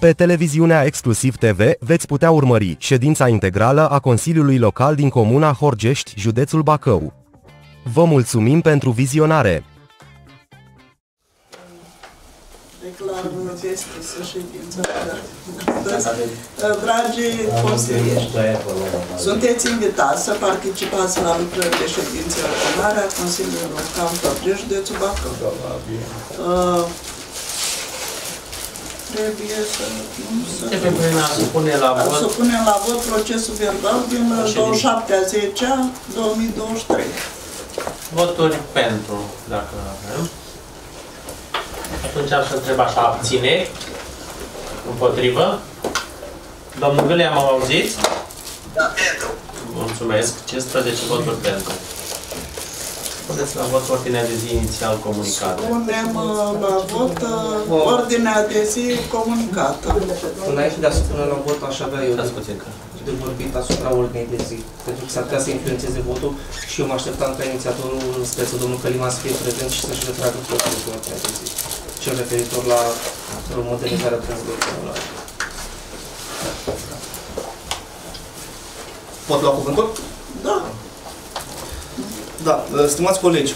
Pe televiziunea Exclusiv TV veți putea urmări ședința integrală a Consiliului Local din Comuna Horgești, județul Bacău. Vă mulțumim pentru vizionare! Declar deschisă ședința. Dragi consilieri, sunteți invitați să participați la lucrările de ședințe ordinare a Consiliului Local Horgești, județul Bacău. Trebuie să supunem la vot procesul verbal din 27/10/2023. Voturi pentru, dacă avem. Atunci aș întreba așa, abține, împotrivă. Domnul Gâlea, m-au auzit? Da, pentru. Mulțumesc. 15 voturi pentru. Puneți la vot ordinea de zi inițial comunicată. Punem la vot ordinea de zi comunicată. Înainte de a supune la vot, aș avea eu de vorbit asupra ordinei de zi. Pentru că s-ar putea să influențeze votul și eu mă așteptam ca inițiatorul, în speță, domnul Călima, să fie prezent și să-și retragă proiectul de ordinea de zi. Cel referitor la modernizarea drumurilor comunale. Pot lua cuvântul? Da. Da, stimați colegi,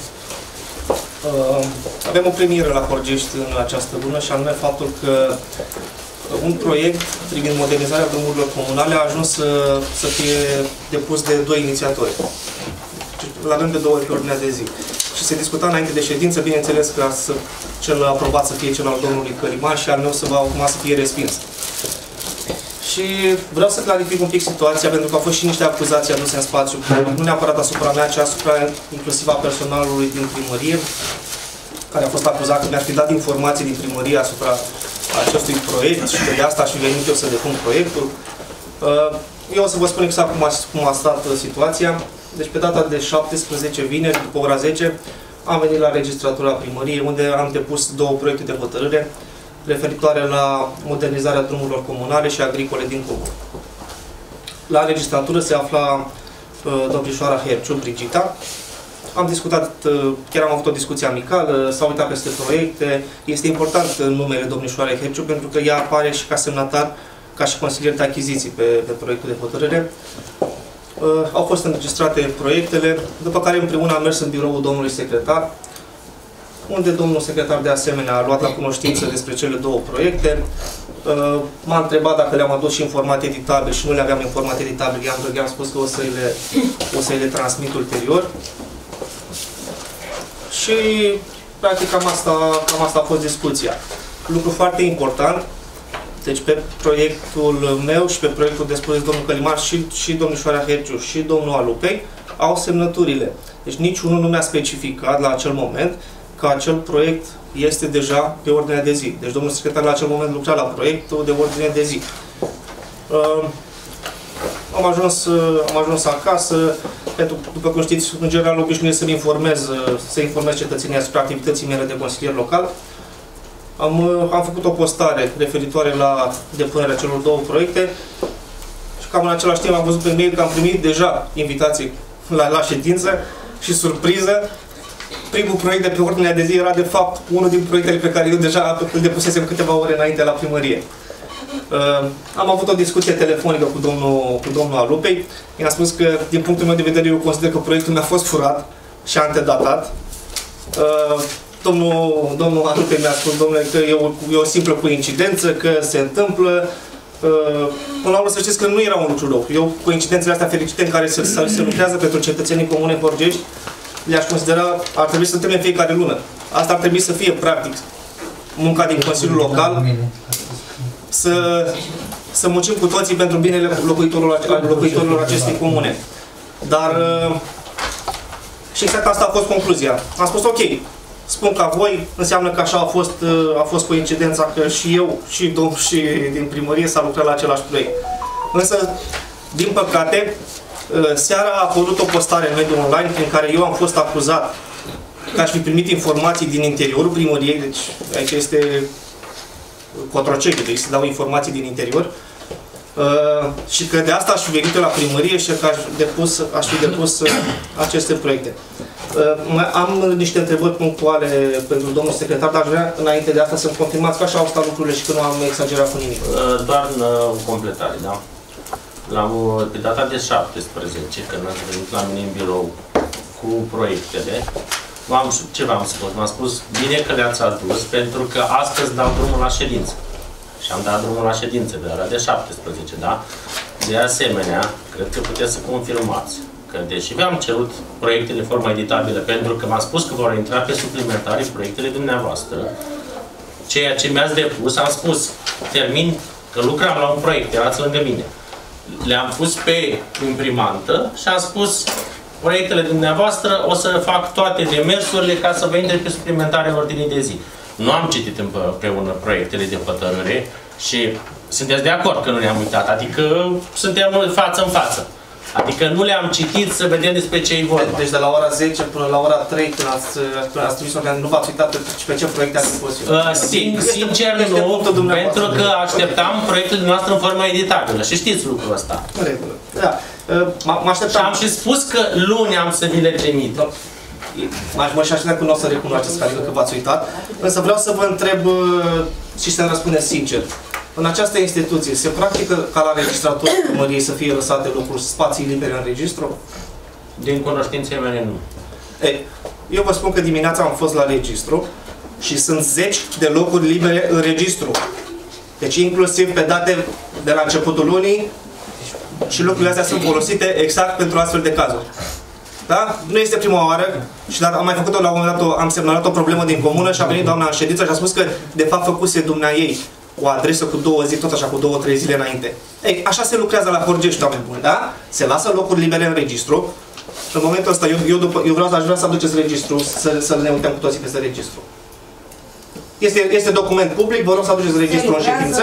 avem o premieră la Horgești în această lună și anume faptul că un proiect privind modernizarea drumurilor comunale a ajuns să fie depus de doi inițiatori. Îl avem de 2 ori pe ordinea de zi. Și se discuta înainte de ședință, bineînțeles că cel aprobat să fie cel al domnului Căliman și al meu să va urma să fie respins. Și vreau să clarific un pic situația, pentru că au fost și niște acuzații aduse în spațiu, nu neapărat asupra mea, ci asupra inclusiv a personalului din primărie, care a fost acuzat că mi-ar fi dat informații din primărie asupra acestui proiect și că de asta aș fi venit eu să depun proiectul. Eu o să vă spun exact cum a stat situația. Deci pe data de 17, vineri, după ora 10, am venit la registratura primăriei, unde am depus 2 proiecte de hotărâre referitoare la modernizarea drumurilor comunale și agricole din comun. La registratură se afla domnișoara Herciu, Brigita. Am discutat, chiar am avut o discuție amicală, s-a uitat peste proiecte. Este important numele domnișoarei Herciu pentru că ea apare și ca semnatar, ca și consilier de achiziții pe proiectul de hotărâre. Au fost înregistrate proiectele, după care împreună am mers în biroul domnului secretar, unde domnul secretar de asemenea a luat la cunoștință despre cele 2 proiecte. M-a întrebat dacă le-am adus și în format editabil și nu le aveam în format editabil. I-am spus că o să le transmit ulterior. Și practic cam asta a fost discuția. Lucru foarte important. Deci pe proiectul meu și pe proiectul depus de domnul Călimar și domnișoara Herciu și domnul Alupei au semnăturile. Deci niciunul nu mi-a specificat la acel moment că acel proiect este deja pe ordinea de zi. Deci domnul secretar la acel moment lucra la proiectul de ordine de zi. Am ajuns acasă, pentru că, după cum știți, în general obișnuiesc să informez cetățenii asupra activității mele de consilier local. Am făcut o postare referitoare la depunerea celor 2 proiecte și cam în același timp am văzut pe mail că am primit deja invitații la ședință și surpriză. Primul proiect de pe ordinea de zi era de fapt unul din proiectele pe care eu deja îl depusesem câteva ore înainte la primărie. Am avut o discuție telefonică cu domnul Alupei. I-am spus că, din punctul meu de vedere, eu consider că proiectul mi-a fost furat și antedatat. Domnul Alupei mi-a spus, domnule, că e o simplă coincidență, că se întâmplă. Până la urmă să știți că nu era un lucru rău. Eu, coincidențele astea fericite în care se lucrează pentru cetățenii comune Horgești, le-aș considera, ar trebui să se întâmple în fiecare lună. Asta ar trebui să fie, practic, munca din Consiliul Local, să muncim cu toții pentru binele locuitorilor acestei comune. Dar și exact asta a fost concluzia. Am spus, ok, spun ca voi, înseamnă că așa a fost coincidența că și eu și domnul și din primărie s-a lucrat la același proiect. Însă, din păcate, seara a apărut o postare în mediul online prin care eu am fost acuzat că aș fi primit informații din interiorul primăriei, deci aici este cotroceniu, deci se dau informații din interior, și că de asta aș fi venit eu la primărie și că aș fi depus aceste proiecte. Am niște întrebări punctuale pentru domnul secretar, dar aș vrea înainte de asta să-mi confirmați că așa au stat lucrurile și că nu am exagerat cu nimic. Doar în completare, da? Pe data de 17, când ați venit la mine în birou cu proiectele, ce v-am spus? M-am spus, bine că le-ați adus, pentru că astăzi dau drumul la ședință. Și am dat drumul la ședință pe data de 17, da? De asemenea, cred că puteți să confirmați că, deși v-am cerut proiectele în formă editabile, pentru că m-am spus că vor intra pe suplimentare proiectele dumneavoastră, ceea ce mi-ați depus, am spus, termin, că lucram la un proiect, erați lângă mine. Le-am pus pe imprimantă și am spus, proiectele dumneavoastră o să fac toate demersurile ca să vă intre pe suplimentare ordinii de zi. Nu am citit împreună proiectele de hotărâre și sunteți de acord că nu le-am uitat, adică suntem față în față. Adică nu le-am citit să vedem despre ce e vorba. Deci de la ora 10 până la ora 3, când ați trimis, nu v-ați uitat pe ce proiecte ați pus? Sincer nu, pentru că așteptam proiectul dumneavoastră în formă editabilă. Și știți lucrul ăsta. În regulă. Da. Mă așteptam. Și am și spus că luni am să vi le trimit. Mă și așteptam că nu o să recunoașteți că v-ați uitat. Însă vreau să vă întreb și să-mi răspundeți sincer. În această instituție se practică ca la registratorul primăriei să fie lăsate locuri, spații libere în registru? Din cunoștințele mele, nu. Eu vă spun că dimineața am fost la registru și sunt 10 de locuri libere în registru. Deci inclusiv pe date de la începutul lunii și lucrurile astea sunt folosite exact pentru astfel de cazuri. Da? Nu este prima oară și am mai făcut-o la un moment dat, am semnalat o problemă din comună și a venit doamna în ședință și a spus că de fapt făcuse dumneaei o adresă cu 2 zile, tot așa cu 2-3 zile înainte. Ei, așa se lucrează la Horgești, oameni buni, da? Se lasă locuri libere în registru. În momentul ăsta, aș vrea să aduceți registru, să ne uităm cu toții peste registru. Este document public, vă rog să aduceți registru în ședință.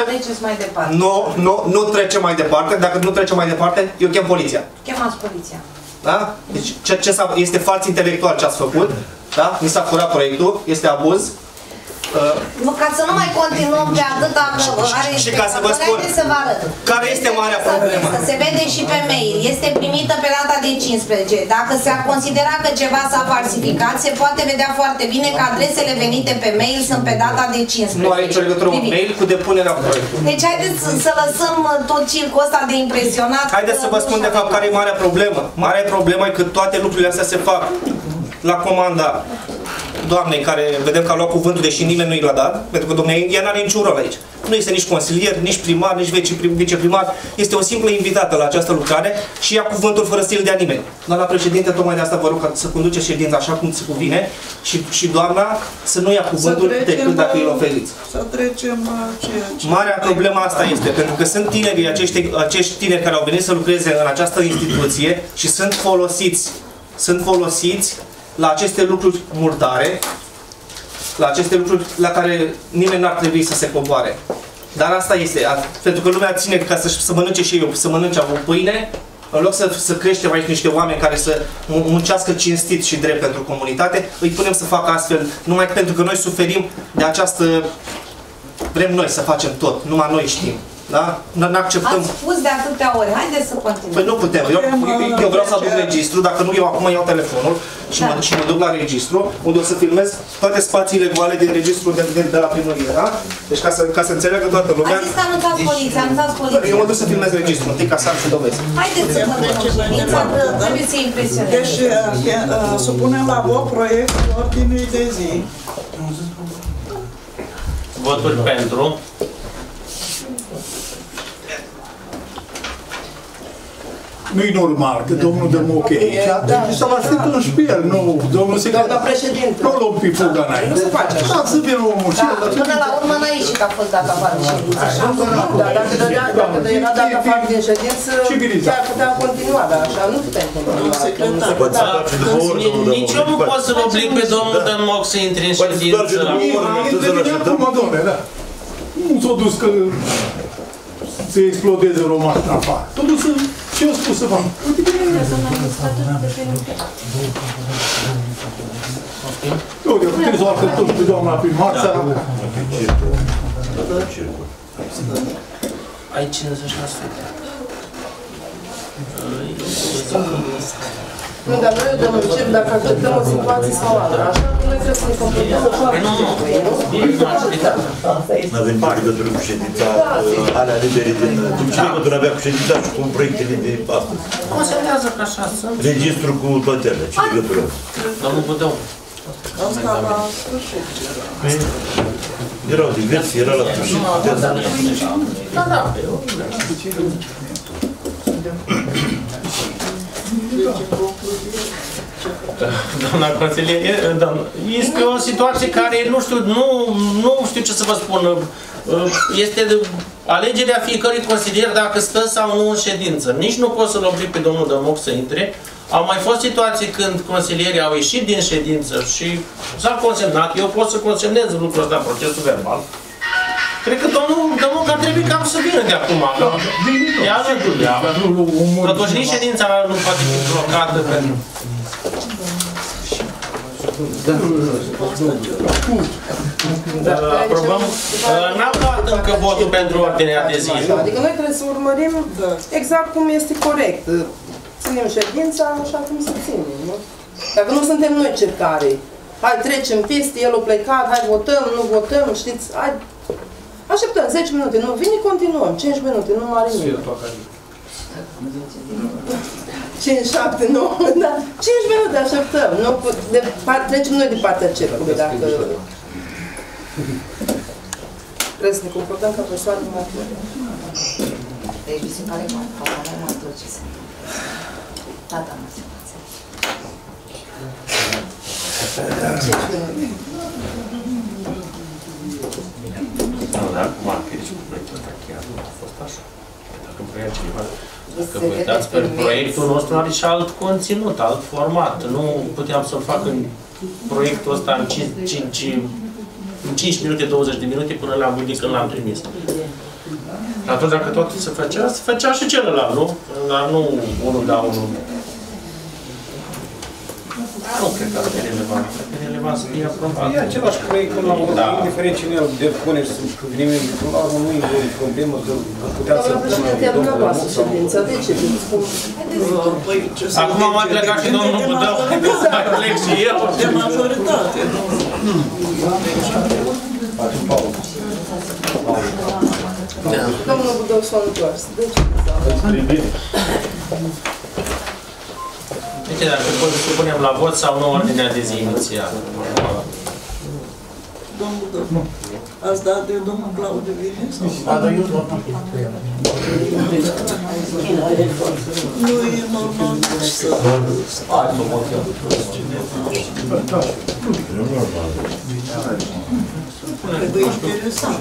Nu trecem mai departe. Dacă nu trecem mai departe, eu chem poliția. Chemați poliția. Da? Deci este fals intelectual ce ați făcut. Da? Mi s-a furat proiectul, este abuz. Nu, ca să nu mai continuăm pe atâta că are și ca să vă spun, să vă arăt. Care este marea problemă? Se vede și pe mail. Este primită pe data de 15. Dacă se-ar considera că ceva s-a falsificat, se poate vedea foarte bine că adresele venite pe mail sunt pe data de 15. Nu are nicio legătură un mail cu depunerea proiectului. Deci haideți să lăsăm tot circul ăsta de impresionat. Haideți să vă spun de fapt care e marea problemă. Marea problemă e că toate lucrurile astea se fac la comanda doamnei care vedem că a luat cuvântul, deși nimeni nu i l-a dat, pentru că domnule, ea n-are niciun rol aici. Nu este nici consilier, nici primar, nici viceprimar. Este o simplă invitată la această lucrare și ia cuvântul fără să-l dea nimeni. Doamna președinte, tocmai de asta vă rog să conduceți ședința așa cum se cuvine și doamna să nu ia cuvântul decât dacă îl oferiți. Să trecem ceea ce... Marea problemă asta este, pentru că sunt tinerii, acești tineri care au venit să lucreze în această instituție și sunt folosiți la aceste lucruri murdare, la aceste lucruri la care nimeni n-ar trebui să se coboare. Dar asta este, pentru că lumea ține ca să mănânce și eu, să mănânce o pâine, în loc să creștem aici niște oameni care să muncească cinstit și drept pentru comunitate, îi punem să facă astfel, numai pentru că noi suferim de această... Vrem noi să facem tot, numai noi știm. Da? N-acceptăm. Ați spus de atâtea ori, haideți să continuăm. Păi nu putem. Eu vreau să aduc registru, dacă nu eu acum iau telefonul și mă duc la registru, unde o să filmez toate spațiile goale din registru de la primărie, da? Deci ca să înțeleagă toată lumea. Ați zis că anunțați poliția, anunțați poliția. Eu mă duc să filmez registru, întâi ca să am și dovezi. Haideți să continuăm ședința, trebuie să impresionăm. Deci, supunem la vot proiectul ordinii de zi. Voturi pentru. Nu-i normal că domnul dă ok aici, deci să-l așteptăm și pe el, nu, domnul secretar. Doamna președinte. Nu luăm pifuga înainte. Nu se face așa. Da, să vină omul și el. Până la urmă n-a ieșit că a fost dat afară din ședință. Da, dacă era dat afară din ședință, chiar putea continua, dar așa nu putem continua. Nici eu nu pot să-l oblig pe domnul Dămoc să intre în ședință. Acum, domne, da. Nu s-a dus că să explodeze roman în afară. Totul să... Ce eu spus să fac? Uite, puteți să o așteptăm pe doamna primar seara. Ai 56%. Nu, dar noi dăm un cer dacă acceptăm o situație sau alta. Așa că noi trebuie să ne completăm foarte Nu avem nicio legătură cu ședința alea libere din... Ce legătură avea cu ședința și cu proiectele de astăzi? Consemnează că așa sunt. Registru cu toate alea, ce legătură? Domnul Budău. Asta la sfârșit era. Erau diverse, era la sfârșit. Da, da. Doamna consilier, este o situație care, nu știu ce să vă spun, este alegerea fiecărui consilier dacă stă sau nu în ședință. Nici nu pot să-l oblig pe domnul Dămoc să intre. Au mai fost situații când consilierii au ieșit din ședință și s-a consemnat. Eu pot să consemnez lucrul ăsta, procesul verbal. Cred că domnul Dămoc ar trebui cam să vină de acum. Ia rândul de totuși nici ședința nu poate fi blocată pentru... Aprobăm? N-am luat încă votul pentru ordinea de zi. Adică noi trebuie să urmărim exact cum este corect. Ținem ședința așa cum se ține, nu? Dacă nu suntem noi cei care, hai trecem peste, el a plecat, hai votăm, nu votăm, știți, hai, așteptăm 10 minute, nu vine, continuăm, 5 minute, nu are nimic. 5, 7, 9, da, 5 minute așteptăm, nu, trecem noi de partea cercului, dacă... Trebuie să ne comportăm ca persoane mai bune. Deci, mi se pare că mai mult ce se întâmplă. Da, mă se acum, că ești cu proiectul ăsta chiar nu a fost așa. Dacă vrea cineva, dacă vă uitați pe proiectul nostru are și alt conținut, alt format. Nu puteam să-l fac în proiectul ăsta în 5 minute, 20 de minute până l-am gândit când l-am trimis. Atunci dacă tot se făcea și celălalt, nu? Dar nu unul da unul. Nu cred că ar fi relevant. Cred că e relevant să fie aprobat. E același proiect până la urmă, indiferent cine îl depune și nimeni, până la urmă nu e o problemă că putea să... Doamna președinte, dumneavoastră ședința, de ce? Acum am mai plecat și domnul Budău, să mai plec și eu. De majoritate, nu? Domnul Budău s-a întors. De ce? Uite, dacă să punem la vot sau nu ordinea de zi inițial. Domnul Dămoc, ați dat de domnul Claudiu Vine? Nu e normal să... Trebuie interesant.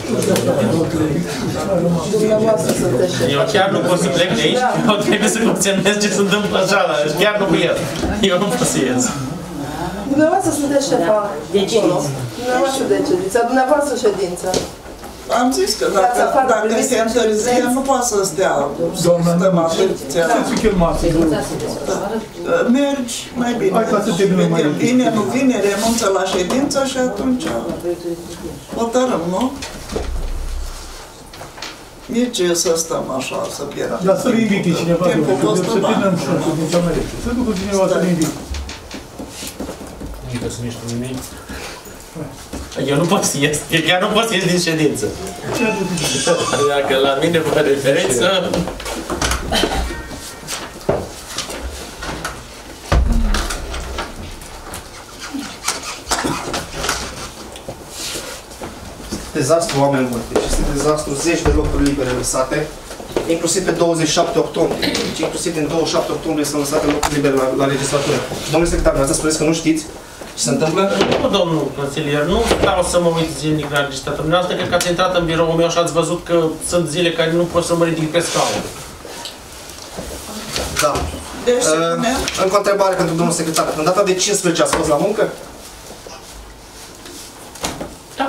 Eu chiar nu pot să plec de aici, eu trebuie să consemnez ce se întâmplă așa, chiar nu cu el. Eu nu pot să ies. Dumneavoastră sunteți șefa. Decidiți. Dumneavoastră decidiți. A dumneavoastră ședința. Am zis că dacă se întârzie, nu poate să stea. Stăm atâția. Mergi mai bine. Vine, nu vine, renunță la ședință și atunci hotărâm, nu? Nici să stăm așa, să pierdem. Dar să-l invite cineva, să vină în ședința mea. Să ducă cineva să-l invite. Nu să nu știu nimic. Eu nu pot să ies, eu chiar nu pot să ies din ședință. Dacă la mine vă referiți să... Dezastru oameni buni. Deci este dezastru, zeci de locuri libere lăsate, inclusiv pe 27 octombrie. Deci inclusiv din 27 octombrie sunt lăsate locuri libere la legislatură. Domnule secretar, vreau să spuneți că nu știți ce se întâmplă? Nu, domnul consilier, nu stau să mă uit zilnic la legislatură. Dumneavoastră cred că ați intrat în biroul meu și ați văzut că sunt zile care nu pot să mă ridic pe scaun. Da. Încă o întrebare pentru domnul secretar. În data de 15 ați fost la muncă? Da.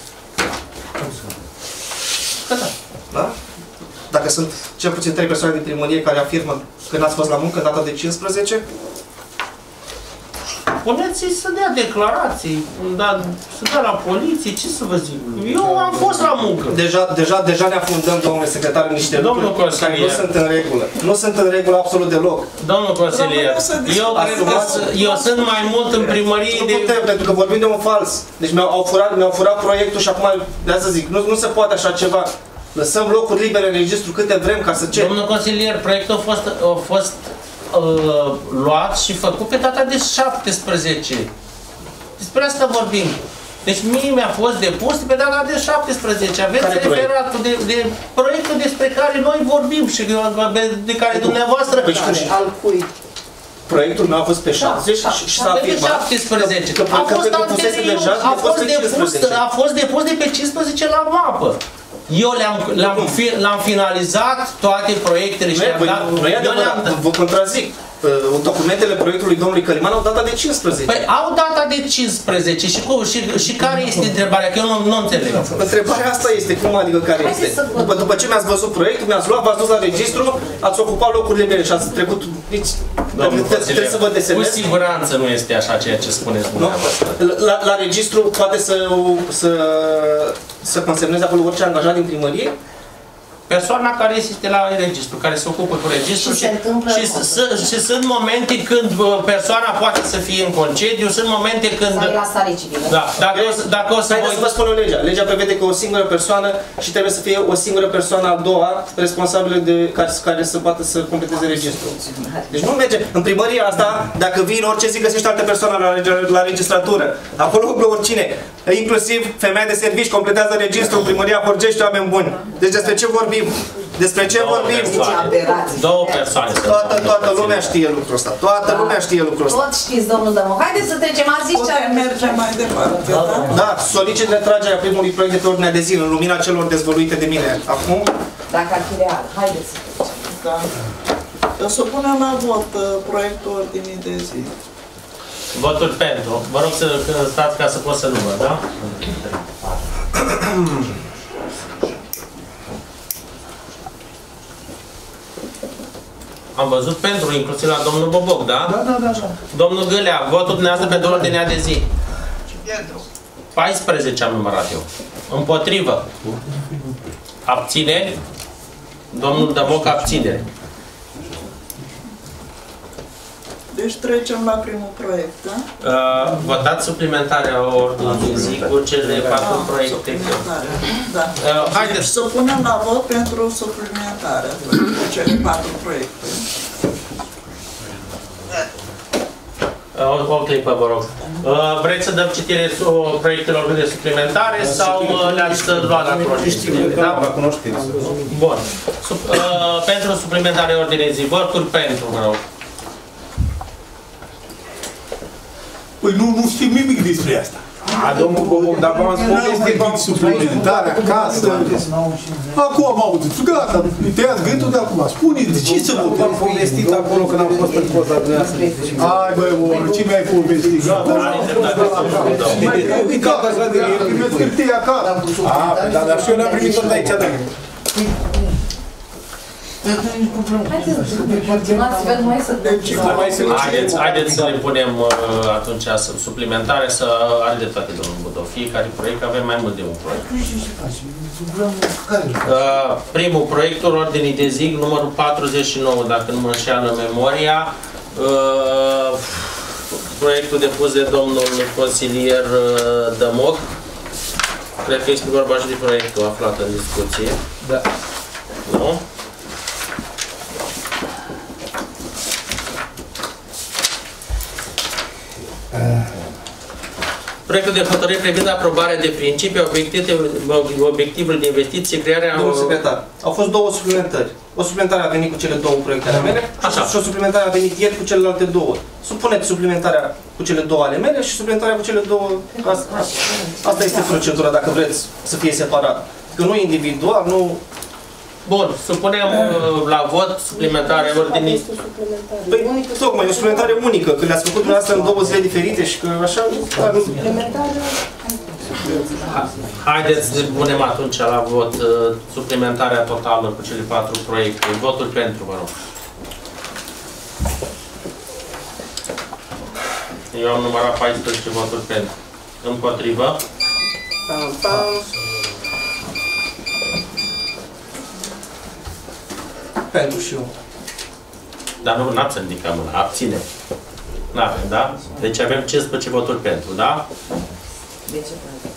Da? Dacă sunt cel puțin 3 persoane din primărie care afirmă că n-ați fost la muncă în data de 15? puneți-i să dea declarații, să dea la poliție, ce să vă zic? Eu am fost la muncă. Deja ne afundăm, domnule secretar, în niște lucruri care nu sunt în regulă. Nu sunt în regulă absolut deloc. Domnul consilier, eu sunt mai mult în primărie de... Nu putem, pentru că vorbim de un fals. Deci mi-au furat proiectul și acum, de asta zic, nu se poate așa ceva. Lăsăm locuri libere în registru câte vrem ca să cer. Domnul consilier, proiectul a fost luat și făcut pe data de 17. Despre asta vorbim. Deci mie mi-a fost depus pe data de 17. Aveți referatul de proiectul despre care noi vorbim și de care dumneavoastră... Al cui? Proiectul meu a fost pe 17 și s-a afirmat. Pe 17. A fost depus de pe 15 la mapă. Eu le-am finalizat toate proiectele și le-am dat... Vă contrazic. Documentele proiectului domnului Căliman au data de 15. Păi au data de 15 și care este întrebarea? Că eu nu înțeleg. Întrebarea asta este, cum adică care este? După ce mi-ați văzut proiectul, mi-ați luat, v-ați dus la registru, ați ocupat locurile mele și ați trecut... Trebuie să vă desenez. Cu siguranță nu este așa ceea ce spuneți dumneavoastră. La registru poate să consemneze acolo orice angajat din primărie? Persoana care este la registru, care se ocupă cu registru și sunt momente când persoana poate să fie în concediu, sunt momente când... Sau la stare civilă. Da, dacă o să Haideți să vă spun o legea. Legea prevede că o singură persoană și trebuie să fie o singură persoană a doua responsabilă care să poată să completeze registrul. Deci nu merge. În primăria asta, dacă vii în orice zi, găsești altă persoană la registratură. Acolo oricine, inclusiv femeia de servici, completează registrul în primăria Horgești, oameni buni. Deci despre ce vorbim? Despre ce vorbim? Două persoane. Toată lumea știe lucrul ăsta. Toată lumea știe lucrul ăsta. Tot știți, domnul Dămoc. Haideți să trecem. Ați zis ce ar merge mai departe. Da, solicit retragerea primului proiect de pe ordinea de zi în lumina celor dezvăluite de mine acum. Dacă ar fi real. Haideți să trecem. Da. Eu supunem la vot proiectul ordinii de zi. Voturi pentru. Vă rog să stați ca să pot să număr, da? Am văzut pentru, inclusiv la domnul Boboc, da? Da. Domnul Gâlea, votul dumneavoastră pentru ordinea de zi. 14 am numărat eu. Împotrivă. Abțineri. Domnul Dămoc, abținere. Deci trecem la primul proiect, da? Votați suplimentarea ordinii de zi cu cele 4 proiecte. Da. Haideți să punem la vot pentru suplimentarea cu cele 4 proiecte. O clipă, vă rog. Vreți să dăm citire proiectelor de suplimentare sau le-ați luat la cunoștință? Da? La cunoștință. Bun. Pentru suplimentare ordine zi, voturi pentru, vă rog. Păi nu știm nimic despre asta. Domnul Boboc, dar v-am spus suplimentarea acasă. Acum am auzit, gata, tăiați gândul de acum. Spuneți, de ce să vă v-am povestit acolo când am fost în poza dumneavoastră. Hai băi, ce mi-ai povestit? Gata, primeți hârtie acasă. Dar și eu n-am primit tot aici, da. Haideți să le punem atunci suplimentare, să are dreptate domnul Budov. Fiecare proiect avem mai mult de un proiect. Primul proiectul ordinii de zi, numărul 49, dacă nu mă înșeală memoria. Proiectul depus de domnul consilier Dămoc. Cred că este vorba și de proiectul aflat în discuție. Da. Nu? Proiectul de hotărâre privind aprobarea de principii, obiectivul de investiție, crearea... Domnul secretar, au fost două suplimentări. O suplimentare a venit cu cele două proiecte ale mele și o suplimentare a venit ieri cu celelalte două. Supuneți suplimentarea cu cele două ale mele și suplimentarea cu cele două... Asta este procedura, dacă vreți să fie separat. Că nu individual, nu... Bun, supunem la vot suplimentare ordinii. Păi, tocmai, o suplimentare unică, că le-ați făcut dumneavoastră în două zile diferite și că așa... Haideți să punem atunci la vot suplimentarea totală cu cele 4 proiecte. Votul pentru, vă rog. Eu am numărat 14 voturi pentru. Împotrivă. Pentru și eu. Dar nu, n-ați ridicat mâna, abține. N-avem, da? Deci avem 15 voturi pentru, da? De ce?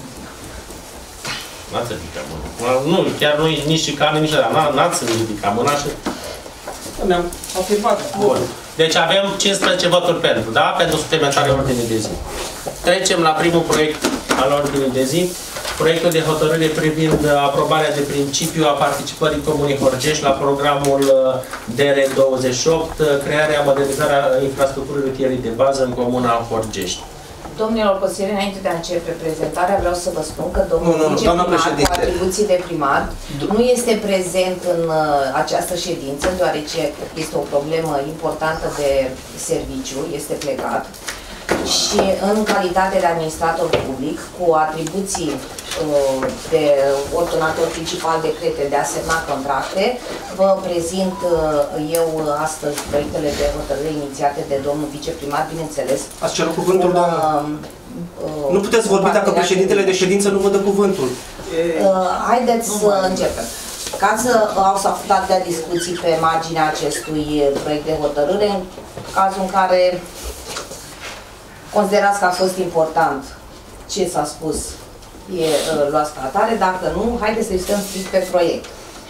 N-ați ridicat mâna. Nu, chiar nu nici șicane, nici ăla. N-ați ridicat mâna și... Ne-am afirmat. Bun. Deci avem 15 voturi pentru, da? Pentru suplimentarea ordinii de zi. Trecem la primul proiect al ordinii de zi. Proiectul de hotărâre privind aprobarea de principiu a participării Comunei Horgești la programul DR28, crearea, modernizarea infrastructurii rutiere de bază în Comuna Horgești. Domnilor consilieri, înainte de a începe prezentarea, vreau să vă spun că domnul viceprimar cu atribuții de primar nu este prezent în această ședință, deoarece este o problemă importantă de serviciu, este plecat. Și în calitate de administrator public, cu atribuții de ordonator principal de decrete de a semna contracte, vă prezint eu astăzi proiectele de hotărâre inițiate de domnul viceprimar, bineînțeles. Ați cerut cuvântul, doamnă? Nu puteți vorbi dacă președintele de ședință nu vă dă cuvântul. Haideți să începem. Ca să au să aflat discuții pe marginea acestui proiect de hotărâre, în cazul în care considerați că a fost important ce s-a spus, e luați ca atare, dacă nu, haideți să discutăm strict pe proiect.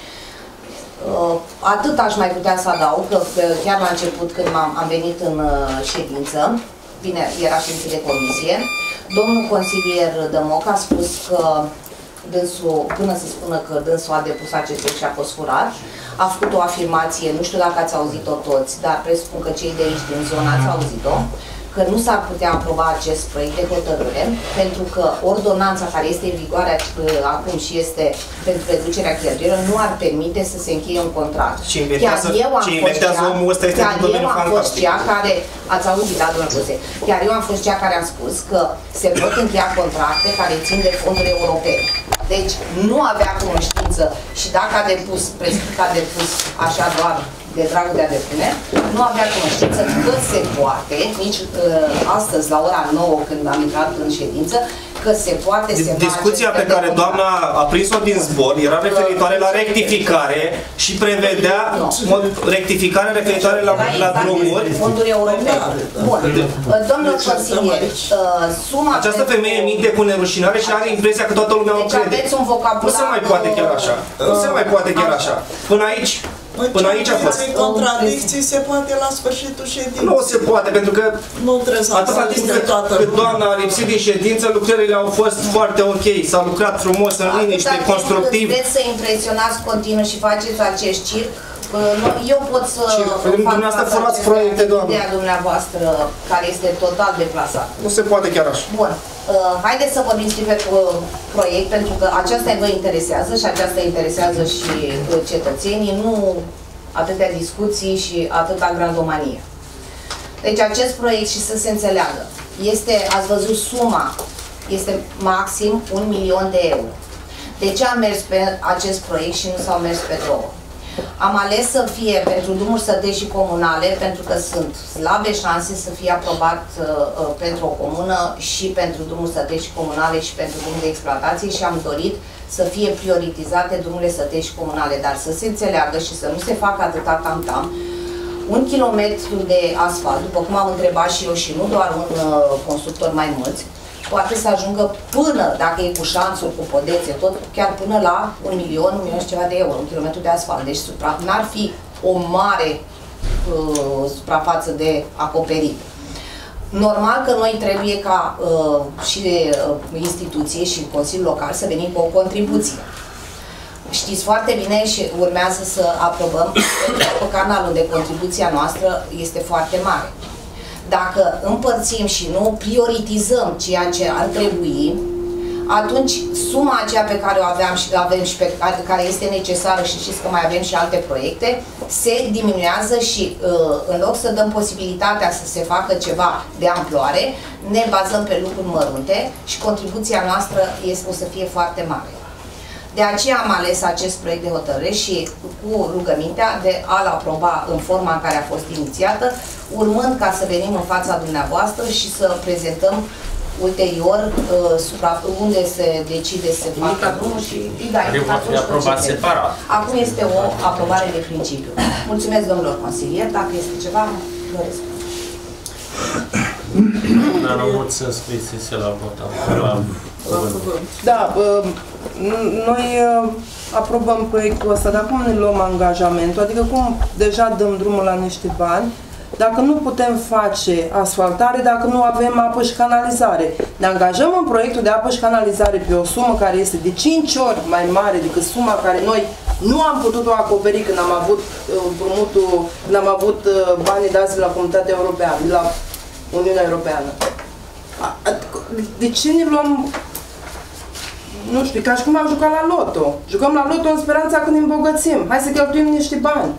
Atât aș mai putea să adaug, că chiar la început când am venit în ședință, bine, era ședință de comisie, domnul consilier Dămoc a spus că dânsul, până să spună că dânsul a depus acest proiect și a fost furat, a făcut o afirmație, nu știu dacă ați auzit-o toți, dar presupun că cei de aici din zonă ați auzit-o, că nu s-ar putea aproba acest proiect de hotărâre, pentru că ordonanța care este în vigoare acum și este pentru reducerea cheltuielor nu ar permite să se încheie un contract. Ce inventează omul ăsta este un domeniu fantastic. Care, ați auzit, da, domnule Cose, chiar eu am fost cea care am spus că se pot încheia contracte care țin de fonduri europene. Deci nu avea cunoștință și dacă a depus, presupun că a depus așa doar de dragul de a depune, nu avea cunoștință că se poate, nici astăzi la ora 9 când am intrat în ședință, că se poate semna. Discuția pe care doamna a prins-o din zbor era referitoare la rectificare și prevedea rectificare referitoare la drumuri. Fonduri europene. Bun. Domnul consilier, suma... Această femeie minte cu nerușinare și are impresia că toată lumea o crede. Deci aveți un vocabular... Nu se mai poate chiar așa. Nu se mai poate chiar așa. Până aici... Până aici a fost. Contradicții se poate la sfârșitul ședinței. Nu se poate, pentru că nu trebuie să atâta timp cât doamna a lipsit din ședință, lucrările au fost foarte ok. S-a lucrat frumos, în liniște, constructiv. Vreți să impresionați continuu și faceți acest circ? Eu pot să dumneavoastră furați proiecte, doamnă. Ideea dumneavoastră, care este total deplasată. Nu se poate chiar așa. Bun. Haideți să vorbim strict pe proiect, pentru că aceasta vă interesează și aceasta interesează și cetățenii, nu atâtea discuții și atâta grandomanie. Deci acest proiect, și să se înțeleagă, este, ați văzut suma, este maxim 1.000.000 de euro. De ce am mers pe acest proiect și nu s-au mers pe două? Am ales să fie pentru drumuri sătești și comunale, pentru că sunt slabe șanse să fie aprobat pentru o comună și pentru drumuri sătești și comunale și pentru drumuri de exploatație și am dorit să fie prioritizate drumurile sătești și comunale, dar să se înțeleagă și să nu se facă atâta tam-tam. 1 kilometru de asfalt, după cum am întrebat și eu și nu doar un constructor mai mulți, poate să ajungă până, dacă e cu șanțuri, cu podețe, tot, chiar până la 1.000.000, 1.000.000 și ceva de euro, 1 kilometru de asfalt. Deci n-ar fi o mare suprafață de acoperit. Normal că noi trebuie ca și instituție și Consiliul Local să venim cu o contribuție. Știți foarte bine și urmează să aprobăm că canalul de contribuția noastră este foarte mare. Dacă împărțim și nu prioritizăm ceea ce ar trebui, atunci suma aceea pe care o avem și pe care este necesară, și știți că mai avem și alte proiecte, se diminuează și în loc să dăm posibilitatea să se facă ceva de amploare, ne bazăm pe lucruri mărunte și contribuția noastră o să fie foarte mare. De aceea am ales acest proiect de hotărâre și cu rugămintea de a-l aproba în forma în care a fost inițiată, urmând ca să venim în fața dumneavoastră și să prezentăm ulterior unde se decide să se facă drumul și va fi aprobat separat. Acum este o aprobare de principiu. Mulțumesc, domnilor consilieri. Dacă este ceva, vă răspund. N-am să scrisese la vot. Da, noi aprobăm proiectul ăsta, dar cum ne luăm angajamentul? Adică cum deja dăm drumul la niște bani, dacă nu putem face asfaltare, dacă nu avem apă și canalizare. Ne angajăm în proiectul de apă și canalizare pe o sumă care este de 5 ori mai mare decât suma care noi nu am putut-o acoperi când am avut împrumutul, când am avut banii dați la Comunitatea Europeană, la Uniunea Europeană. De ce ne luăm, nu știu, ca și cum am jucat la loto. Jucăm la loto în speranța că ne îmbogățim. Hai să cheltuim niște bani.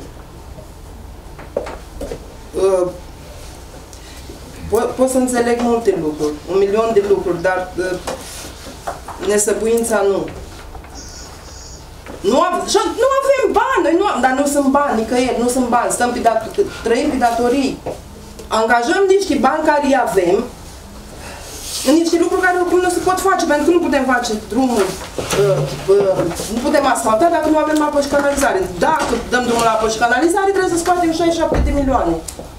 Pot să înțeleg multe lucruri, 1.000.000 de lucruri, dar nesăbuința nu. Nu avem bani, noi dar nu sunt bani, nicăieri, nu sunt bani, trăim pe datorii. Angajăm niște bani care îi avem în niște lucruri care oricum nu se pot face, pentru că nu putem face drumul, nu putem asfalta dacă nu avem apă și canalizare. Dacă dăm drumul la apă și canalizare, trebuie să scoatem 67 de milioane.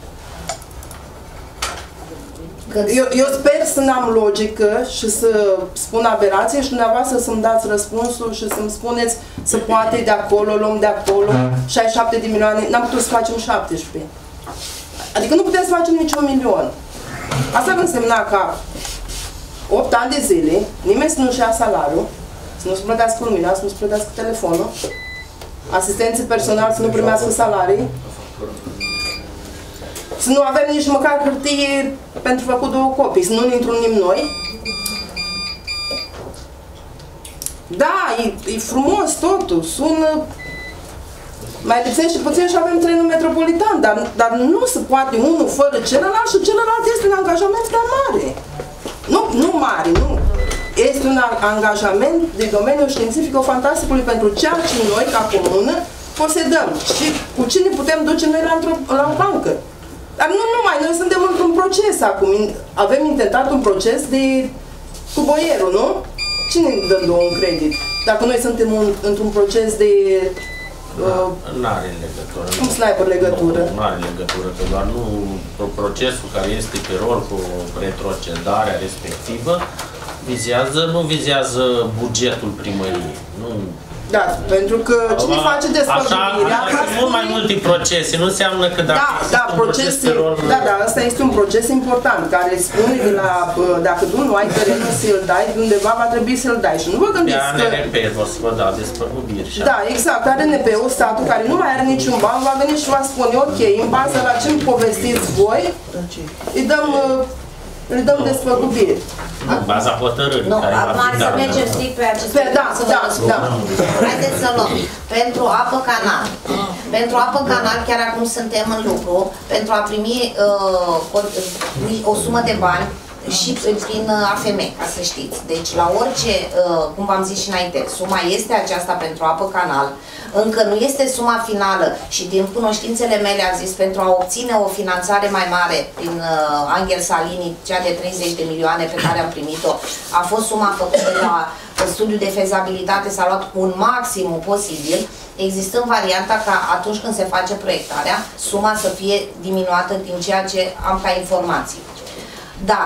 Eu sper să n-am logică și să spun aberație și dumneavoastră să-mi dați răspunsul și să-mi spuneți să poate de acolo, luăm de acolo, 67 de milioane, n-am putut să facem 17. Adică nu putem să facem nici 1 milion. Asta ar însemna ca 8 ani de zile, nimeni să nu-și ia salariul, să nu-și plătească lumina, să nu-și plătească telefonul, asistenții personali să nu primească salarii, să nu avem nici măcar hârtie pentru făcut 2 copii, să nu ne întrunim noi. Da, e frumos totul, sună... Mai lipsește puțin și avem trenul metropolitan, dar nu se poate unul fără celălalt și celălalt este un angajament prea mare. Nu mare, nu. Este un angajament de domeniul științifico-fantasticului pentru ceea ce noi, ca comună, posedăm. Și cu cine putem duce noi la o bancă. Dar nu numai, noi suntem într-un proces acum. Avem intentat un proces cu boierul, nu? Cine dă un credit? Dacă noi suntem într-un proces de... Nu are legătură. Cum să n-ai legătură? Nu are legătură, că doar nu procesul care este pe rol cu retrocedarea respectivă nu vizează bugetul primăriei. Da, pentru că cine face despăgubirea... Așa, sunt mult mai multe procese, nu înseamnă că dacă Da, asta este un proces important, care spune de la, dacă tu nu ai terenul să-l dai, de undeva va trebui să-l dai. Și nu vă gândiți că... ANRP vor să vă da despăgubiri. Da, exact, ANRP-ul, statul care nu mai are niciun ban, va veni și va spune, ok, în baza la ce îmi povestiți voi, îi dăm despăgubiri. În baza hotărârii. Nu, acum să mergem strict pe acest Da. Haideți să luăm. Pentru apă canal. Pentru apă canal, chiar acum suntem în lucru, pentru a primi o sumă de bani și prin AFM, ca să știți. Deci la orice, cum v-am zis și înainte, suma este aceasta pentru apă canal, încă nu este suma finală și din cunoștințele mele am zis, pentru a obține o finanțare mai mare prin Angel Salini, cea de 30 de milioane pe care am primit-o, a fost suma făcută la studiul de fezabilitate, s-a luat un maximum posibil, existând varianta ca atunci când se face proiectarea, suma să fie diminuată din ceea ce am ca informații. Dar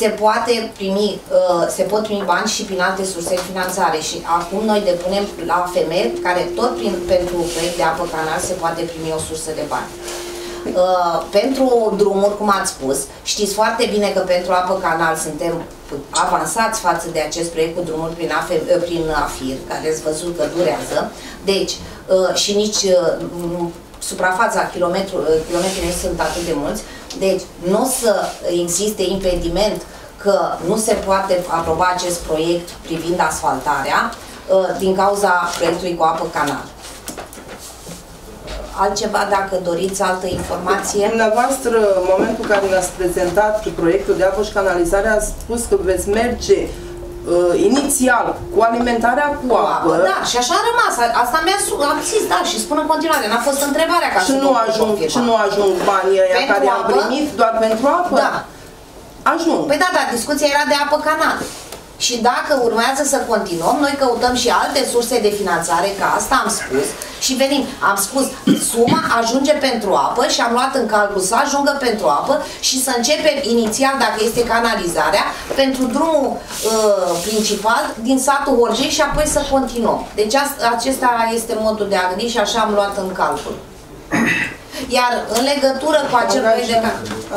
se pot primi bani și prin alte surse de finanțare și acum noi depunem la AFM, care tot pentru proiect de apă canal se poate primi o sursă de bani. Pentru drumuri, cum ați spus, știți foarte bine că pentru apă canal suntem avansați față de acest proiect cu drumuri prin AFIR, care ați văzut că durează. Deci, și nici suprafața kilometri nu sunt atât de mulți. Deci, nu o să existe impediment că nu se poate aproba acest proiect privind asfaltarea din cauza proiectului cu apă canal. Altceva, dacă doriți altă informație? Dumneavoastră, în momentul în care ne-ați prezentat proiectul de apă și canalizare, ați spus că veți merge inițial cu alimentarea cu apă. Da, și așa a rămas. Asta am zis, da, și spun în continuare. N-a fost întrebarea ca și nu ajung banii ăia care i-am primit doar pentru apă? Da. Ajung. Păi da, discuția era de apă canal. Și dacă urmează să continuăm, noi căutăm și alte surse de finanțare, că asta am spus, și venim. Am spus, suma ajunge pentru apă și am luat în calcul să ajungă pentru apă și să începem inițial, dacă este canalizarea, pentru drumul principal din satul Horgești și apoi să continuăm. Deci acesta este modul de a gândi și așa am luat în calcul. Iar în legătură cu acel proiect de...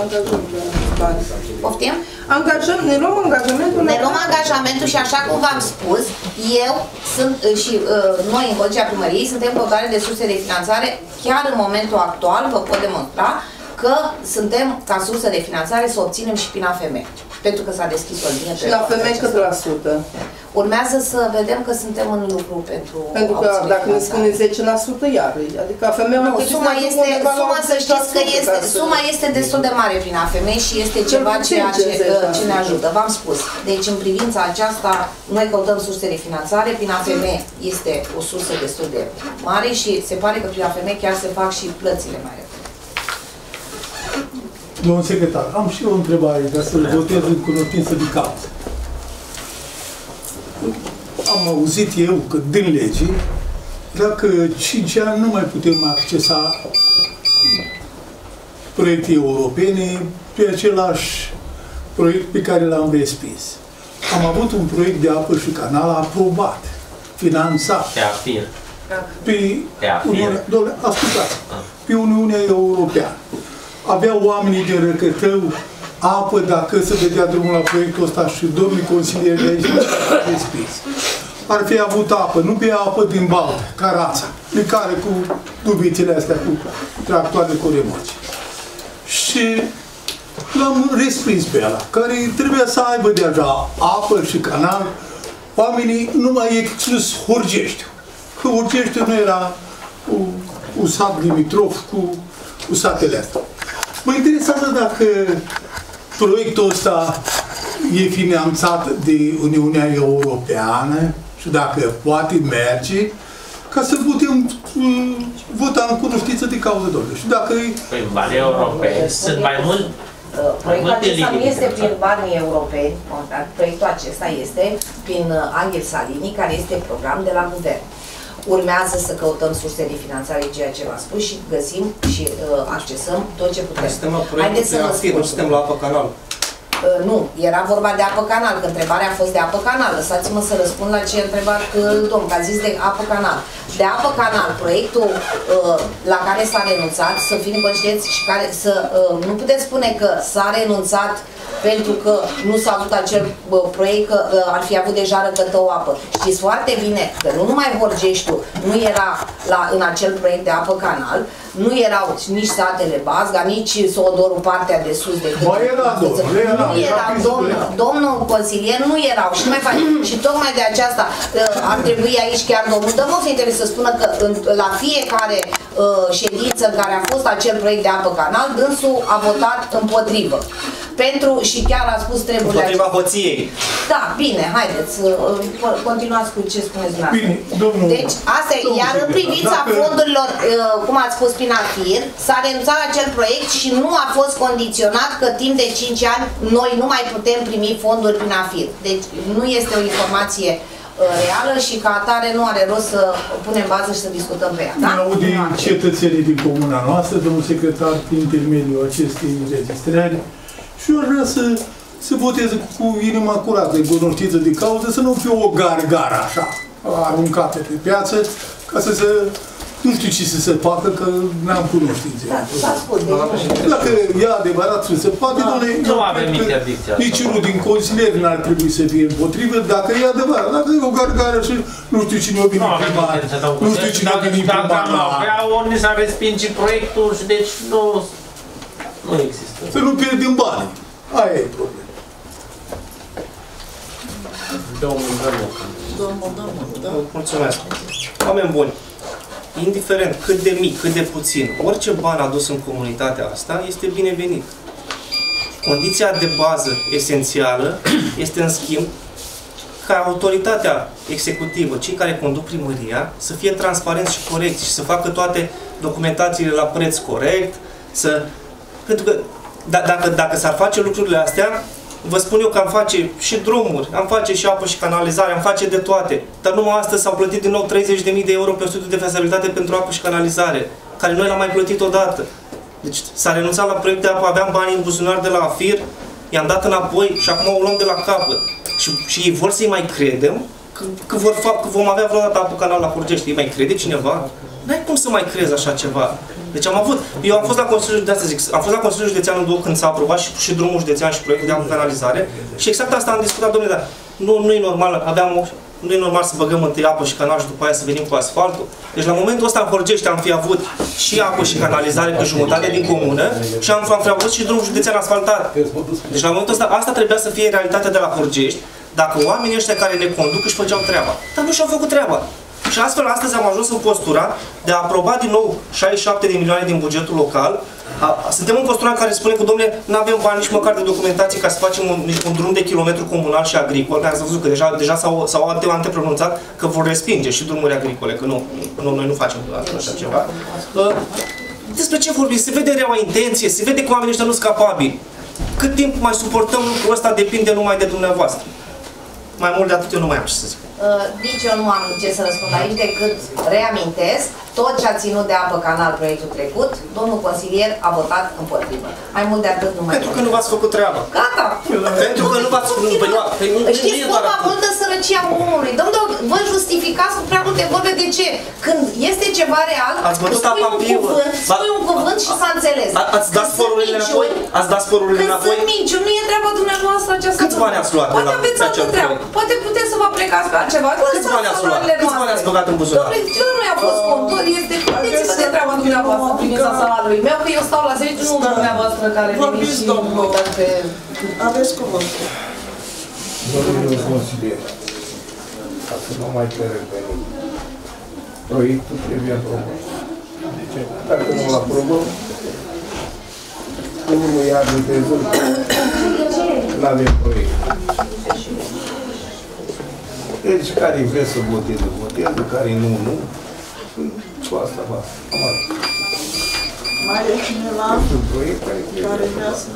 Poftim? Ne luăm angajamentul. Ne luăm angajamentul și așa cum v-am spus, eu sunt și noi în Colegia Primăriei suntem căutare de surse de finanțare. Chiar în momentul actual vă pot demonstra că suntem ca sursă de finanțare să obținem și prin AFM. Pentru că s-a deschis o linie. Și la AFM cât la sută? Urmează să vedem că suntem în lucru pentru că dacă ne spune 10% iar, adică AFM-ul... Nu, suma să știți că suma este destul de mare prin AFM și este ceva ce ne ajută. V-am spus. Deci în privința aceasta, noi căutăm surse de finanțare, prin AFM este o sursă destul de mare și se pare că prin AFM chiar se fac și plățile mai repede. Domnul secretar, am și o întrebare, ca să-l votez în cunoștință de cauză. Am auzit eu că din lege, dacă 5 ani nu mai putem accesa proiecte europene pe același proiect pe care l-am respins. Am avut un proiect de apă și canal aprobat, finanțat pe Uniunea Europeană. Aveau oamenii de Răcătău apă, dacă se dădea drumul la proiectul ăsta și domnii consilieri de aici respins. Ar fi avut apă, nu bea apă din baltă, Carața, plecare cu dubițele astea, cu tractoare cu remorci. Și l-am respins pe ăla, care trebuia să aibă deja apă și canal, oamenii numai exclus Horgeștiu. Că Horgeștiu nu era un sat limitrof cu satele astea. Mă interesează dacă proiectul ăsta e finanțat de Uniunea Europeană și dacă poate merge, ca să putem vota în cunoștință de cauză, domnule. Și dacă păi, banii europeni sunt mai mult. Proiectul acesta nu este prin banii europeni, proiectul acesta este prin Angel Salini, care este program de la guvern. Urmează să căutăm surse de finanțare, ceea ce v-am spus, și găsim și accesăm tot ce putem. Haideți să vă spun. Suntem la apă canal. Nu, era vorba de apă canal, că întrebarea a fost de apă canal. Lăsați-mă să răspund la ce a întrebat domnul, că a zis de apă canal. De apă canal, proiectul la care s-a renunțat, să fim conștienți și care nu puteți spune că s-a renunțat pentru că nu s-a avut acel proiect, că ar fi avut deja Răcătău apă. Știți foarte bine că nu numai Horgeștiul nu era în acel proiect de apă canal, nu erau nici satele Bazga, nici Sodorul, partea de sus de domnul consilier, nu erau și nu mai fac. Și tocmai de aceasta ar trebui aici chiar domnul Dămov să spună că la fiecare ședință în care a fost acel proiect de apă canal, dânsul a votat împotrivă. Și chiar a spus treburile împotriva hoției. Da, bine, haideți, continuați cu ce spuneți dumneavoastră. Deci, asta e, iar în privința fondurilor, cum ați spus, prin AFIR, s-a renunțat la acel proiect și nu a fost condiționat că timp de 5 ani noi nu mai putem primi fonduri prin AFIR. Deci, nu este o informație reală și ca atare nu are rost să punem bază și să discutăm pe ea. Da? Ne aud cetățenii din comuna noastră, domnul secretar, prin intermediul acestei înregistrări, și eu aș vrea să voteze cu inima curată, în cunoștință de cauză, să nu fie o gargară așa, aruncată pe piață, ca să se... Nu știu ce să se facă, că n-am cunoștințe. Dacă e adevărat să se facă, nu avem interdicția. Niciunul din consilieri n-ar trebui să fie împotrivă, dacă e adevărat. Dacă e o gargară și nu știu cine o vine primar, nu știu cine o vine primar. Dacă nu avea, ori s-a respinge proiectul și deci nu există. Să nu pierdem bani. Aia e problema. Mulțumesc. Oameni buni. Indiferent cât de mic, cât de puțin, orice bani adus în comunitatea asta este binevenit. Condiția de bază esențială este, în schimb, ca autoritatea executivă, cei care conduc primăria, să fie transparenți și corecți și să facă toate documentațiile la preț corect, pentru că dacă s-ar face lucrurile astea, vă spun eu că am face și drumuri, am face și apă și canalizare, am face de toate. Dar numai astăzi s-au plătit din nou 30.000 de euro pe studiu de fezabilitate pentru apă și canalizare, care noi l-am mai plătit odată. Deci s-a renunțat la proiect de apă, aveam bani în buzunar de la AFIR, i-am dat înapoi și acum o luăm de la capăt. Și ei vor să-i mai credem că vom avea vreodată apă canal la Horgești. Îi mai crede cineva? N-ai cum să mai crezi așa ceva. Deci eu am fost la Consiliul Județean, am fost la Consiliul Județean în 2 când s-a aprobat și drumul județean și proiectul de apă canalizare și exact asta am discutat, domnule, dar nu e normal, nu e normal să băgăm întâi apă și canal și după aia să venim cu asfaltul. Deci la momentul ăsta în Horgești am fi avut și apă și canalizare pe jumătate din comună și am fi avut și drumul județean asfaltat. Deci la momentul ăsta asta trebuia să fie realitatea de la Horgești, dacă oamenii ăștia care ne conduc își făceau treaba. Dar nu și-au făcut treaba. Și astfel, astăzi am ajuns în postura de a aproba din nou 67 de milioane din bugetul local. Suntem în postura în care spune că, domnule, nu avem bani nici măcar de documentație ca să facem un drum de kilometru comunal și agricol. Ați văzut că deja s-au antepronunțat că vor respinge și drumuri agricole, că noi nu facem așa ceva. Despre ce vorbim? Se vede reaua intenție, se vede că oamenii ăștia nu sunt capabili. Cât timp mai suportăm lucrul ăsta depinde numai de dumneavoastră. Mai mult de atât eu nu mai am ce să zic. Nici eu nu am ce să răspund aici decât reamintesc tot ce a ținut de apă canal proiectul trecut, domnul consilier a votat împotrivă. Mai mult de atât nu mai. Pentru că nu v-ați făcut treaba. Gata. Pentru că nu v-ați făcut. Știți cum a multă sărăcia omului? Domnul, vă justificați cu prea multe vorbe. De ce? Când este ceva real, spui un cuvânt și s-a înțeles. Ați dat sporurile înapoi? Ați dat sporurile înapoi? Când sunt minciuni, nu e treaba dumneavoastră aceasta. Câți bani ați luat? Poate aveți altă treabă. Poate puteți să vă plecați pe altceva. Câți bani ați luat? Câți bani ați băgat în buzunar? Domnule, nu i-a fost contor, este gândiți-vă de treaba dumneavoastră, primița salariului meu, că eu stau la serviciu, nu dumneavoastră care veniți și dacă... Aveți cuvântul. Domnule consilier, ca să nu mai revenim, proiectul trebuie aprobat. Dacă nu-l aprobăm, unul ia de dezvolt, nu avem proiect. Deci care vrea să voteze, votează, care nu. Cu asta va. Mai e cineva care vrea să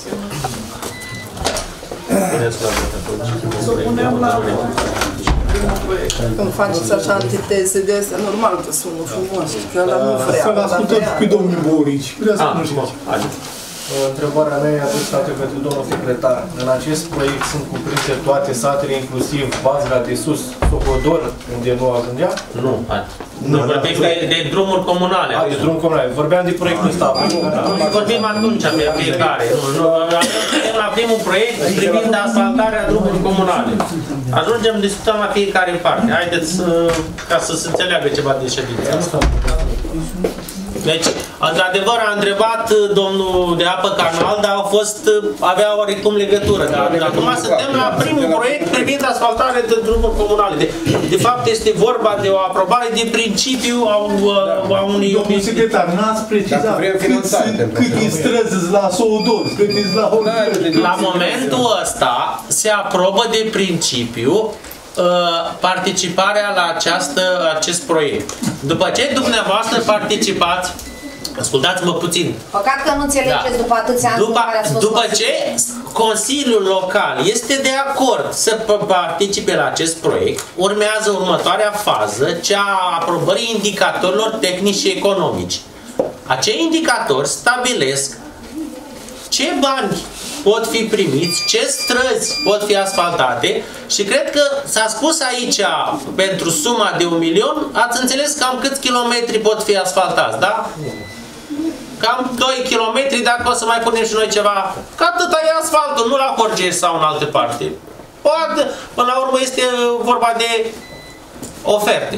să punem la proiect. Când faceți așa antiteze de astea, normal că sună frumos, că ăla nu vrea. Să-l ascultăm pe domnul Borici. Vrea să cunoșteți. Întrebarea mea e adresată către domnul secretar. În acest proiect sunt cuprinse toate satele, inclusiv Bazra de sus, Socodor, unde nu ajungea? Nu, nu vorbim de drumuri comunale. De drumuri comunale. Vorbeam de proiectul ăsta. Vorbim atunci pe fiecare. La primul proiect privind asfaltarea drumurilor comunale. Ajungem, discutăm la fiecare parte. Haideți ca să se înțeleagă ceva din ședința asta. Deci, într-adevăr, a întrebat domnul de apă canal, dar avea oarecum legătură. Dar acum suntem la primul proiect privind asfaltarea de drumuri comunale. De fapt, este vorba de o aprobare de principiu a unui... Domnul secretar, n-ați precizat cât e străzi la Soudor, cât e la Horgești. La momentul ăsta se aprobă de principiu participarea la acest proiect. După ce dumneavoastră participați, ascultați-mă puțin. Păcat că nu înțelegeți după atâția ani care ați fost după ce Consiliul Local este de acord să participe la acest proiect, urmează următoarea fază, cea a aprobării indicatorilor tehnici și economici. Acei indicatori stabilesc ce bani pot fi primiți, ce străzi pot fi asfaltate și cred că s-a spus aici, pentru suma de 1 milion, ați înțeles cam câți kilometri pot fi asfaltați, da? Cam 2 kilometri, dacă o să mai punem și noi ceva, că atâta e asfaltul, nu la Horgești sau în alte parte. Poate, până la urmă este vorba de oferte.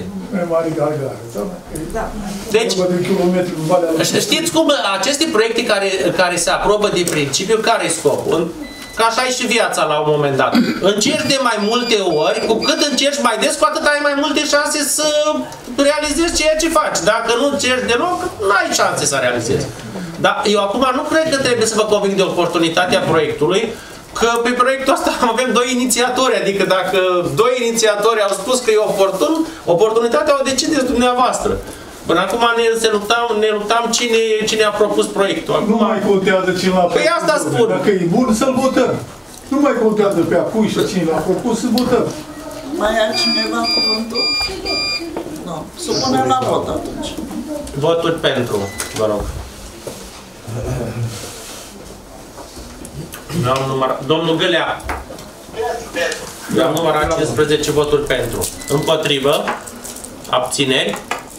Deci, știți cum aceste proiecte care se aprobă de principiu, care e scopul? Că așa e și viața la un moment dat. Încerci de mai multe ori, cu cât încerci mai des, cu atât ai mai multe șanse să realizezi ceea ce faci. Dacă nu încerci deloc, nu ai șanse să realizezi. Dar eu acum nu cred că trebuie să vă conving de oportunitatea proiectului, că pe proiectul ăsta avem 2 inițiatori, adică dacă 2 inițiatori au spus că e oportun, oportunitatea o decideți dumneavoastră. Până acum ne luptam cine a propus proiectul. Acum... Nu mai contează cine l-a propus. Păi asta spun. Dacă e bun, să-l votăm. Nu mai contează pe a cui și cine l-a propus, să votăm. Mai are cineva cuvântul? Nu. Supunem la vot atunci. Voturi pentru, vă rog. Domnul Gâlea. Am numărat 15 voturi pentru. Împotrivă. Abțineri.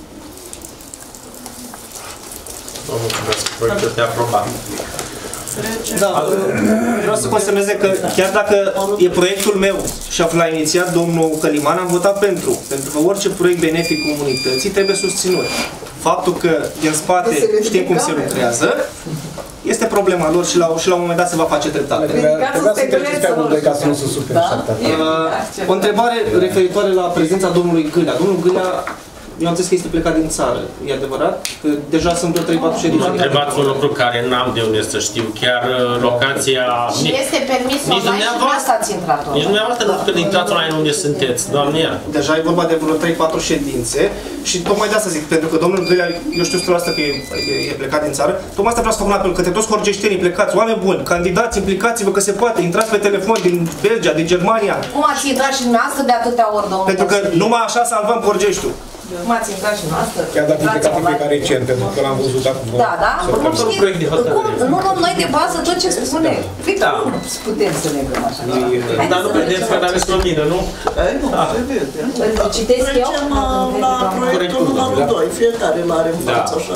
Domnul Călăscu, proiectul este aprobat. Da, vreau să consemneze că chiar dacă e proiectul meu și l-a inițiat domnul Căliman, am votat pentru. Pentru că orice proiect benefic comunității trebuie susținut. Faptul că din spate știm cum se lucrează, este problema lor și la un moment dat se va face treptat. Trebuia să treceți pe amândoi ca să nu se supere. O întrebare referitoare la prezența domnului Gâlea. Domnul Gâlea, eu am zis că este plecat din țară, e adevărat? Că deja sunt vreo 3-4 ședințe. Mă întrebați un lucru care n-am de unde să știu, chiar locația... Și este permis online și nu ați intrat online. Nici dumneavoastră nu puteți intrați online unde sunteți, doamne ea. Deja e vorba de vreo 3-4 ședințe și tocmai de asta zic, pentru că domnul Gâlea, eu știu 100% că e plecat din țară, tocmai asta vreau să fac un apel către toți horgeștenii plecați, oameni buni, candidați, implicați-vă că se poate, intrați pe telefon din Belgia, din Germania. Cum ați intrat și dumneavoastră de atâtea ori, domnul? Pentru că numai așa salvăm Horgeștiul. Cum ați intrat și noastră? Chiar dacă plecat pe fiecare recent, pentru că l-am văzut acum. Da, da? Nu luăm noi de bază tot ce spune. Da. Putem să negăm așa. Dar nu vedeți că aveți lumină, nu? Nu, se vede. Îl citesc eu? Trecem la proiectul numărul 2. Fiecare îl are în față, așa.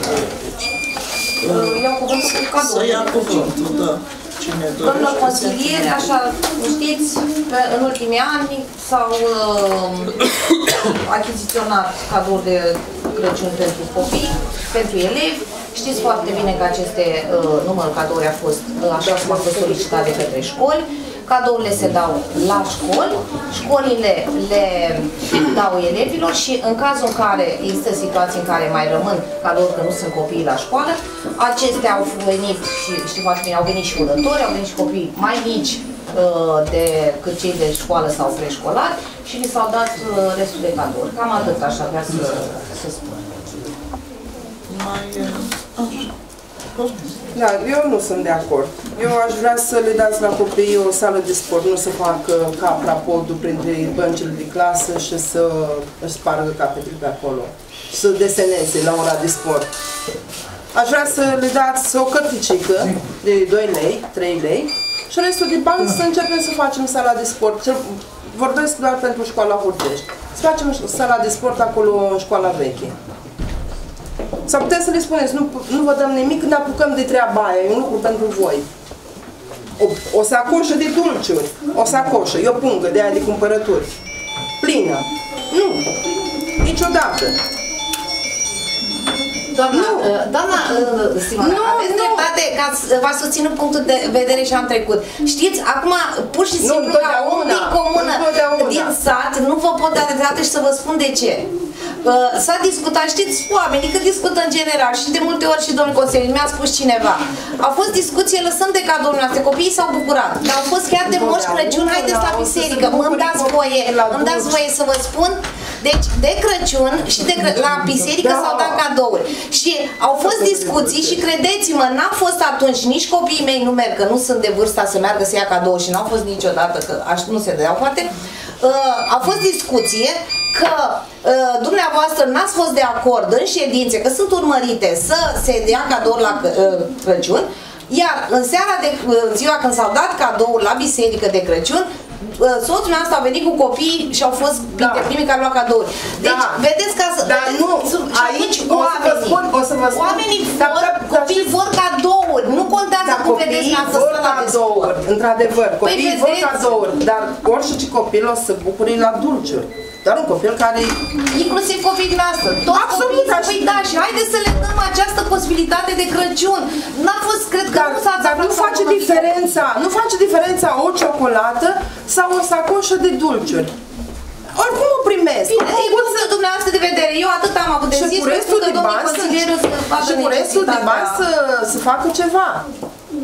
Iau cuvântul cu cadou. Să ia cuvântul, da. Domnul consilier, așa, știți, în ultimii ani s-au achiziționat cadouri de Crăciun pentru copii, pentru elevi. Știți foarte bine că aceste numărul cadouri a fost, așa cum a fost solicitat de către școli. Cadourile se dau la școli, școlile le dau elevilor și în cazul în care există situații în care mai rămân cadouri că nu sunt copii la școală, acestea au venit și știu foarte bine, au venit și urători, au venit și copii mai mici decât cei de școală sau preșcolari și li s-au dat restul de cadouri. Cam atât aș avea să spun. Da, eu nu sunt de acord. Eu aș vrea să le dați la copii o sală de sport, nu să facă caprapodul printre băncile de clasă și să își spargă capetele pe acolo. Să deseneze la ora de sport. Aș vrea să le dați o cărticică de 2 lei, 3 lei și restul de bani să începem să facem sala de sport. Vorbesc doar pentru școala Horgești. Să facem sala de sport acolo în școala veche. Sau puteți să le spuneți, nu vă dăm nimic când apucăm de treaba aia, e un lucru pentru voi. O sacoșă de dulciuri, o sacoșă, e o pungă de aia de cumpărături. Plină. Nu. Niciodată. Doamna Simona, aveți dreptate că v-ați susținut punctul de vedere și am trecut. Știți, acum, pur și simplu, ca om din comună, din sat, nu vă pot da dreptate și să vă spun de ce. S-a discutat, știți, oamenii când discută în general și de multe ori și domnul consilier, mi-a spus cineva, au fost discuție, lăsăm de cadourile noastre, copiii s-au bucurat, dar au fost chiar de Moș Crăciun, haideți la biserică, îmi dați voie să vă spun. Deci, de Crăciun și la biserică s-au dat cadouri. Și au fost discuții și credeți-mă, n-a fost atunci, nici copiii mei nu merg, că nu sunt de vârsta să meargă să ia cadouri și n-au fost niciodată, că nu se dădeau poate. A fost discuție că dumneavoastră n-ați fost de acord în ședințe, că sunt urmărite să se dea cadouri la Crăciun, iar în ziua când s-au dat cadouri la biserică de Crăciun, soțul meu a venit cu copii și au fost printre primii care au luat cadouri. Deci, vedeți că aici oamenii copiii vor cadouri, nu contează cum vedeți la săla de sport. Într-adevăr, copiii vor cadouri, dar orice copil o să bucure la dulciuri. Dar un copil care... Inclusiv copiii noastre. Absolut, păi da, și haideți să le dăm această posibilitate de Crăciun. N-a fost, cred că nu s-a... Dar nu face diferența, nu face diferența o ciocolată sau o sacoșă de dulciuri. Oricum o primesc. Bine, e punctul dumneavoastră de vedere. Eu atât am avut de zis, și cu restul de bani să facă ceva.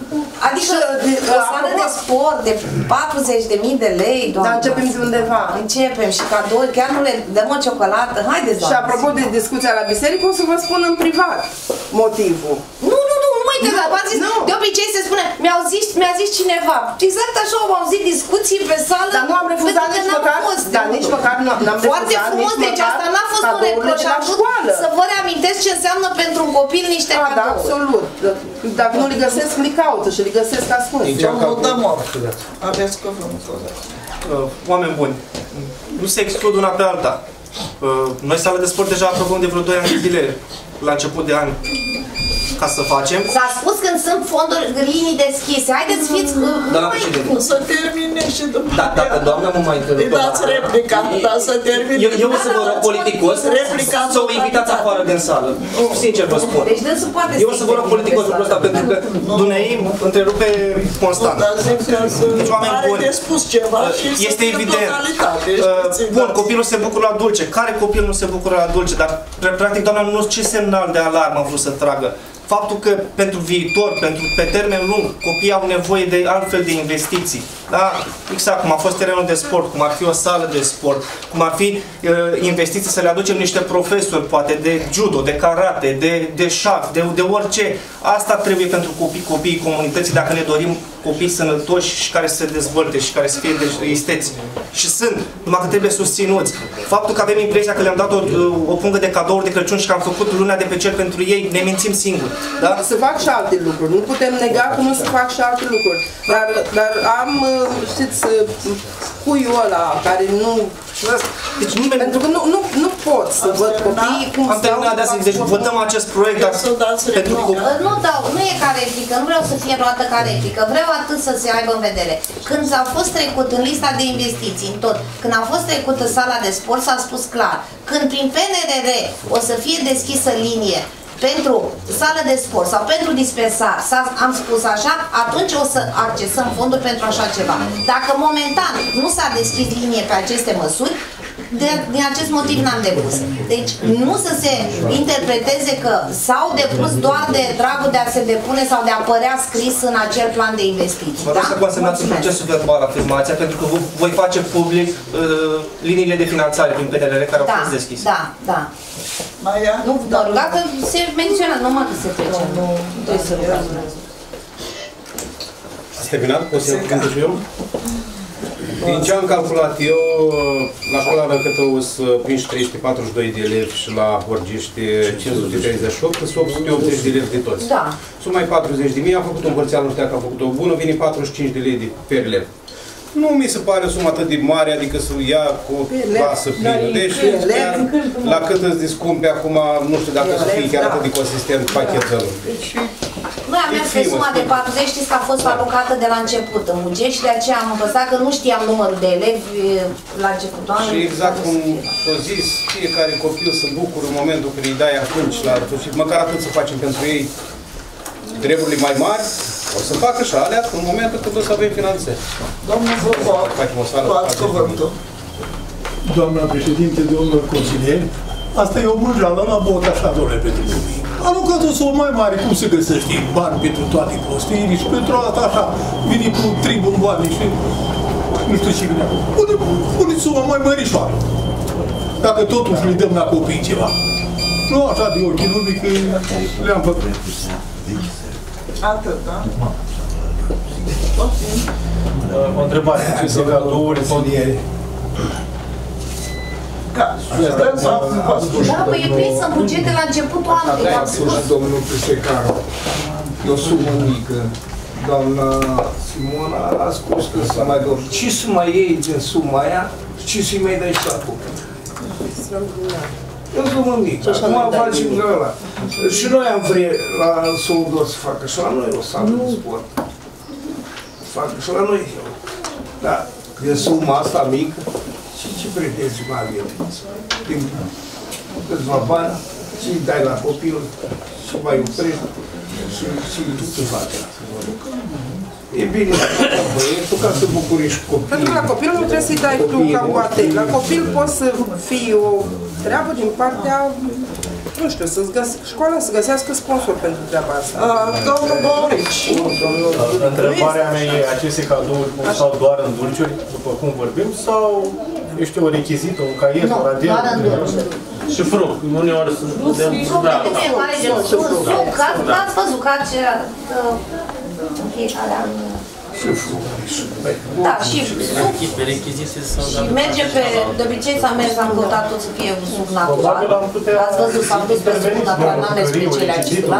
Adică o sală de sport de 40.000 de lei, doamne. Dar începem de undeva. Începem și cadouri, chiar nu le dăm o ciocolată, haideți, doamne. Și apropo de discuția la biserică, o să vă spun în privat motivul. Nu mă interesează, de obicei se spune, mi-a zis cineva, exact așa am auzit discuții pe sală. Dar nu am refuzat nici măcar, dar nici măcar n-am refuzat. Foarte frumos, deci asta n-a fost un reproș, să vă reamintesc ce înseamnă pentru un copil niște cadouri. Da, absolut. Dacă nu le găsesc, le caută și le găsesc ascunse. Domnul Dămor, aveți cuvântul. Oameni buni, nu se exclud una pe alta. Noi sala de sport deja aprobăm de vreo 2 ani de zile, la început de an, ca să facem. S-a spus când sunt fonduri, linii deschise. Haideți, fiți... Să termine și după Dacă doamna mă mai întrerupe... Îi dați replica, dar să termine. Eu o să vă rog politicos să o invitați afară din sală. Sincer vă spun. Deci dânsul poate eu o să vă rog politicos lucrul ăsta, pentru că dumnei întrerupe constant. Deci oameni buni, este evident. Bun, copilul se bucură la dulce. Care copil nu se bucură la dulce? Dar practic doamna nu ce semnal de alarmă a vrut să tragă. Faptul că pentru viitor, pe termen lung, copiii au nevoie de altfel de investiții. Da? Exact cum a fost terenul de sport, cum ar fi o sală de sport, cum ar fi investiții să le aducem niște profesori, poate, de judo, de karate, de șah, de orice. Asta trebuie pentru copiii comunității, dacă ne dorim copii sănătoși și care să se dezvolte și care să fie isteți. Și sunt, numai că trebuie susținuți. Faptul că avem impresia că le-am dat o pungă de cadouri de Crăciun și că am făcut luna de pe cer pentru ei, ne mințim singuri. Da? Se fac și alte lucruri. Nu putem nega că nu se fac și alte lucruri. Dar am, știți, puiul ăla care nu... Deci nimeni... Pentru că nu pot să văd copiii cum am terminat de azi, deci votăm acest proiect, dar pentru că... Nu e ca replică, nu vreau să fie luată ca replică, vreau atât să se aibă în vedere. Când a fost trecut în lista de investiții, în tot, când a fost trecută sala de sport, s-a spus clar, când prin PNRR o să fie deschisă linie pentru sală de sport sau pentru dispensar, am spus așa, atunci o să accesăm fonduri pentru așa ceva. Dacă momentan nu s-a deschis linie pe aceste măsuri, din acest motiv n-am depus. Deci nu să se interpreteze că s-au depus doar de dragul de a se depune sau de a apărea scris în acel plan de investiții. Vă rog să consemnați în procesul verbal afirmația, pentru că voi face public liniile de finanțare prin PNRR care au fost deschise. Da. Nu, mă ruga că se menționează, numai că se trece. Nu trebuie să rugați. Ați terminat? Poți să cuvântul și eu? Din ce am calculat eu, la școala Răcătău sunt prinși 342 de elevi și la Horgești 538, sunt 880 de elevi de toți. Da. Sunt mai 40.000, am făcut un hărțeal, nu știu dacă am făcut o bună, vine 45 de lei per elev. Nu mi se pare o sumă atât de mare, adică să ia cu o clasă plină. Deci, la cât îți discumpe acum, nu știu dacă să fie chiar atât de consistent pachetul. Noi am mers pe suma de 40, știți că a fost alocată de la început în buget și de aceea am învățat că nu știam numărul de elevi la începutul anului. Și exact cum a zis, fiecare copil se bucură în momentul când îi dai atunci, măcar atât să facem pentru ei treburile mai mari, o să facă și alea în momentul când o să avem finanțări. Domnul Văboc, luați cuvântul. Doamna președinte, domnul consilier, asta e o brânjală, n-am băut așa, domnule, pentru copii. Aruncat o sumă mai mare, cum se găsește bani pentru toate prostiile și pentru asta așa, vine cu tribumboane și nu știu ce vine. Pune sumă mai mărișoară. Dacă totuși le dăm la copii ceva. Nu așa de ochii lumii, că le-am făcut. Atât, da? O întrebare, ce se cadouri, consiliere? Da, păi e prins în bugete la începutul anului, am spus. Domnul Prisecaru, e o sumă mică. Doamna Simona a spus că să mai dăm. Ce să mai iei din suma aia și ce să-i mai dai și la copii? E o sumă mică. Acum facem de ăla. Și noi am vrea la Soldor să facă și la noi o sală de sport. Facă și la noi. Da, din suma asta mică, și ce pretenții mai avem? Din câțiva bani, și îi dai la copil, și mai oprești, și tu faci. E bine la proiectul ca să bucuri și copilul. Pentru că la copil nu trebuie să-i dai tu ca UAT. La copil poți să fii o treabă din partea Nu știu, școala să găsească sponsor pentru treaba asta. Domnul Borici. Întrebarea mea e, aceste cadouri sau doar în dulciuri, după cum vorbim, sau, eu știu, o rechizită, un caiet, un radier? Doar în dulciuri. Și fruct, uneori sunt de fiecare gen, suc, ați văzut ca ce în fiecare an. Da, și și merge pe, de obicei s-a mers, am căutat tot să fie un suc natural. Ați văzut, s-am dus pe suc natural, n-am mers pe cele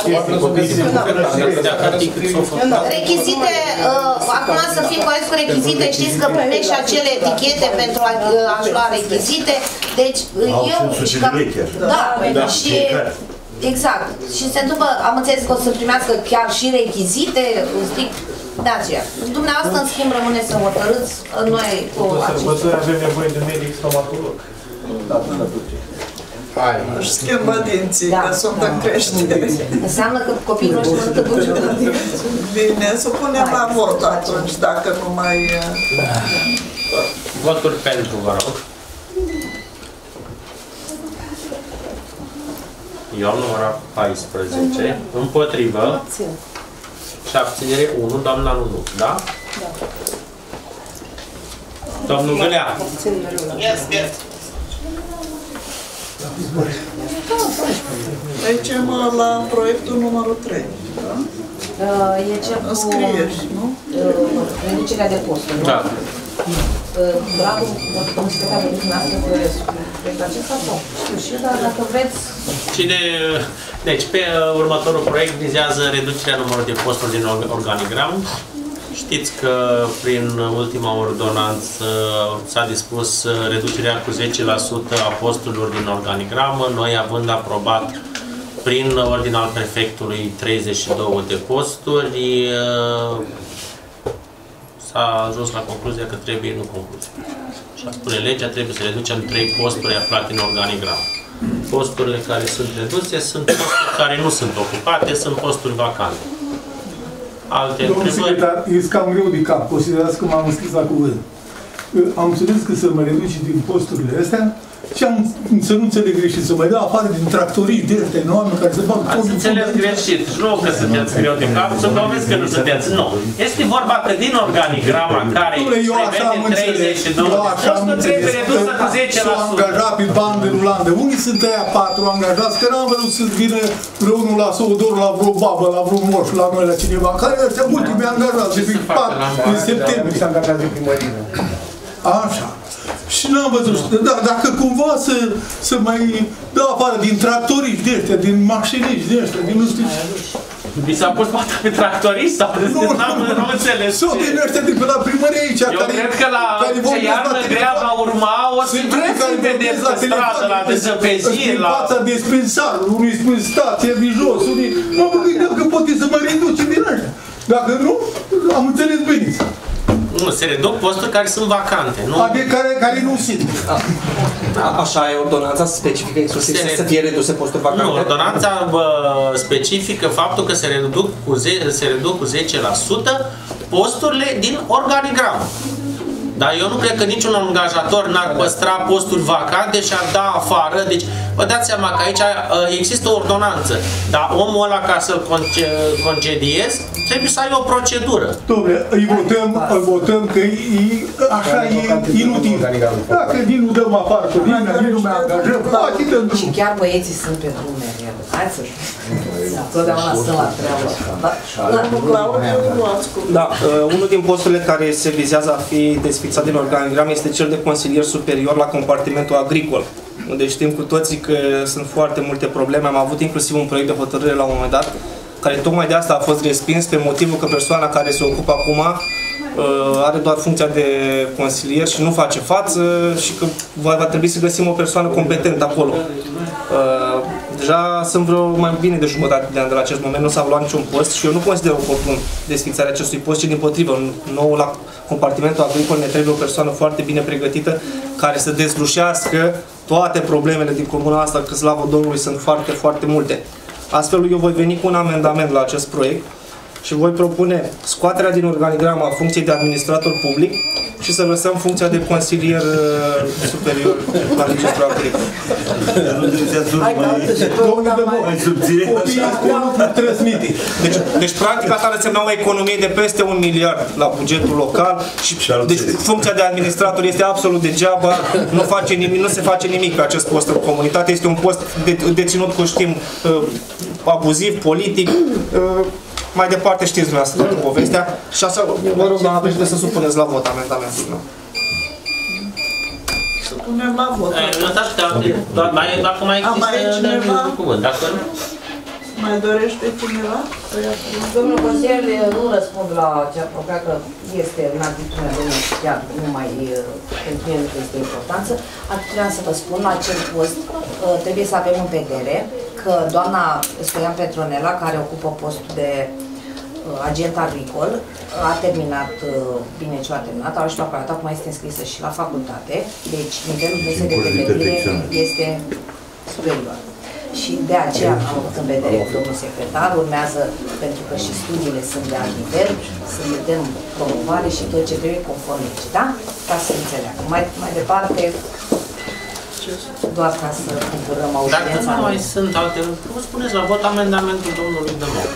rechizite, acum să fim corecți cu rechizite, știți că primești și acele etichete pentru a-și lua rechizite, deci eu... Da, și... Exact. Și se întâmplă, am înțeles că o să primească chiar și rechizite, strict de aceea. Dumneavoastră, în schimb, rămâne să hotărâți noi cu acest... Sărbători avem nevoie de medic stomatolog. Își schimbă dinții, că sunt în creștere. Înseamnă că copiii noștri mănâncă dulce. Bine, să punem la vot atunci, dacă nu mai... Voturi pentru, vă rog. Eu am numărat 14, împotrivă și abținere 1, doamna Nunu, da? Da. Domnul Gâlea. Yes. Trecem la proiectul numărul 3, da? E cel cu înscrieri, nu? reducerea de posturi, nu? Da. Bravo, domnul secretar de dumneavoastră pe proiectul acesta sau? Știu și eu, dar dacă vreți... Deci, pe următorul proiect vizează reducerea numărului de posturi din organigram. Știți că prin ultima ordonanță s-a dispus reducerea cu 10% a posturilor din organigram, noi având aprobat prin ordin al prefectului 32 de posturi, s-a ajuns la concluzia că trebuie, nu concluzia. Și spune legea, trebuie să reducem 3 posturi aflate în organigram. Posturile care sunt reduse sunt posturi care nu sunt ocupate, sunt posturi vacante. Alte Domnul secretar, este cam greu de cap, considerați că m-am înscris la cuvânt. Am înțeles că să mă reduce din posturile astea și am să nu înțeleg greșit, să mă dea afară din tractorii de ăștia, oameni care se fac... Ați înțeles greșit. Nu că sunteți greu de cap, să dovezi că nu sunteți. Nu. Este vorba că din organigrama care prevede 32 posturi trebuie redusă cu 10%. S-au angajat pe bandă rulantă. Unii sunt aia 4 angajați, că n-am văzut să vină unul la Soudor, la vreo babă, la vreo moș, la noi, la cineva, care ăștia ultimii angajați, de pe 4 în septembrie. Se angajează din primărie. Așa. Și n-am văzut. Da, dacă cumva să mai dă afară din tractoriști de ăștia, din mașiniști de ăștia, din nu știu... Mi s-a pus poate pe tractoriști sau nu înțeles ce... Sau din ăștia de pe la primărie aici, eu cred că la ce iarnă grea va urma, o să vreți să vedeți pe stradă, la dezăpeziri, la... Fața de spensar, unii spun stație de jos, unii... Mă gândeam că poate să mă reduce din ăștia. Dacă nu, am înțeles bine. Nu, se reduc posturi care sunt vacante, nu? Adică care nu sunt. Așa e ordonanța specifică exclusiv să fie reduse posturi vacante? Nu, ordonanța specifică faptul că se reduc cu 10% posturile din organigram. Dar eu nu cred că niciun angajator n-ar păstra posturi vacante și ar da afară. Deci, vă dați seama că aici există o ordonanță. Dar omul ăla, ca să-l concediez, trebuie să ai o procedură. Dom'le, îi votăm că așa e inutil. Dacă din nu dăm afară pe nimeni, nu mai angajăm, și chiar băieții sunt pe lume. Hai să totdeauna sunt la treabă. Da, unul din posturile care se vizează a fi desfițat din organigram este cel de consilier superior la compartimentul agricol. Unde știm cu toții că sunt foarte multe probleme. Am avut inclusiv un proiect de hotărâre la un moment dat, care tocmai de asta a fost respins pe motivul că persoana care se ocupă acum are doar funcția de consilier și nu face față și că va trebui să găsim o persoană competentă acolo. Deja sunt vreo mai bine de jumătate de an de la acest moment, nu s-a luat niciun post și eu nu consider oportun desființarea acestui post, ci dimpotrivă. Nou la compartimentul agricol ne trebuie o persoană foarte bine pregătită care să dezlușească toate problemele din comuna asta, că slavă Domnului sunt foarte, foarte multe. Astfel eu voi veni cu un amendament la acest proiect și voi propune scoaterea din organigrama funcției de administrator public și să lăsăm funcția de consilier superior la Registrul Agricol. Deci practic asta ar însemna o economie de peste 1 miliard la bugetul local și deci funcția de administrator este absolut degeaba, nu face nimic, nu se face nimic pe acest post în comunitate, este un post deținut, cum știm, abuziv, politic. Mai departe știți dumneavoastră toată povestea și așa vă rog, doamna președinte, să supuneți la vot amendamentul meu. Să punem la vot. Dacă mai cineva? Dacă nu... Mai dorește cineva? Domnul consilier, nu răspund la ce apropiat că este în atitudinea domnului chiar nu mai pentru el este importanță. Atitudinea să vă spun, la acel post trebuie să avem în vedere că doamna Stoian Petronela, care ocupă postul de agent agricol, a terminat, bine ce a terminat, are și facultate, acum este înscrisă și la facultate, deci nivelul de pregătire este superior. Și de aceea am avut în vedere domnul secretar, urmează, pentru că și studiile sunt de alt nivel, să le dăm promovare și tot ce trebuie conform legii, da? Ca să înțeleagă. Mai departe, doar ca să concurăm audiența. Dacă nu mai sunt alte lucruri, vă spuneți la vot amendamentul domnului Dămoc.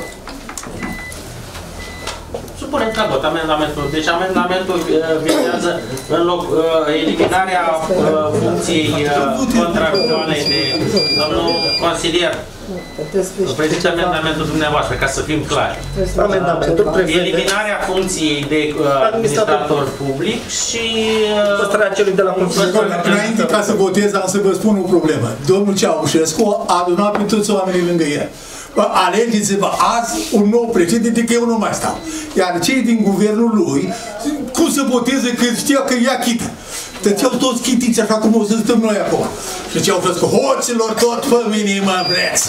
Supunem ca vot amendamentul. Deci amendamentul vizează în loc eliminarea funcției contractuale de domnul consilier. Prezint amendamentul dumneavoastră, ca să fim clari. Amendamentul prevede eliminarea funcției de administrator public și păstrarea celui de la consilier. Înainte ca să votez, am să vă spun o problemă. Domnul Ceaușescu a adunat pe toți oamenii lângă el. Alegeți-vă azi un nou președinte, că eu nu mai stau. Iar cei din guvernul lui, cum să voteze că știa că ia chită? Stăteau toți chitiți așa cum o să stăm noi acum. Și ce au fost că hoților tot pe mine mă vreți.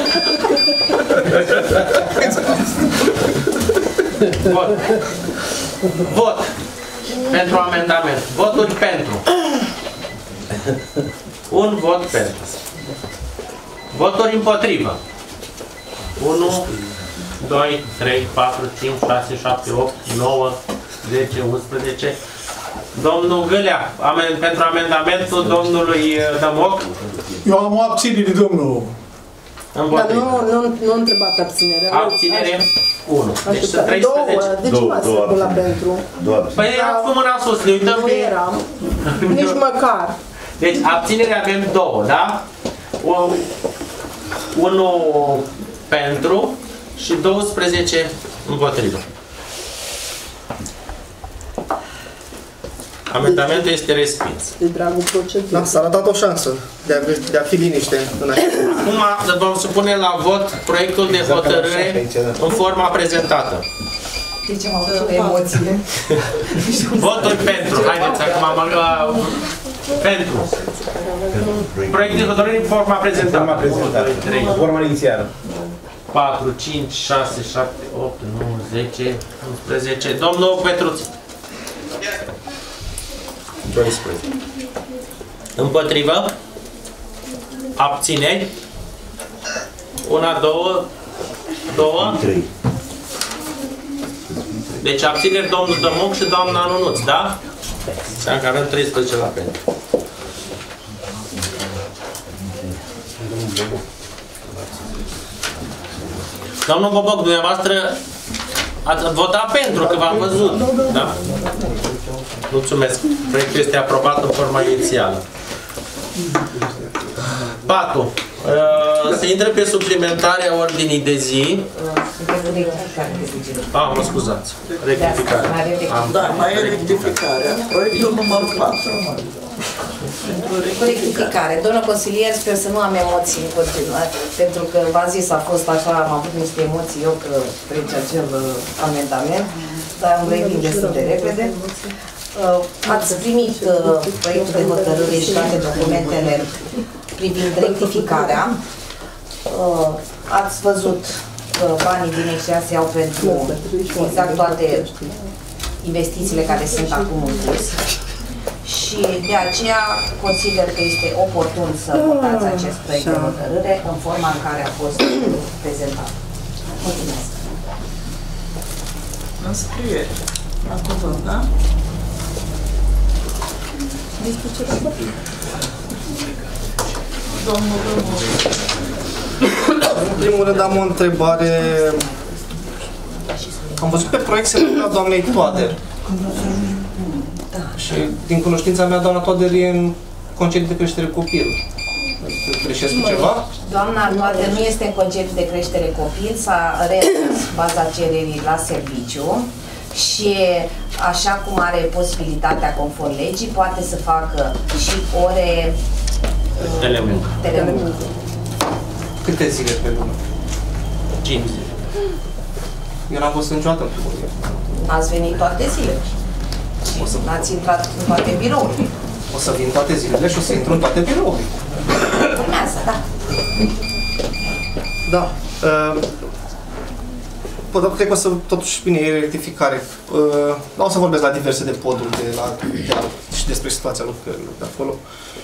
Vot. Vot. Pentru amendament. Voturi pentru. Un vot pentru. Voturi împotrivă. 1, 2, 3, 4, 5, 6, 7, 8, 9, 10, 11. Domnul Gâlea, pentru amendamentul domnului Dămoc. Eu am o abținere, domnul. Dar nu întrebat abținerea. Abținere 1. Deci sunt 13. De ce m-ați făcut la pentru? Păi era cu mâna sus, ne uităm nu eram. Nici măcar. Deci abținere avem 2, da? 1 pentru și 12 împotrivă. Amendamentul este respins. De dragul procedurii. Da, s-a dat o șansă de a fi liniște înainte. Acum vom supune la vot proiectul de hotărâre în forma prezentată. Deci am avut emoție. Voturi pentru. Haideți acum pentru. Proiectul de hotărâre în forma prezentată. Forma inițială. 4, 5, 6, 7, 8, 9, 10, 11. Domnul Petruț. 12. Împotrivă. Abțineri. 1, 2, 3. Deci abțineri domnul Dămoc și doamna Nunuț, da? Înseamnă că avem 13 la pentru. Domnul Boboc, dumneavoastră ați votat pentru, că v-am văzut. Da? Mulțumesc. Proiectul este aprobat în forma inițială. 4. Se intră pe suplimentarea ordinii de zi. Mă scuzați. Rectificare. Da, mai e rectificarea. Proiectul numărul 4. Cu rectificare. Domnul consilier, sper să nu am emoții în continuare, pentru că v-am zis, a fost așa, am avut niște emoții eu că trece acel amendament, dar îmi revin destul de repede. Ați primit proiectul de hotărâre și toate documentele privind rectificarea. Ați văzut că banii din excedia se iau pentru exact toate investițiile care sunt acum în curs. Și de aceea consider că este oportun să votați acest proiect de hotărâre în forma în care a fost prezentat. Mulțumesc! Înscrieri. La cuvânt, da? Despre ce vorbim? Domnul. În primul rând am o întrebare. Am văzut pe proiect se numea doamnei Toader. Și din cunoștința mea, doamna Toader e în concediu de creștere copil. Greșesc cu ceva? Doamna Toader nu este în concediu de creștere copil, s-a retras baza cererii la serviciu și așa cum are posibilitatea conform legii, poate să facă și ore telemuncă. Câte zile pe lună? 5 zile. Eu n-am fost niciodată în primul rând. Ați venit toate zilele. N-ați intrat în toate birourile. O să vin toate zilele și o să intru în toate birourile. Urmează, da. Da. Cred că o să totuși bine e rectificare. O să vorbesc la diverse de poduri și despre situația lucrărilor de acolo.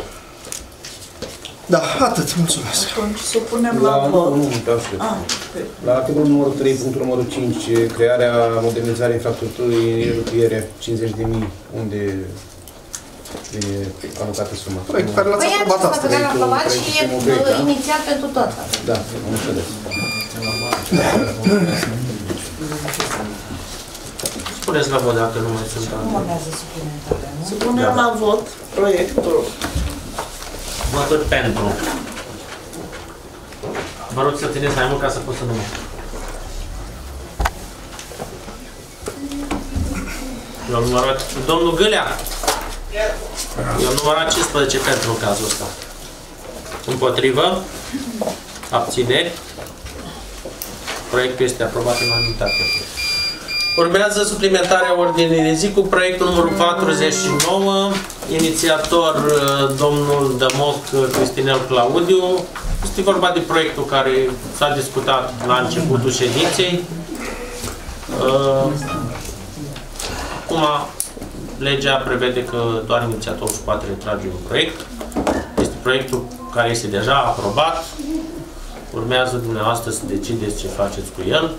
Da, atât, mulțumesc. Atunci supunem la vot. La articolul numărul 3, punctul numărul 5, crearea, modernizarea infrastructurii rutiere, 50.000, unde vine alocată suma? Proiectul care l-ați aprobat asta. Păi l-ați aprobat și e inițial pentru tot. Da, am înțeles. Spuneți la vot dacă nu mai sunt. Cum urmează suplimentarea, nu? Supunem la vot proiectul. Voturi pentru. Vă rog să țineți mai mult ca să pot să număr. Eu numărat domnul Gâlea. Eu numărat 15 pentru în cazul ăsta. Împotrivă. Abțineri. Proiectul este aprobat în unanimitate. Urmează suplimentarea ordinii de zi cu proiectul numărul 49, inițiator domnul Dămoc Cristinel Claudiu. Este vorba de proiectul care s-a discutat la începutul ședinței. Acum, legea prevede că doar inițiatorul își poate retrage un proiect. Este proiectul care este deja aprobat. Urmează dumneavoastră să decideți ce faceți cu el.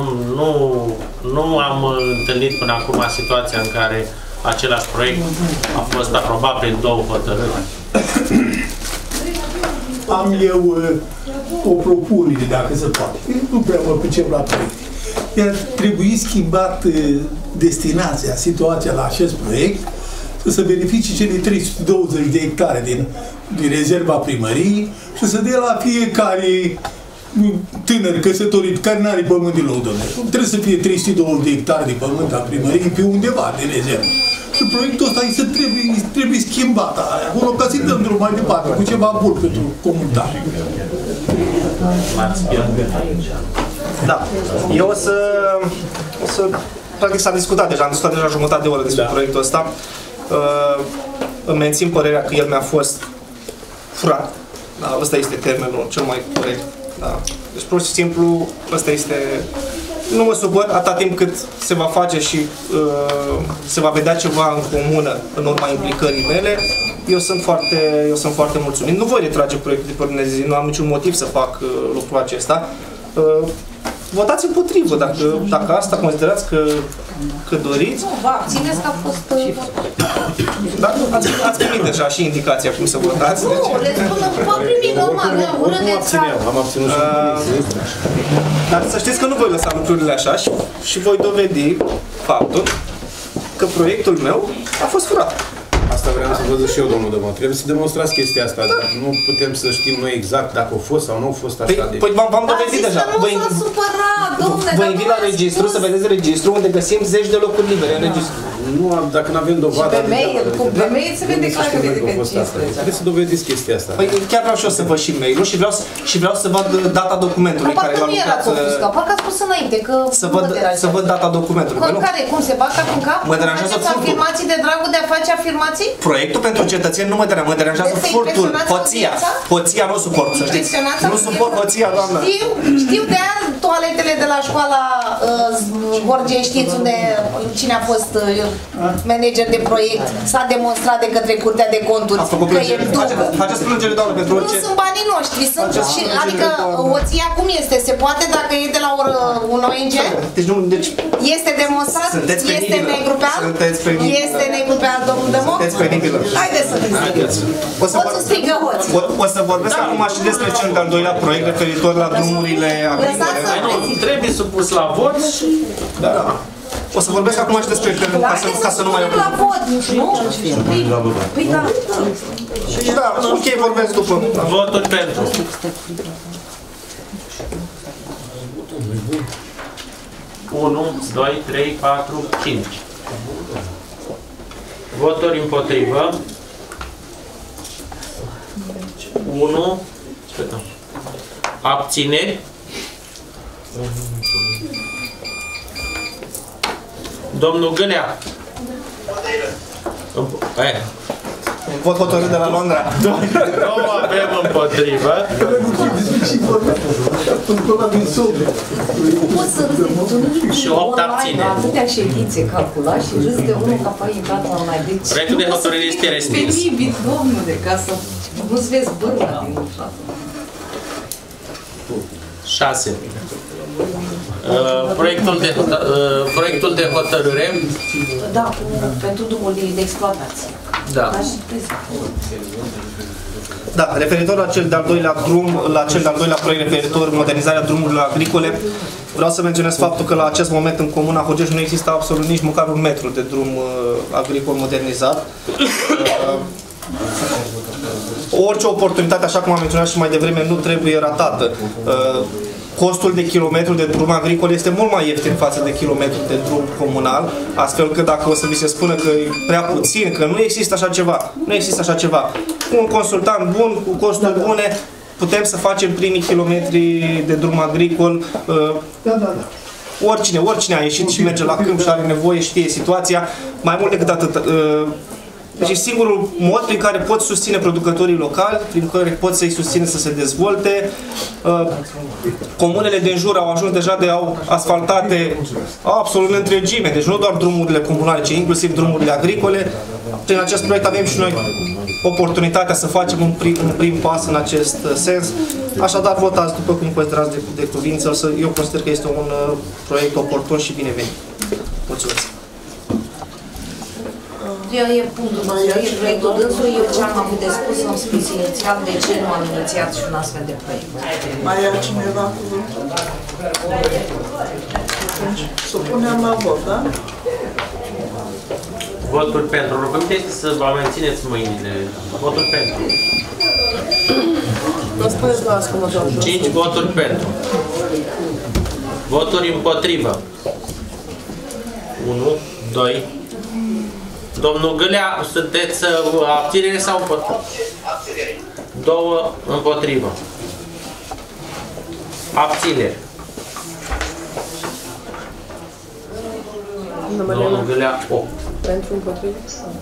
Nu am întâlnit până acum situația în care același proiect a fost aprobat prin două hotărâri. Am eu o propunere, dacă se poate. Nu prea mă pricep la proiect. Ar trebui schimbat destinația, situația la acest proiect, să beneficie cele 320 de hectare din rezerva primăriei și să dea la fiecare tânăr căsătorit care nu are pământ de loc, domnule. Trebuie să fie 320 de hectare de pământ a primăriei pe undeva de rezervă. Și proiectul ăsta trebuie schimbat acolo ca să-i dăm drum mai departe, cu ceva bun pentru comunitate. Da. Eu o să practic s-a discutat deja, am discutat deja jumătate de oră despre proiectul ăsta. Îmi mențin părerea că el mi-a fost furat. Da, ăsta este termenul cel mai corect. Da. Deci, pur și simplu, ăsta este... Nu mă supăr atâta timp cât se va face și se va vedea ceva în comună în urma implicării mele. Eu sunt foarte mulțumit. Nu voi retrage proiectul de pe ordine de zi, nu am niciun motiv să fac lucrul acesta. Votați împotrivă, dacă asta considerați că doriți. Nu, vă abțineți că a fost... Dar ați primit deja și indicația cum să votați. Nu, le spun, vă primi normal, am abținut și dar să știți că nu voi lăsa lucrurile așa și voi dovedi faptul că proiectul meu a fost furat. Asta vreau să văd și eu, domnul Dămoc. Trebuie să demonstrați chestia asta. Nu putem să știm noi exact dacă a fost sau nu a fost așa de... Păi v-am dovedit deja. Vă invit la registru, să vedeți registru, unde găsim zeci de locuri libere în registru. Nu, dacă nu avem dovadă... Și pe mail, cu mail se vede clar că vede registru. Trebuie să dovediți chestia asta. Păi chiar vreau și eu să văd și mail-ul și vreau să văd data documentului care l-a lucrat. Parcă ați spus înainte că... Să văd data documentului. Care? Cum se bag cap în cap? Mă deranjează furtul. Afirmații de dragul de a face afirmații? Proiectul pentru cetățeni nu mă deranjează furtul, hoția. Hoția nu suport, să știți. Nu suport hoția, doamnă. Știu de aia toaletele de la școala Gorgei, știți unde cine a fost manager de proiect, s-a demonstrat de către Curtea de Conturi că e dubă. Faceți plângere, doamnă, pentru Nu orice... sunt banii noștri, sunt și, adică hoția cum este? Se poate dacă e de la un ONG? Deci, nu, deci Este demonstrat? Este negru pe alb? Sunteți penibilă. Este negru pe alb, domnul Dămoc? Sunteți penibilă. Haideți să fiți. Hoțul strigă hoț. O să vorbesc acum și despre cel de-al doilea proiect referitor la drumurile agricole. Trebuie supus la vot și... Da. O să vorbesc acum și despre ca să nu mai... La vot, nu? Păi da. Da, ok, vorbesc după. Voturi pentru. Unu, 2, 3, 4, 5. Voturi împotrivă. 1. Abțineri. Domnul Gânea. Vot hotărât de la Londra. Nu avem împotrivă. Și 8 abțineri. Atâtea ședințe calcula și râs de unul ca pe intrat la mai deci. Proiectul de hotărâre este respins. Penibil, domnule, ca să nu-ți vezi bârna din ușa. 6. Proiectul de hotărâre. Da, pentru drumurile de exploatație. Da. Da, referitor la cel de-al doilea drum, la cel de-al doilea proiect referitor modernizarea drumurilor agricole, vreau să menționez faptul că la acest moment în comuna Horgești nu există absolut nici măcar un metru de drum agricol modernizat. Orice oportunitate, așa cum am menționat și mai devreme, nu trebuie ratată. Costul de kilometru de drum agricol este mult mai ieftin față de kilometru de drum comunal, astfel că dacă o să vi se spună că e prea puțin, că nu există așa ceva, nu există așa ceva. Cu un consultant bun, cu costuri bune, putem să facem primii kilometri de drum agricol. Oricine a ieșit și merge la câmp și are nevoie, știe situația, mai mult decât atât. Deci e singurul mod prin care pot susține producătorii locali, prin care pot să-i susține să se dezvolte. Comunele din jur au ajuns deja de au asfaltate absolut în întregime, deci nu doar drumurile comunale, ci inclusiv drumurile agricole. Prin acest proiect avem și noi oportunitatea să facem un prim pas în acest sens. Așadar, votați după cum considerați de cuvință. Eu consider că este un proiect oportun și binevenit. Mulțumesc! E punctul meu, e proiectul dânsului, eu ce am avut de spus, am spus inițial de ce nu am inițiat și un astfel de proiect. Mai ia cineva cuvântul? Atunci, supunem la vot, da? Votul pentru. Rugăminte este să vă mențineți mâinile. Votul pentru. 5 voturi pentru. Voturi împotrivă. 1, 2. Domnul Gâlea, sunteți abținere sau împotrivă? 2 împotrivă. Abținere. Domnul Gâlea, 8. Pentru împotrivă?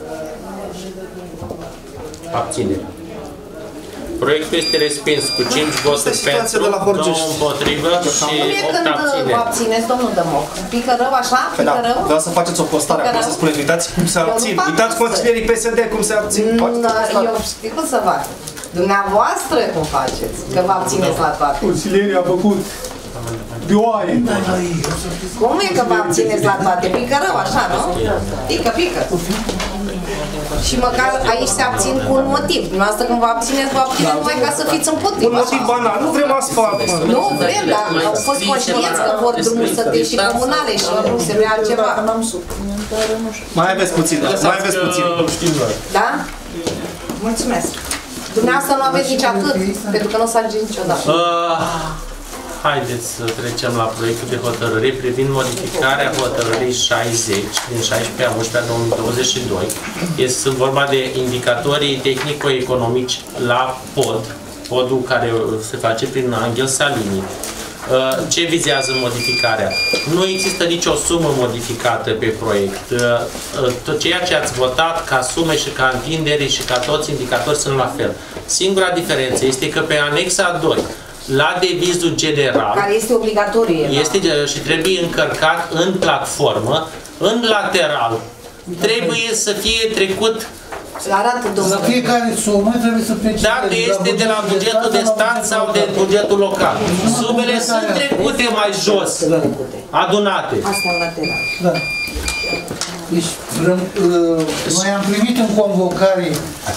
Abținere. Proiectul este respins cu 5 voturi pentru, 9 împotrivă și 8 abțineri. Vă abțineți, domnul Dămoc? Pică rău așa? Pică rău? Vreau să faceți o postare acum să spuneți, uitați cum se abțin. Uitați consilierii PSD cum se abțin. Eu știu cum să fac. Dumneavoastră cum faceți? Că vă abțineți la toate. Consilierii a făcut de oaie. Cum e că vă abțineți la toate? Pică rău așa, nu? Pică, pică. Și măcar aici se abțin cu un motiv. Dumneavoastră când vă abțineți numai ca să fiți împotriva. Un motiv banal, nu vrem asfalt. Nu vrem, dar au fost conștienți că vor drumuri sătești și comunale și nu se vrea altceva. Mai aveți puțin, mai aveți puțin. Da? Mulțumesc. Dumneavoastră nu aveți nici atât, pentru că nu o să ajungeți niciodată. Haideți să trecem la proiectul de hotărâre privind modificarea hotărârii 60 din 16 a 11 2022. Este vorba de indicatorii tehnico-economici la pod, podul care se face prin Angel Salini. Ce vizează modificarea? Nu există nicio sumă modificată pe proiect. Tot ceea ce ați votat ca sume și ca întinderi și ca toți indicatorii sunt la fel. Singura diferență este că pe anexa 2 la devizul general, care este obligatoriu, este și trebuie încărcat în platformă în lateral trebuie să fie trecut. Arată, domnule. La fiecare sumă trebuie să precizeze. Dacă este de la bugetul de stat sau de bugetul local. Sumele sunt trecute mai jos, adunate. Asta în lateral. Da. Deci, noi am primit în convocare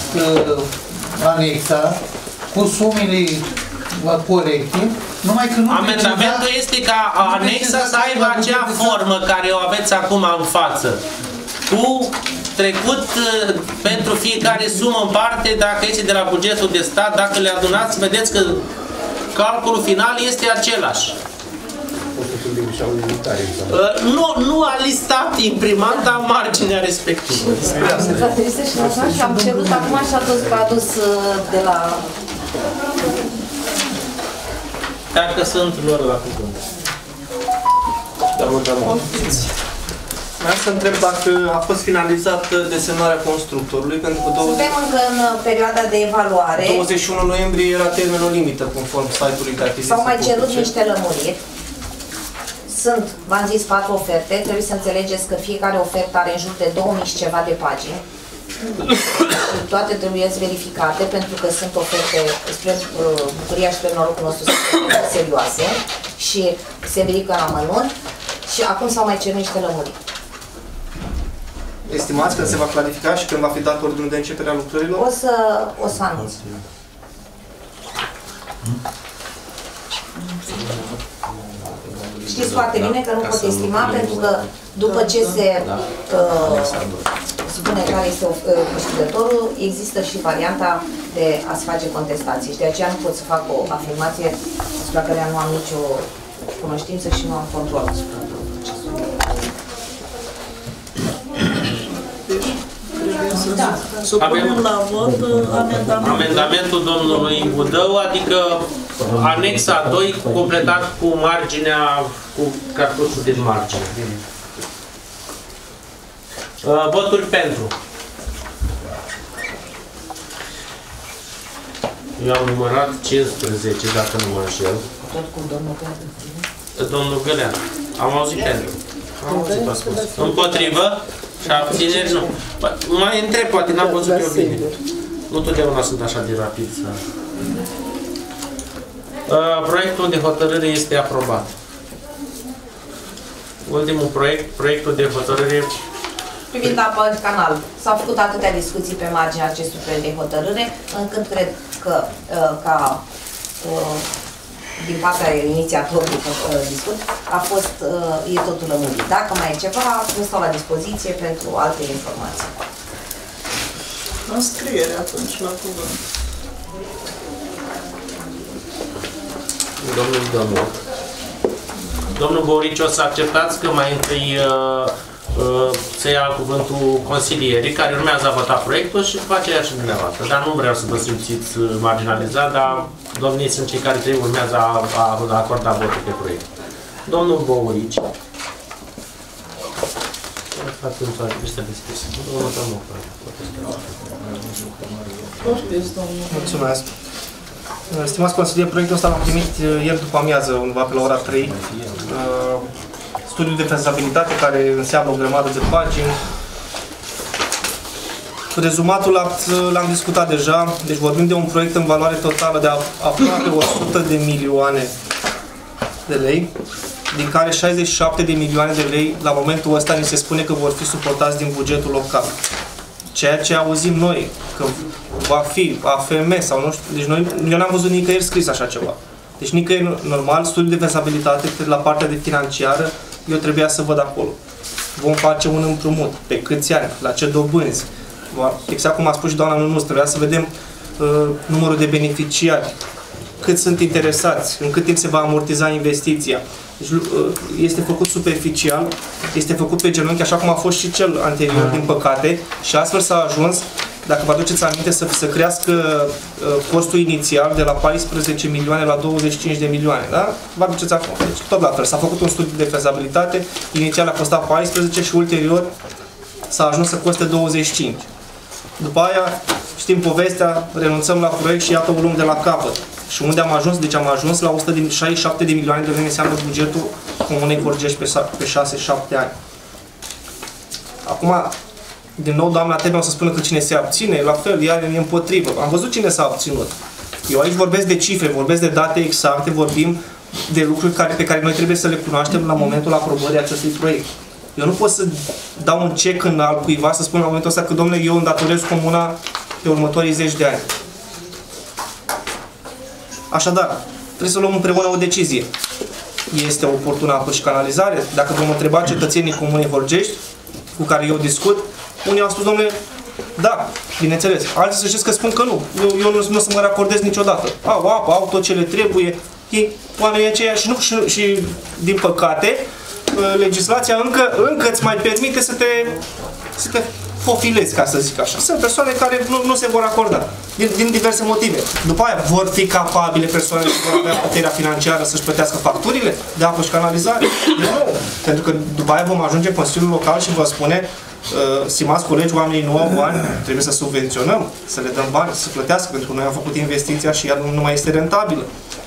anexa cu sumele corecte, numai că nu amendamentul este ca anexa să aibă acea formă care o aveți acum în față, cu trecut pentru fiecare sumă în parte, dacă este de la bugetul de stat, dacă le adunați, vedeți că calculul final este același. Nu a listat imprimanta marginea respectivă. Și am cerut acum și a adus de la... Dacă sunt lor la cuvânt. Vreau să întreb dacă a fost finalizat desemnarea constructorului, pentru că Suntem încă în perioada de evaluare. 21 noiembrie era termenul limită conform site-ului de achiziție. S-au mai cerut niște lămuriri. Sunt, v-am zis, 4 oferte. Trebuie să înțelegeți că fiecare ofertă are în jur de 2000 și ceva de pagini. Toate trebuie verificate pentru că sunt oferte spre bucuria și spre norocul nostru serioase și se verifică în amănunt și acum s-au mai cerut niște lămuriri. Estimați că se va clarifica și când va fi dat ordinul de începere a lucrărilor? O să anunț. Știți foarte bine că nu pot estima pentru că după ce se spune care este câștigătorul, există și varianta de a-ți face contestații și de aceea nu pot să fac o afirmație asupra care nu am nicio cunoștință și nu am control asupra procesului. Supunem la vot amendamentul domnului Budău, adică anexa 2 completat cu marginea, cu cartușul din margine. Voturi pentru. Eu am numărat 15, dacă nu mă înșel. Tot cu domnul Gălean. Domnul Gălean. Am auzit pentru. Am auzit, a spus. Împotrivă? Și abțineri nu. Mai întreb, poate n-am văzut eu bine. Nu totdeauna sunt așa de rapid. Proiectul de hotărâre este aprobat. Ultimul proiect, proiectul de hotărâre privind apa canal. S-au făcut atâtea discuții pe marginea acestui proiect de hotărâre, încât cred că din partea inițiatorului discut, e totul lămurit. Dacă mai e ceva, nu stau la dispoziție pentru alte informații. Înscriere atunci la cuvânt. Domnul Borici, o să acceptați că mai întâi să ia cuvântul consilierii care urmează a vota proiectul și după aceea și dumneavoastră. Dar nu vreau să vă simțiți marginalizat, dar domnii sunt cei care urmează a acorda votul pe proiect. Domnul Borici. Mulțumesc. Stimați consilieri, proiectul ăsta l-am primit ieri după amiază, undeva pe la ora 3. Studiul de fezabilitate care înseamnă o grămadă de pagini. Rezumatul l-am discutat deja, deci vorbim de un proiect în valoare totală de aproape 100 de milioane de lei, din care 67 de milioane de lei la momentul ăsta ni se spune că vor fi suportați din bugetul local. Ceea ce auzim noi, că va fi AFM sau nu știu, deci eu n-am văzut nicăieri scris așa ceva. Deci nicăieri normal, studiul de fezabilitate, la partea de financiară, eu trebuia să văd acolo. Vom face un împrumut, pe câți ani, la ce dobânzi. Exact cum a spus și doamna Nunuț, trebuia să vedem numărul de beneficiari, cât sunt interesați, în cât timp se va amortiza investiția. Deci, este făcut superficial, este făcut pe genunchi, așa cum a fost și cel anterior, din păcate, și astfel s-a ajuns, dacă vă aduceți aminte, să crească costul inițial de la 14 milioane la 25 de milioane. Da? Vă aduceți acum. Deci, tot la fel, s-a făcut un studiu de fezabilitate, inițial a costat 14 și ulterior s-a ajuns să coste 25. După aia, știm povestea, renunțăm la proiect și iată o luăm de la capăt. Și unde am ajuns? Deci am ajuns la 167 de milioane de lei înseamnă bugetul Comunei Horgești pe 6-7 ani. Acum, din nou, doamna Tebea o să spună că cine se abține, la fel, ea e împotrivă. Am văzut cine s-a abținut. Eu aici vorbesc de cifre, vorbesc de date exacte, vorbim de lucruri pe care noi trebuie să le cunoaștem la momentul aprobării acestui proiect. Eu nu pot să dau un cec în al cuiva să spun la momentul ăsta că, domnule, eu îndatorez comuna pe următorii 10 de ani. Așadar, trebuie să luăm împreună o decizie. Este oportună apă și canalizare? Dacă vom întreba cetățenii Comunei Horgești, cu care eu discut, unii au spus, domnule, da, bineînțeles. Alții să știți că spun că nu. Eu nu o să mă racordez niciodată. Au apă, au tot ce le trebuie. Oamenii aceia și din păcate, legislația încă îți mai permite să te fofilezi, ca să zic așa. Sunt persoane care nu se vor acorda, din diverse motive. După aia, vor fi capabile persoanele și vor avea puterea financiară să-și plătească facturile de apă și canalizare? Nu. Pentru că după aia vom ajunge în Consiliul Local și vă spune, stimați colegi, oamenii nu au bani, trebuie să subvenționăm, să le dăm bani, să plătească, pentru că noi am făcut investiția și ea nu mai este rentabilă.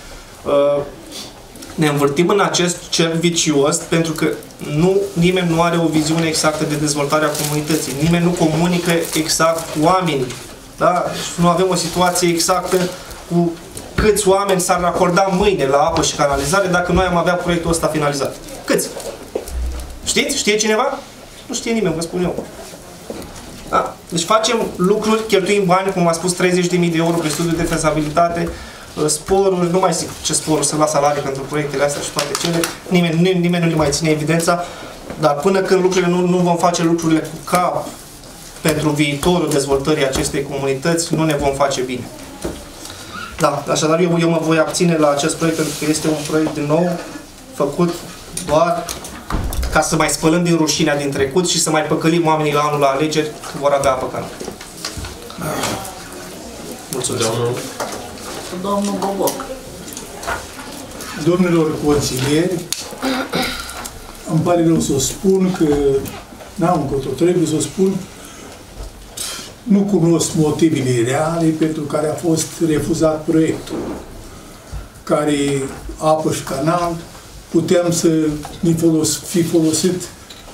Ne învârtim în acest cerc vicios pentru că nimeni nu are o viziune exactă de dezvoltare a comunității. Nimeni nu comunică exact cu oamenii. Da? Nu avem o situație exactă cu câți oameni s-ar racorda mâine la apă și canalizare dacă noi am avea proiectul ăsta finalizat. Câți? Știți? Știe cineva? Nu știe nimeni, vă spun eu. Da? Deci facem lucruri, cheltuim bani, cum am spus, 30.000 de euro pe studiu de fezabilitate, sporuri, nu mai zic ce sporuri să la salarii pentru proiectele astea și toate cele. Nimeni nu le mai ține evidența, dar până când lucrurile nu vom face lucrurile cu cap pentru viitorul dezvoltării acestei comunități, nu ne vom face bine. Da, așadar eu mă voi abține la acest proiect pentru că este un proiect din nou făcut doar ca să mai spălăm din rușinea din trecut și să mai păcălim oamenii la anul la alegeri că vor avea apă cană. Mulțumesc. Domnul Boboc. Domnilor consilieri, îmi pare rău să o spun că n-am încotro, trebuie să o spun, nu cunosc motivele reale pentru care a fost refuzat proiectul, care apă și canal puteam să fi folosit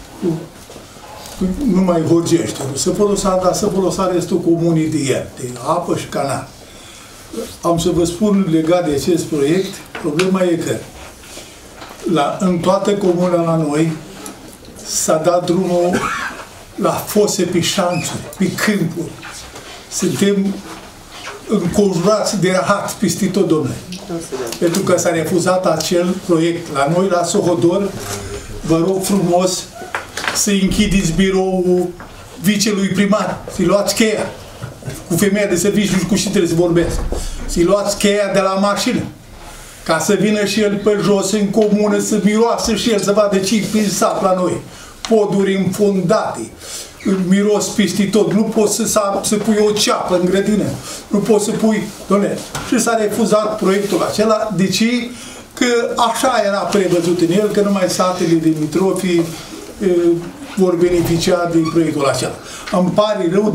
numai Horgești, să folosa restul comunii de el, de apă și canal. Am să vă spun legat de acest proiect, problema e că în toată comuna la noi s-a dat drumul la fose pe șanțuri, pe câmpuri. Suntem înconjurați de rahat peste tot, domnule. Pentru că s-a refuzat acel proiect. La noi, la Sohodor, vă rog frumos să închideți biroul vicelui primar, să-i luați cheia. Cu femeia de serviciu și cu și trebuie să vorbesc. Să-i luați cheia de la mașină. Ca să vină și el pe jos în comună, să miroasă și el, să vadă ce-i prin sat la noi. Poduri înfundate, miros peste tot. Nu poți să pui o ceapă în grădină. Nu poți să pui... Doamne, și s-a refuzat proiectul acela. De ce? Că așa era prevăzut în el, că numai satele de Mitrofi vor beneficia din proiectul acela. Îmi pare rău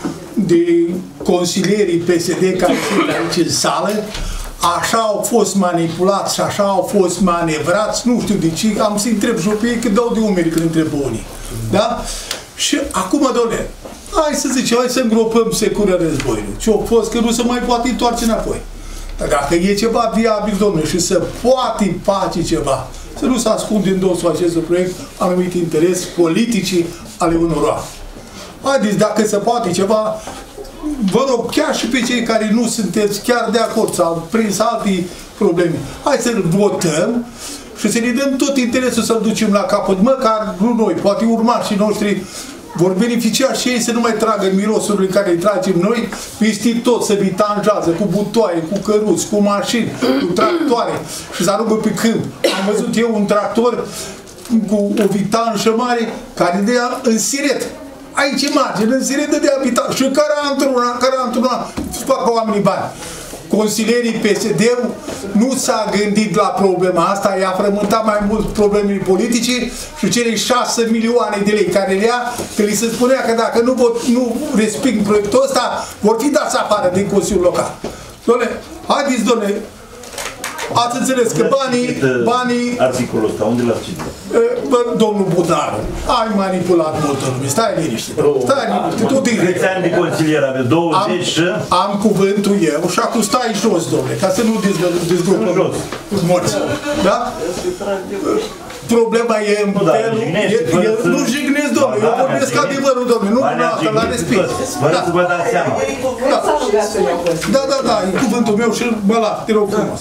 de consilierii PSD care sunt aici în sală, așa au fost manipulați și așa au fost manevrați, nu știu de ce, am să-i întreb și pe ei că dau de umeri când întreb unii. Da? Și acum, doamne, hai să zicem, hai să îngropăm secură războiului. Ce-a fost, că nu se mai poate întoarce înapoi. Dar dacă e ceva viabil, domnule, și să poate face ceva, să nu se ascunde în dosul acestui proiect anumit interes politicii ale unor oameni. Haideți, dacă se poate ceva, vă rog, chiar și pe cei care nu sunteți chiar de acord sau prins alte probleme, hai să-l votăm și să ne dăm tot interesul să-l ducem la capăt, măcar nu noi, poate urmașii noștri vor beneficia și ei să nu mai tragă mirosurile în care îi tragem noi, peste tot să vitanjează cu butoaie, cu căruți, cu mașini, cu tractoare și să aruncă pe câmp. Am văzut eu un tractor cu o vitanjă mare care dea în siret. Aici margine, în siret de habitat. Și care a întrunat, facă oamenii bani. Consilierii PSD-ul nu s-a gândit la problema asta, i-a frământat mai mult problemele politice și cele 6 milioane de lei care le ia, că li se spunea că dacă nu resping proiectul ăsta, vor fi dați afară din Consiliul Local. Doamne, haideți, doamne, Ați înțeles că banii... Articolul ăsta, unde l-ați citit? Domnul Budaru, ai manipulat multă lume, stai liniștit. Stai liniștit, tu din câți ani de consilier aveți? 20 și... Am cuvântul eu și acum stai jos, domnule, ca să nu dezgropăm morți. Da? Problema e în felul... Nu jignesc, domnule, eu vorbesc adevărul, domnule, nu până asta, la respins. Vreau să vă dați seama. Da, e cuvântul meu și mă las, te rog frumos.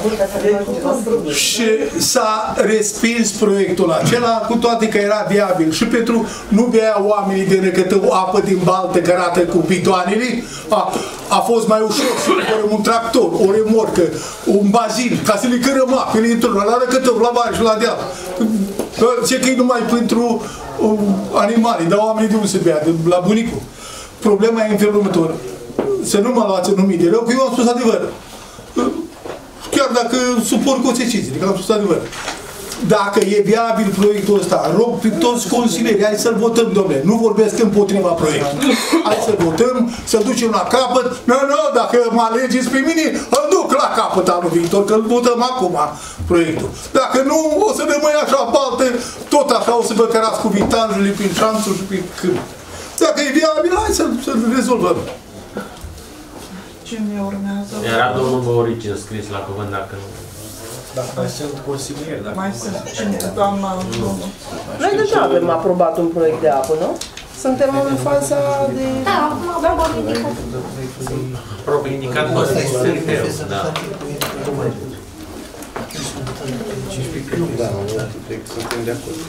Și s-a respins proiectul acela, cu toate că era viabil și pentru nu bea oamenii de Răcătău apă din baltă cărată cu bidoanele, a fost mai ușor să cumpărăm un tractor, o remorcă, un bazin, ca să le cărăm apele într-una, la Răcătău, la mare și la deal. Ce că e numai pentru animale, dar oamenii de unde se bea, la bunicul. Problema e în felul următor. Să nu mă luați în numit de rău, că eu am spus adevăr. Chiar dacă suport consecințele, că am spus adevăr. Dacă e viabil proiectul ăsta, rog pe toți consilierii, hai să-l votăm, domnule. Nu vorbesc împotriva proiectului. Hai să votăm, să-l ducem la capăt. Nu, dacă mă alegeți pe mine, îl duc la capăt anul viitor, că îl votăm acum proiectul. Dacă nu, o să rămâi așa baltă, tot așa o să vă cărați cu vitanjele prin șanțul și prin câmp. Dacă e viabil, hai să-l rezolvăm. Cine urmează? Era domnul Băurici scris la cuvânt, dacă nu... Dacă mai sunt consilieri, dacă mai sunt cine, doamna... Noi deja avem aprobat un proiect de apă, nu? Suntem în faza de... Da, acum avem indicat. Propriu indicator. Da. Da, suntem de acord.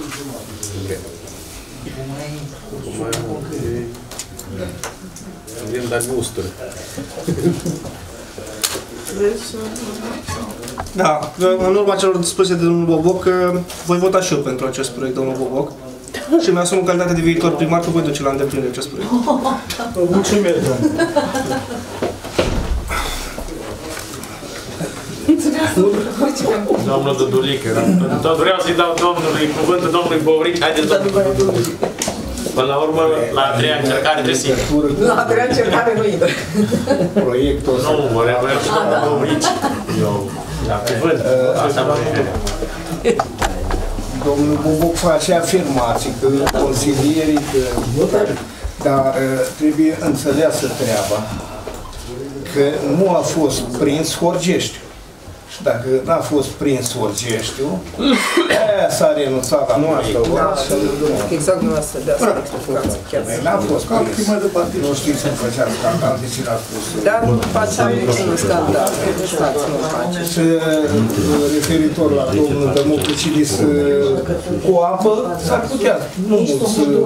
Avem dar gusturi. Da, în urma celor spuse de domnul Boboc, voi vota și eu pentru acest proiect, domnul Boboc. Și mi-asum în calitate de viitor primar că voi duce la îndeplinire acest proiect. Mulțumesc, Domnul Dudulică, tot vreau să-i dau domnului cuvântul domnului Băurici, haideți domnul Dudulică. Până la urmă, la a treia încercare trebuie să intre. La a treia încercare nu intră. Proiectul ăsta. Nu, mă refer și domnul Băurici. Eu, la cuvânt, asta mă refer. Domnul Boboc face afirmații că consilierii, dar trebuie înțeleasă treaba că nu a fost prins Horgeștiu. Și dacă n-a fost prins Horgeștiu, aia s-a renunțat la proiectul. Exact nu asta de asta explicați. N-a fost prins. Nu știți să-mi făceați scandal, de ce l-ați spus. Dar faceam un scandal. Și referitor la domnul Dămocucidis cu apă, s-ar putea, nu mult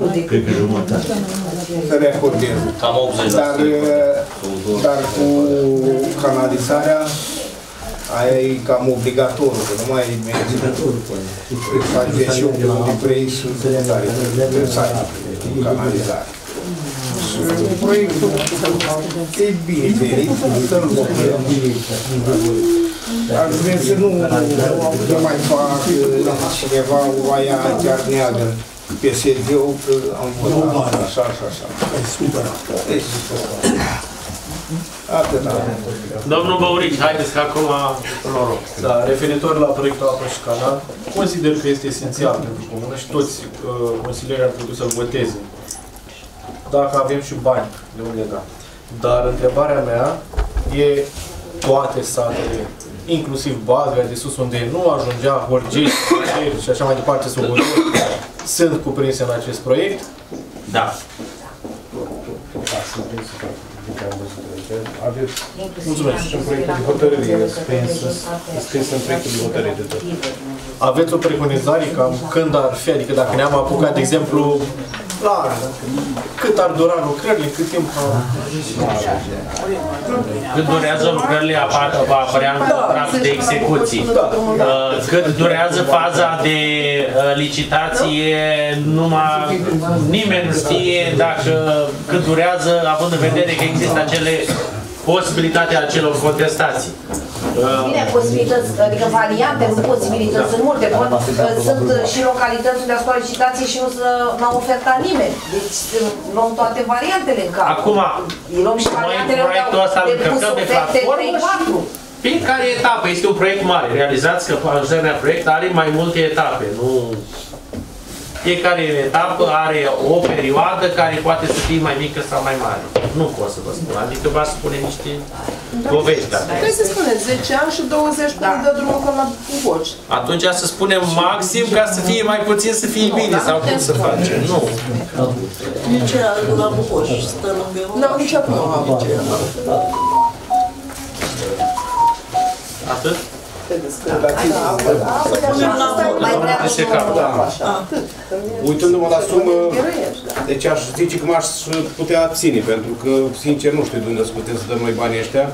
să reacordez. Cam 80%. Dar cu canalizarea, aia e cam obligatoriu, că nu mai merge. Face și un de prei și trebuie să ai canalizare. Și proiectul e bine verit, să-l votăm. Ar vrea să nu mai fac cineva oaia chiar neagră. PSD-ul, că am votat așa și așa. Atâta. Domnul Băurici, haideți că acum noroc. Da, referitor la proiectul apă și canal, consider că este esențial pentru comună și toți consilierii ar trebui să-l voteze. Dacă avem și bani, de unde da. Dar întrebarea mea e toate satele, inclusiv Bazărea de sus, unde nu ajungea Horgești și așa mai departe, sunt cuprinse în acest proiect? Da. Aveți, mulțumesc, și în proiectul de hotărâre scris în proiectul de hotărâre de tot. Aveți o preconizare cam când ar fi, adică dacă ne-am apucat, de exemplu, la cât ar dura lucrările, cât timp... Cât durează lucrările, va apărea în contract de execuții. Cât durează faza de licitație, nimeni nu știe cât durează, având în vedere că există posibilitatea acelor contestații. Bine, posibilități, adică variante, nu posibilități, sunt multe. Sunt și localități unde a scos licitație și nu n-a ofertat nimeni. Deci luăm toate variantele în cap. Acum, luăm și variantele unde au depus oferte 3-4. Fiecare etapă este un proiect mare. Realizați că asemenea proiect are mai multe etape. Nu... Fiecare etapă are o perioadă care poate să fie mai mică sau mai mare. Nu pot să vă spun. Adică v-aș spune niște povești. Trebuie să spuneți 10 ani și 20 până dă drumul până la Bucoci. Atunci să spunem maxim ca să fie mai puțin să fie bine sau cum să facem. Nu. Nici la Bucoci stă lângă... Nu, nici acum nu am. Atât? Uitându-mă la sumă, deci aș zice că m-aș putea abține, pentru că, sincer, nu știu de unde să putem să dăm noi banii ăștia,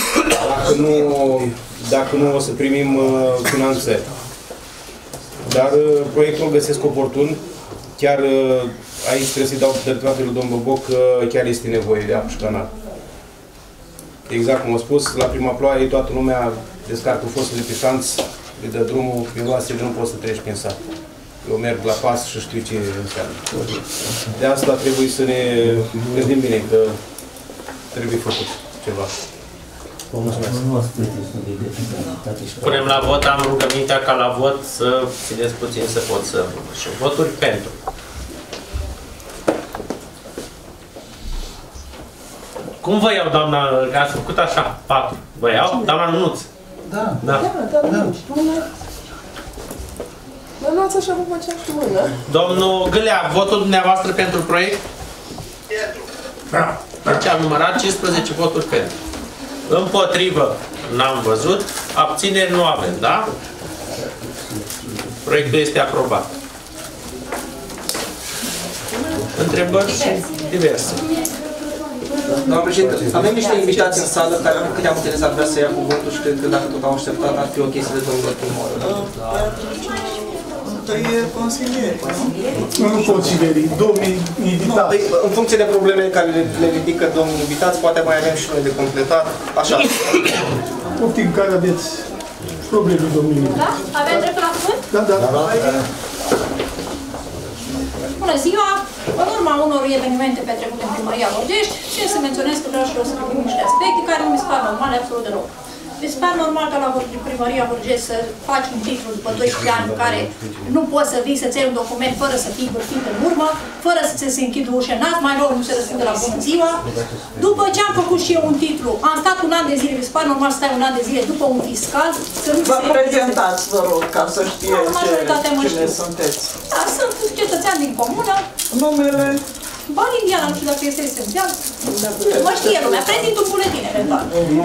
dacă nu o să primim finanțări. Dar proiectul îl găsesc oportun, chiar aici trebuie să-i dau dreptate lui domnul Boboc că chiar este nevoie de apă și canal. Exact cum am spus, la prima ploaie toată lumea descarcă fostele pe șanț, îi dă drumul, miroasele, nu poți să treci prin sat. Eu merg la pas și știu ce înseamnă. De asta trebuie să ne gândim bine că trebuie făcut ceva. Punem la vot, am rugămintea ca la vot să țineți puțin să pot să... Și voturi pentru. Cum vă iau, doamna, că ați făcut așa, 4. Vă iau? Doamna Nunuț. Da. Da. Mă luați așa, vă făceam cu mână. Domnul Gâlea, votul dumneavoastră pentru proiect? Deci am numărat 15 voturi pentru. Împotrivă n-am văzut, abțineri nu avem, da? Proiectul este aprobat. Întrebări și diverse. Doamna președinte, avem niște invitații în sală care câte am utilizat vrea să ia cuvântul și cred că dacă tot au așteptat ar fi ok să le dăm prima oră. Întâi consilieri, nu consilierii, domnii invitați. În funcție de problemele care le ridică domnii invitați, poate mai avem și noi de completat, așa. Poftim care aveți probleme, domnii invitați. Da? Avem dreptul la cuvânt? Da. Bună ziua! În urma unor evenimente petrecute în Primăria Horgești, și să menționez că vreau și eu să privim niște aspecte care nu mi se par normale absolut deloc. Mi se pare normal ca la Primăria Horgești să faci un titlu după 12 ani în care nu poți să vii să-ți iei un document fără să fii bârfit în urmă, fără să ți se închidă ușa în nas, mai rău nu se răspunde la bună ziua. După ce am făcut și eu un titlu, am stat un an de zile, mi se pare normal să stai un an de zile după un fiscal, să nu vă prezentați, vă rog, ca să știe cine sunteți. Da, sunt cetățean din comună. Numele? Bani Indiana, nu știu dacă este esențial. Mă știe lumea, prezint un buletin eventual.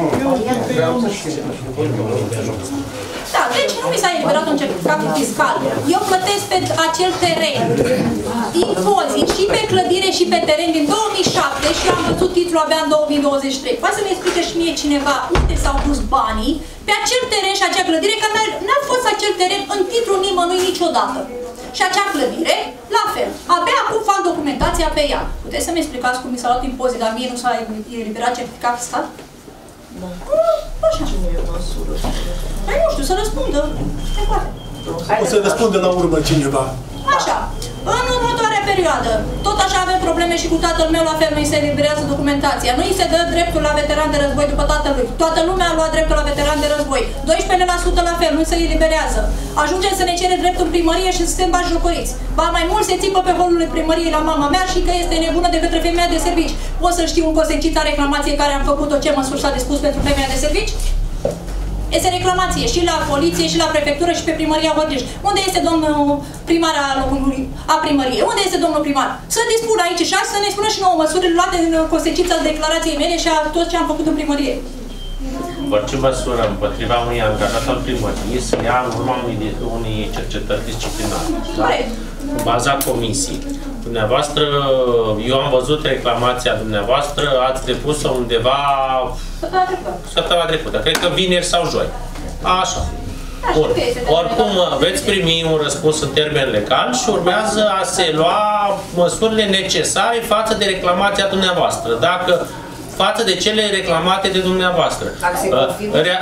Da, deci nu mi s-a eliberat un certificat fiscal. Eu plătesc pe acel teren impozit și pe clădire și pe teren din 2007 și am văzut titlul abia în 2023. Poate să-mi explice și mie cineva unde s-au dus banii pe acel teren și acea clădire, că n-a fost acel teren în titlul nimănui niciodată. Și acea clădire, la fel. Abia acum fac documentația pe ea. Puteți să-mi explicați cum mi s-a luat impozit, dar mie nu s-a eliberat certificat fiscal? Așa. Păi nu știu, să răspundă. O să răspundă la urmă cineva. Așa. În următoarea perioadă, tot așa avem probleme și cu tatăl meu, la fel nu îi se eliberează documentația. Nu îi se dă dreptul la veteran de război după tatălui. Toată lumea a luat dreptul la veteran de război. 12% la fel, nu se eliberează. Ajungem să ne cere dreptul în primărie și să suntem batjocoriți. Ba mai mult se țipă pe holul primăriei la mama mea și că este nebună de către femeia de servici. Pot să știu în consecința reclamației care am făcut-o ce măsuri s-a dispus pentru femeia de servici? Este reclamație și la poliție, și la prefectură, și pe primăria Horgești. Unde este domnul primar a primăriei? Unde este domnul primar? Să dispună aici și să ne spună și nouă măsurile luate în consecința declarației mele și a tot ce am făcut în primărie. Orice măsură împotriva unui angajat al primăriei să ia în urma unei cercetări disciplinare. Corect. În baza comisiei. Dumneavoastră, eu am văzut reclamația dumneavoastră, ați depus-o undeva săptămâna trecută. Cred că vineri sau joi. Așa. Bun. Oricum veți primi un răspuns în termen legal și urmează a se lua măsurile necesare față de reclamația dumneavoastră. Dacă față de cele reclamate de dumneavoastră.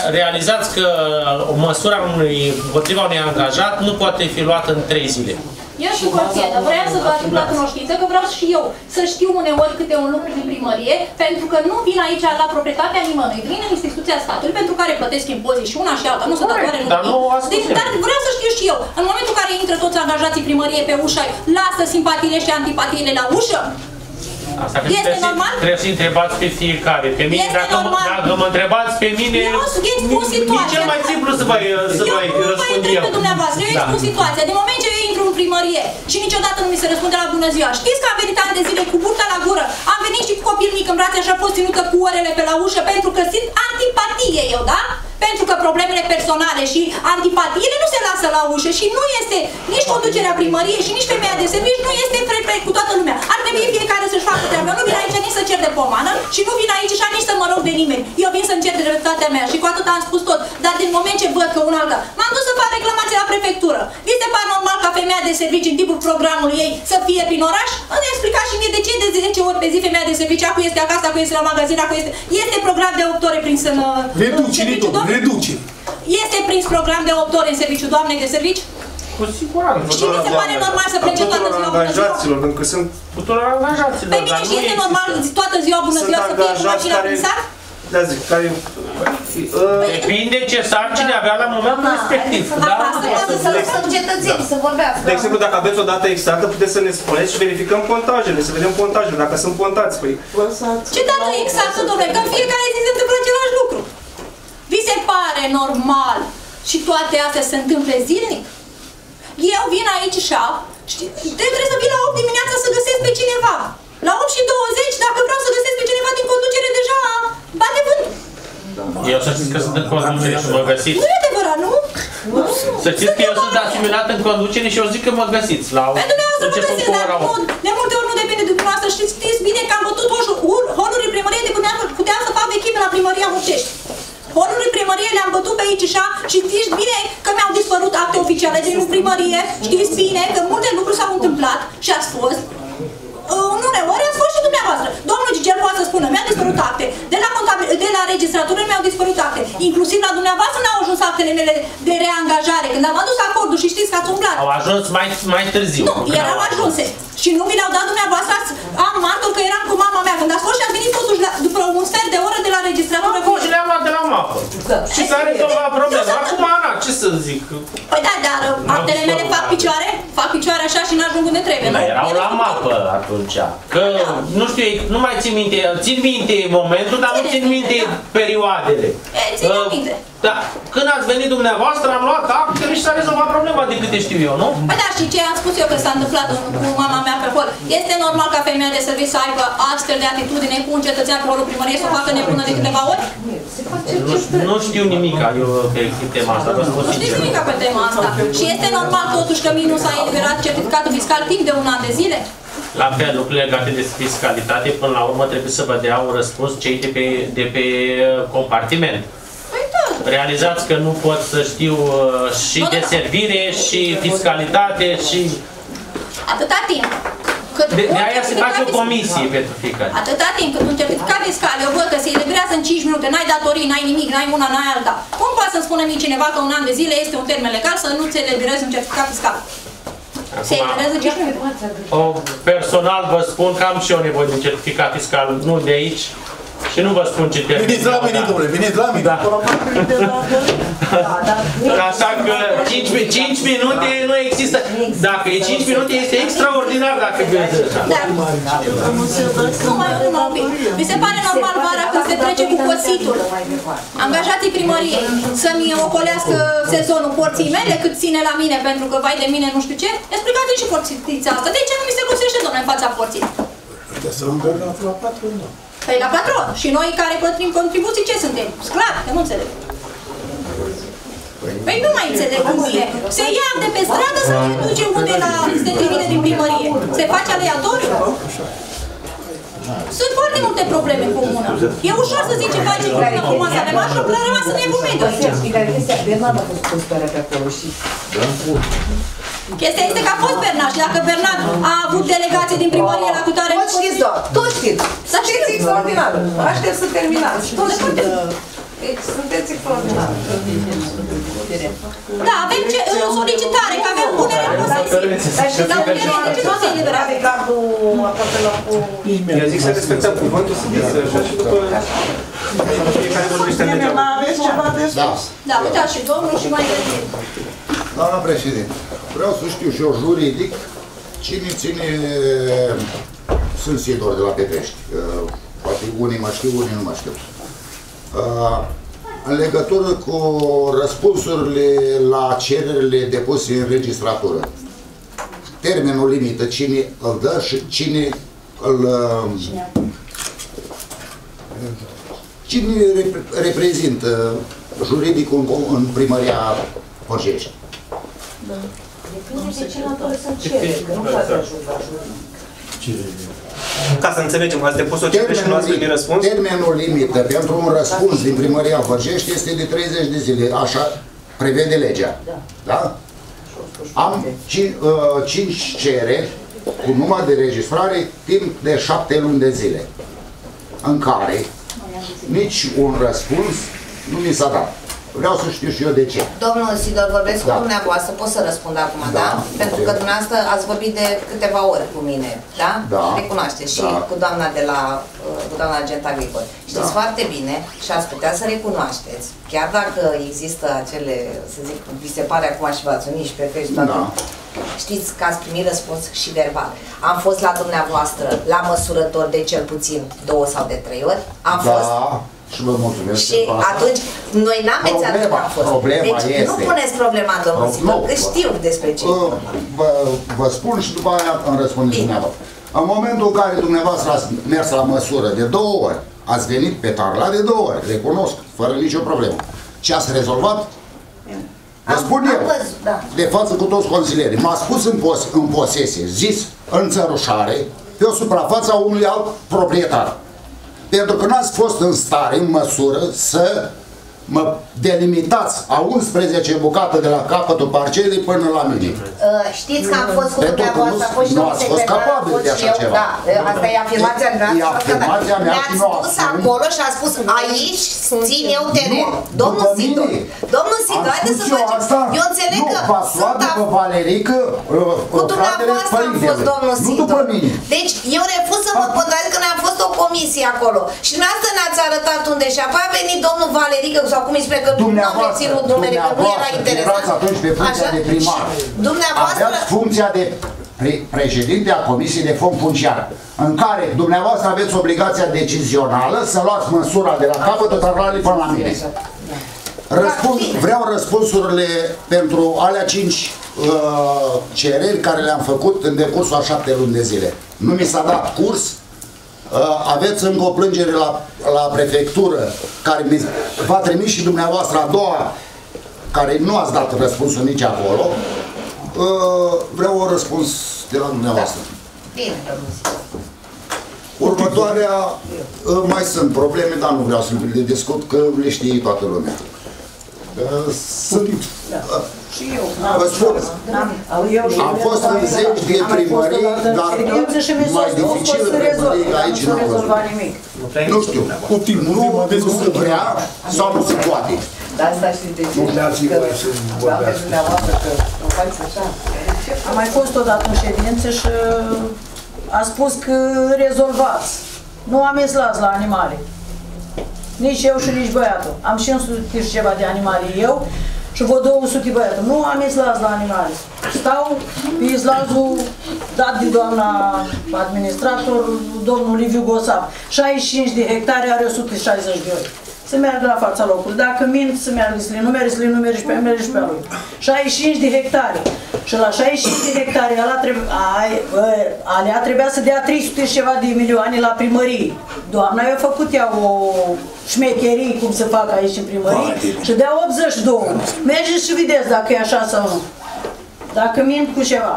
Realizați că măsura împotriva unui angajat nu poate fi luată în 3 zile. Eu sunt conștientă, vreau să vă aduc la cunoștință că vreau și eu să știu uneori câte un lucru din primărie, pentru că nu vin aici la proprietatea nimănui, vin în instituția statului pentru care plătesc impozit și una și alta, nu se datoare nimic. Dar vreau să știu și eu, în momentul în care intră toți angajații primăriei pe ușă, lasă simpatiile și antipatiile la ușă? Este normal? Trebuie să întrebați pe fiecare. Pe mine, dacă mă întrebați pe mine, e cel mai simplu să vă răspund eu. Pe dumneavoastră, eu expun situația. De moment ce eu intru în primărie și niciodată nu mi se răspunde la bună ziua. Știți că am venit ani de zile cu burta la gură, am venit și cu copil mic în brațe și am fost ținută cu orele pe la ușă pentru că simt antipatie eu, da? Pentru că problemele personale și antipatiile nu se lasă la ușă și nu este nici conducerea primăriei și nici femeia de servici, nu este cu toată lumea. Ar trebui fiecare să-și facă treaba. Nu vin aici nici să cer de pomană și nu vin aici nici să mă rog de nimeni. Eu vin să-mi cer dreptatea mea și cu atât am spus tot. Dar din moment ce văd că un alta, m-am dus să fac reclamație la prefectură. Vi se pare normal ca femeia de servici în timpul programului ei să fie prin oraș? Îmi explica și mie de ce de 10 ori pe zi femeia de servici, acu este acasă, acu este la magazin, acu este... Este program de 8 ore prins în serviciu, reduce. Este prins program de 8 ore în serviciu, doamne de servici? Cu siguranță. Și mi se pare normal să plece toată ziua bună ziua? Pentru sunt tuturor angajaților. Pe mine și este normal toată ziua bună ziua să fie cu mașina prin sat? Da, zic, care... Depinde ce sarcini avea la momentul respectiv. Asta poate să lăsăm cetățenii să vorbească. De exemplu, dacă aveți o dată exactă, puteți să ne spuneți și verificăm pontajele, să vedem pontajele, dacă sunt pontați. Ce dată exactă, domnule? Că în fiecare zi se întâmplă același lucru. Vi se pare normal și toate astea se întâmplă zilnic? Eu vin aici și trebuie să vin la 8 dimineața să găsesc pe cineva. La 8 și 20, dacă vreau să găsesc pe cineva din conducere, deja bate vânt. Eu să știți că sunt în conducere și mă găsiți. Nu e adevărat, nu? Să știți că eu sunt asimilat în conducere și eu zic că mă găsiți la început cu ora 8. De multe ori nu depinde de dumneavoastră. Știți bine că am bătut holurile primăriei de când puteam să fac vechime la primăria Horgești. Holurile primăriei le-am bătut pe aici și știți bine că mi-au dispărut acte oficiale din primărie. Știți bine că multe lucruri s-au întâmplat și ați fost. Uneori ați fost și dumneavoastră. Domnul Gigel poate să spună, mi-au dispărut acte. De la registratură mi-au dispărut acte. Inclusiv la dumneavoastră n-au ajuns actele mele de reangajare. Când am adus acordul și știți că ați umblat. Au ajuns mai târziu. Nu, erau ajunse. Și nu mi le-au dat dumneavoastră. Am martor că eram cu mama mea. Când ați fost și ați venit totuși după un sfert de oră de la registratură. Am fost și le-am luat de la mapă. Și s-a rezolvat problema. Acum, Ana, ce să zic? Păi da, dar actele mele fac picioare? Fac picioare așa și n-ajung unde trebuie, nu? Erau la mapă atunci. Că, nu știu, nu mai țin minte, țin minte momentul, dar nu țin minte perioadele. Țin minte. Da, când ați venit dumneavoastră, am luat actele și s-a rezolvat problema, de câte știu eu, nu? Păi da, și ce am spus eu că s-a întâmplat cu mama mea pe hol. Este normal ca femeia de serviciu să aibă astfel de atitudine cu un cetățean pe holul primăriei să o facă nebună de câteva ori? Nu știu nimica eu pe tema asta, vă spun sincer. Nu știți nimica pe tema asta. Și este normal totuși că mie nu s-a eliberat certificatul fiscal timp de un an de zile? La fel, lucrurile legate de fiscalitate, până la urmă trebuie să vă dea un răspuns cei de pe compartiment. Realizați că nu pot să știu și deservire, și fiscalitate, și... Atâta timp. De aia se face o comisie pentru fiecare. Atâta timp cât un certificat fiscal, eu văd că se eliberează în 5 minute, n-ai datorii, n-ai nimic, n-ai una, n-ai alta. Cum poate să spună mie cineva că un an de zile este un termen legal să nu ți eliberezi un certificat fiscal? Se eliberează 5 minute. Personal vă spun că am și eu nevoie de un certificat fiscal, nu de aici. Și nu vă spun ce termen. Veniți la mine, domnule, veniți la mine. Da. Așa că 5 minute nu există. Dacă e 5 minute, este extraordinar dacă vezi așa. Mi se pare normal vara când se trece cu păsitul. Angajații primăriei să-mi ocolească sezonul porții mele cât ține la mine, pentru că vai de mine nu știu ce. Explicați-mi și porțița asta. De ce nu mi se găsește, domnule, în fața porții? Păi la patron. Și noi care plătim contribuții, ce suntem? Sclavi, că nu înțeleg. Păi nu mai înțeleg cum e. Se ia de pe stradă să ne duce unde se trimite din primărie. Se face aleatoriu. Sunt foarte multe probleme în comună. E ușor să zici ce faci în comună frumoasă. Avem așa o rămasă nebun mediu aici. Bernard a fost postarea pe acolo și... Chestia este că a fost Bernard și dacă Bernard a avut delegație din primărie la cutare... Toți știți, doar, toți știți. Sunteți extraordinar. Aștept să terminați. Toți știți. Sunteți extraordinar. deschidere. Da, avem solicitare, că avem punere în posesie. Dar punere de ce se eliberare? Eu zic să respectăm cuvântul, să zic așa și după fiecare vorbește în legea. Aveți ceva de spus? Da, uitați și domnul și mai găsit. Doamna președinte, vreau să știu și eu juridic cine ține, sunt sigur de la Petești, poate unii mă știu, unii nu mă știu. În legătură cu răspunsurile la cererile depuse în registratură, termenul limită, cine îl dă și cine reprezintă juridicul în primăria Horgești? Da. Depinde de ce natură sunt cereri, că nu poate ajuta juridic. Ca să înțelegem, ați depus o cerere și nu ați primit răspuns? Termenul limită pentru un răspuns din primăria Horgești este de 30 de zile, așa prevede legea. Da? Am 5 cereri cu număr de registrare timp de 7 luni de zile, în care nici un răspuns nu mi s-a dat. Vreau să știu și eu de ce. Domnul Sidor, vorbesc cu dumneavoastră, pot să răspund acum, da? Pentru că dumneavoastră ați vorbit de câteva ori cu mine, da? Recunoașteți și cu doamna de la, cu doamna agent agricol. Știți foarte bine și ați putea să recunoașteți, chiar dacă există acele, să zic, vi se pare acum și v-ați unit și pe Facebook, știți că ați primit răspuns și verbal. Am fost la dumneavoastră, la măsurător de cel puțin 2 sau de 3 ori, am fost... Și vă mulțumesc. Și atunci, noi n-am menționat că am fost. Problema deci este, nu puneți problema, domnul Sidor, că știu despre ce. Vă spun și după aia îmi răspundeți dumneavoastră. În momentul în care dumneavoastră ați mers la măsură de 2 ori, ați venit pe Tarla de 2 ori, recunosc, fără nicio problemă. Ce ați rezolvat? Vă spun eu, de față cu toți consilierii, m-ați pus în posesie, zis, în țărușare, pe o suprafață a unui alt proprietar. Pentru că n-ați fost în stare, în măsură, să mă delimitați a 11 bucate de la capătul parcelei până la mine. Știți că am fost cu dumneavoastră, a fost și domnul secretar, a fost și eu, da, asta e afirmația dumneavoastră. Ne-ați dus acolo și a spus, aici țin eu teren. Domnul Sidor, haideți să facem, eu înțeleg că sunt pe Valerică, cu dumneavoastră am fost, domnul Sidor. Deci eu refuz să mă contrazic că ne-am fost o comisie acolo și dumneavoastră ne-ați arătat unde și apoi a venit domnul Valerică sau cum îi spune că nu am reținut numere, că nu era interesant. Dumneavoastră atunci pe funcția de primar. Aveați funcția de președinte a Comisiei de Fond Funciar, în care dumneavoastră aveți obligația decizională să luați măsura de la capătul Tarlalii până la mine. Vreau răspunsurile pentru alea 5 cereri care le-am făcut în decursul a 7 luni de zile. Nu mi s-a dat curs. Aveți încă o plângere la prefectură care v-a trimis și dumneavoastră a doua, care nu ați dat răspunsul nici acolo. Vreau un răspuns de la dumneavoastră. Bine, următoarea, mai sunt probleme, dar nu vreau să le discut, că le știe toată lumea. Sunt... Vă spun, am fost în 10 de primării, dar mai dificil primării aici nu am văzut. Nu știu, nu se vrea sau nu se poate. Dar asta știi de ce? Nu dați voie să vorbească. Am mai fost odată în ședință și a spus că rezolvați. Nu am islați la animale. Nici eu și nici băiatul. Am 500 și ceva de animale eu și vă 200 băiatul. Nu am islați la animale. Stau pe islazul dat de doamna administrator, domnul Liviu Gosav. 65 de hectare are 160 de ori. Să meargă la fața locului. Dacă mint, să meargă să le numere, să le numere și pe mine și pe lui. 65 de hectare. Și la 65 de hectare alea trebuia să dea 300 și ceva de milioane la primărie. Doamna i-a făcut ea o șmecherie, cum se fac aici în primărie, și dea 82. Mergeți și vedeți dacă e așa sau nu. Dacă mint cu ceva.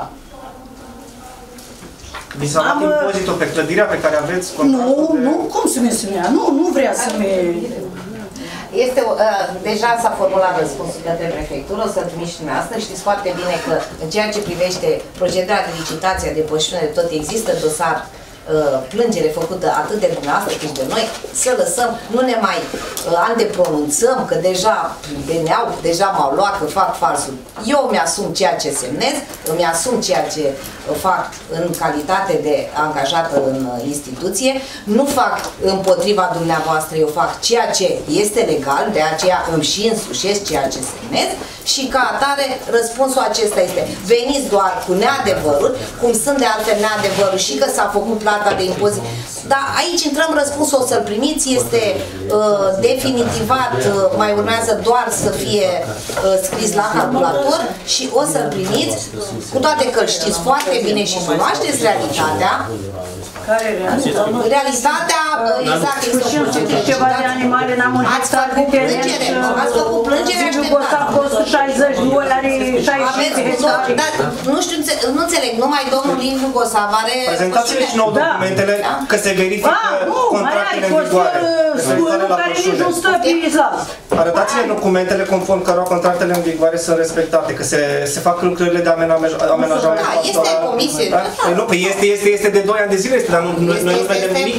Vi s-a dat impozitul pe clădirea pe care aveți contractul? Nu, cum să-mi ia? Nu vrea să-mi... Deja s-a formulat răspunsul către prefectură, o să-l trimiți și dumneavoastră. Știți foarte bine că în ceea ce privește procedura de licitație, de pășune, de tot există dosar plângere făcută atât de dumneavoastră cât și de noi, să lăsăm, nu ne mai antepronunțăm, că deja veneau, deja m-au luat că fac falsul. Eu mi-asum ceea ce semnez, îmi asum ceea ce fac în calitate de angajată în instituție, nu fac împotriva dumneavoastră, eu fac ceea ce este legal, de aceea îmi și însușesc ceea ce semnez și ca atare răspunsul acesta este: veniți doar cu neadevăruri, cum sunt de altfel neadevăruri și că s-a făcut plata de impozit. Dar aici intrăm, răspunsul o să-l primiți, este definitivat, mai urmează doar să fie scris la calculator și o să-l primiți, cu toate că îl știți foarte bine și cunoașteți realitatea. Care realitatea, exact, este o procedură. Ceva de animale n-am învățat de plângere, ați făcut plângere, așteptat. Costul 60, nu ăla are 65 de hectare. Nu știu, nu înțeleg, numai domnul Liviu Gosav are... Prezentați-ne și nou documentele, că se verifică contractele în vigoare. Care nici nu stă pe Islam. Arătați-ne documentele conform cărora contractele în vigoare sunt respectate, că se fac lucrările de amenajament. Da, este comisie. Nu, este de 2 ani de zile, dar noi nu vedem nimic.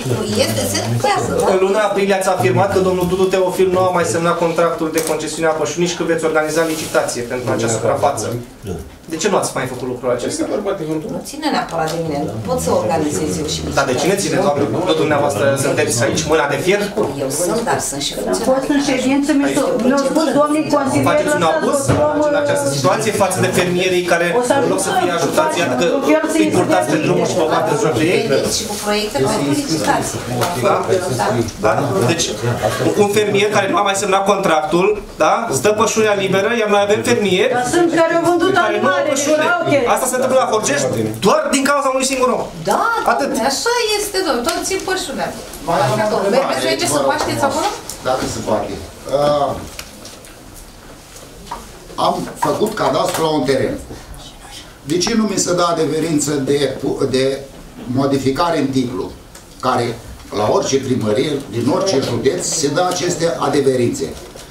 În luna aprilie ați afirmat că domnul Dudu Teofil nu a mai semnat contractul de concesiune a apă și nici că veți organiza licitație pentru acea suprafață. De ce nu ați mai făcut lucrul acesta? Nu ține neapărat de mine, pot să organizez eu și Dar de cine ține, doamne? Nu dumneavoastră sunteți aici mâna de fier? Eu sunt, dar sunt și funcționar. Am fost în ședință, mi-au spus domnii consilieri... Faceți un abuz în această situație față de fermierii care, în loc să fie ajutați, iată că îi purtați pe drumul și vă bate în joc de ei? Și cu proiecte pentru licitații. Da? Deci, un fermier care nu a mai semnat contractul, da? Stă pășurea liberă, iar noi avem fermieri... Dar sunt care au vândut animale. Asta se întâmplă la Horgești doar din cauza unui singur om. Da, așa este, domnule, tot țin pășunea. Mergeți să pașteți acolo? Dacă se poate. Am făcut cadastru la un teren. De ce nu mi se dă adeverință de modificare în titlu, care la orice primărie, din orice județ, se dă aceste adeverințe?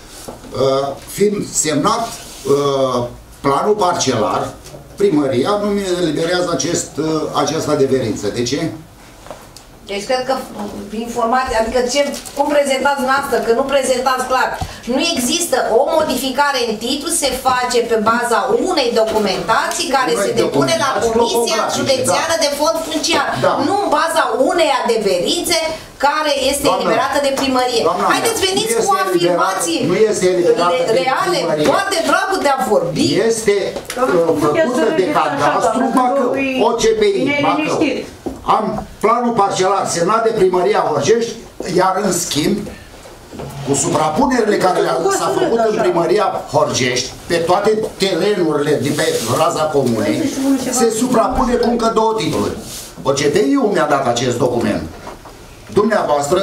Fiind semnat planul parcelar, primăria nu mi eliberează această adeverință. De ce? Deci cred că informația, adică cum prezentați noastră, că nu prezentați clar. Nu există o modificare în titlu, se face pe baza unei documentații care se depune la Comisia Județeană de Fond Funciar. Nu în baza unei adeverințe care este eliberată de primărie. Haideți, veniți cu afirmații reale, doar de dragul de a vorbi. Este făcută de cadastru Bacău, OCPI Bacău. Am planul parcelar semnat de primăria Horgești, iar în schimb, cu suprapunerile care s-a făcut în primăria Horgești, pe toate terenurile de pe raza comunei, se suprapune cu încă 2 titluri. OCPI-ul mi-a dat acest document. Dumneavoastră,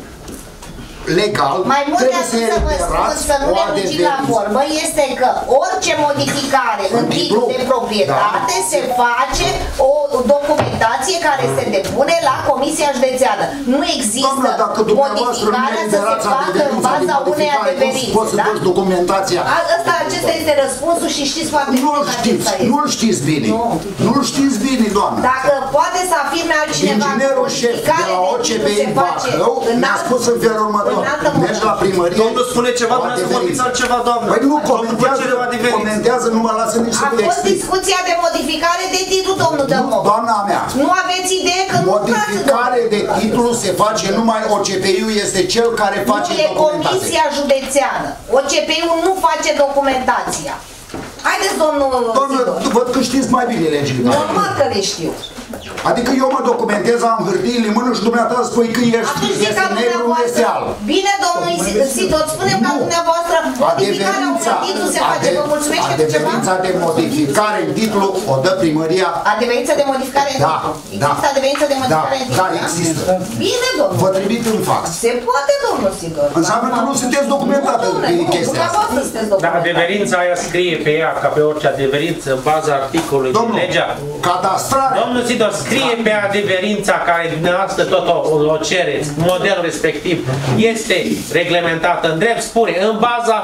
legal, mai mult de atât să nu ne lungim la vorbă, este că orice modificare în titlul de proprietate se face o documentație care se depune la Comisia Județeană. Nu există modificarea să se facă în baza unei adeverințe. Poți să duci documentația. Acesta este răspunsul și știți foarte bine că acesta este. Nu-l știți bine. Nu-l știți bine, doamnă. Dacă poate să afirme altcineva inginerul șef de la OCPI Bacău mi-a spus în felul următor. Mergi la primărie. Domnul spune ceva, vreau să vorbiți altceva, doamnă. Păi nu comentează, nu mă lasă nici să explic. A fost discuția de modificare de titlu, domnul Dămov. Doamna mea. Nu aveți idee că modificare de titlu se face numai OCPI-ul este cel care face documentația. Nu e Comisia Județeană. OCPI-ul nu face documentația. Haideți, domnul Sidor. Văd că știți mai bine legile. Normal că le știu. Adică eu mă documentez, am hârtiile în mână și dumneata spui că este negru, nu este alb. Bine, domnul Sidor, spunem ca dumneavoastră, modificarea unui titlu se face. Vă mulțumesc pentru ceva? Adeverința de modificare în titlu o dă primăria. Adeverința de modificare în titlu? Există adeverința de modificare în titlu? Da, există. Bine, domnul. Vă trimit în fax. Se poate, domnul Sidor. Înseamnă că nu sunteți documentate pe chestia asta. Dar adeverința aia scrie pe ea, ca pe orice adeverință, în baza articolului din legea. Cadastrare. Domnul Sidor, scrie pe adeverința care dumneavoastră tot o cereți, modelul respectiv, este reglementată în drept, spune, în baza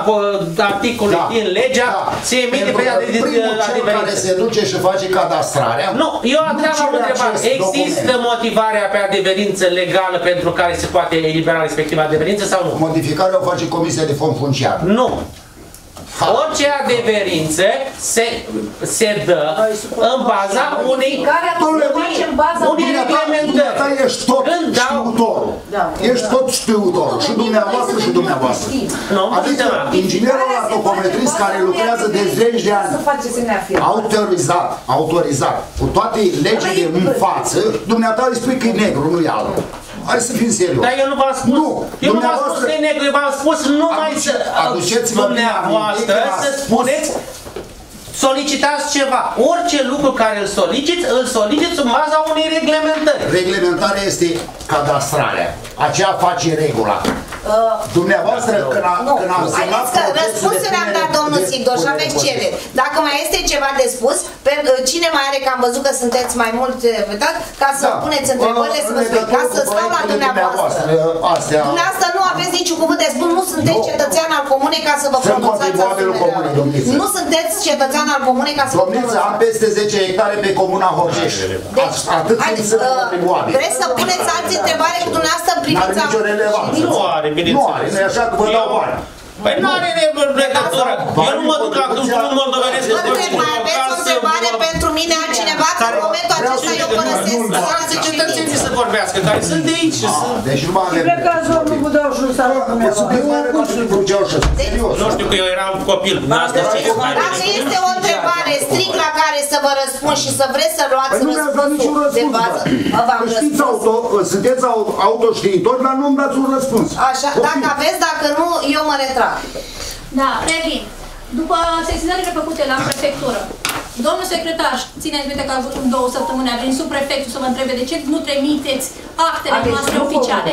articole din legea, se emite pe cel care se duce și face cadastrarea. Nu, eu am o întrebare. Există motivarea pe adeverință legală pentru care se poate elibera respectiva adeverință sau nu? Modificarea o face Comisia de Fond Funciar. Nu. Orice adeverință se dă în baza unei reglementări. Ești tot știutorul. Ești tot știutorul. Și dumneavoastră și dumneavoastră. Adică inginerul atopometrist care lucrează de 10 de ani, autorizat, cu toate legile în față, dumneata îi spui că e negru, nu e alb. Hai să fim serios. Dar eu nu v-am spus. Eu nu v-am spus că e negru, eu v-am spus numai să dumneavoastră să spuneți, solicitați ceva. Orice lucru care îl solicitați în baza unei reglementări. Reglementarea este cadastrarea. Aceea face regula. Dumneavoastră, când am semnat răspunsul am dat domnul Sigdor și aveți cereri. Dacă mai este ceva de spus, cine mai are, că am văzut că sunteți mai mult ca să puneți întrebările, să vă spui, ca să stau la dumneavoastră. Dumneavoastră nu aveți niciun cuvânt de spus, nu sunteți cetățean al comunei ca să vă pronunțați asupra. Nu sunteți cetățean al comunei ca să vă pronunțați. Am peste 10 hectare pe comuna Horgești. Vreți să puneți alții întrebare cu dumneavoastră în privința... Nu are, nu are, nu e așa că vă dau bani. Păi nu are legătură. Eu nu mă duc la Câmpul Moldovenesc. Mai aveți o întrebare pentru mine altcineva, că în momentul acesta eu părăsesc. Lăsați cetățenii să vorbească, care sunt de aici. Deci nu mă avem. Plecați ori nu vă dau jos la Nu știu că eu eram copil. Dacă este o întrebare strict la care să vă răspund și să vreți să luați răspunsul de bază, v-am răspuns. Sunteți autoștiitori, dar nu-mi dați un răspuns. Așa, dacă aveți, dacă nu, eu mă retrag. Da, revin. După sesizările făcute la prefectură, domnul secretar, țineți minte că a avut 2 săptămâni, a venit subprefectul să vă întrebe de ce nu trimiteți actele noastre oficiale.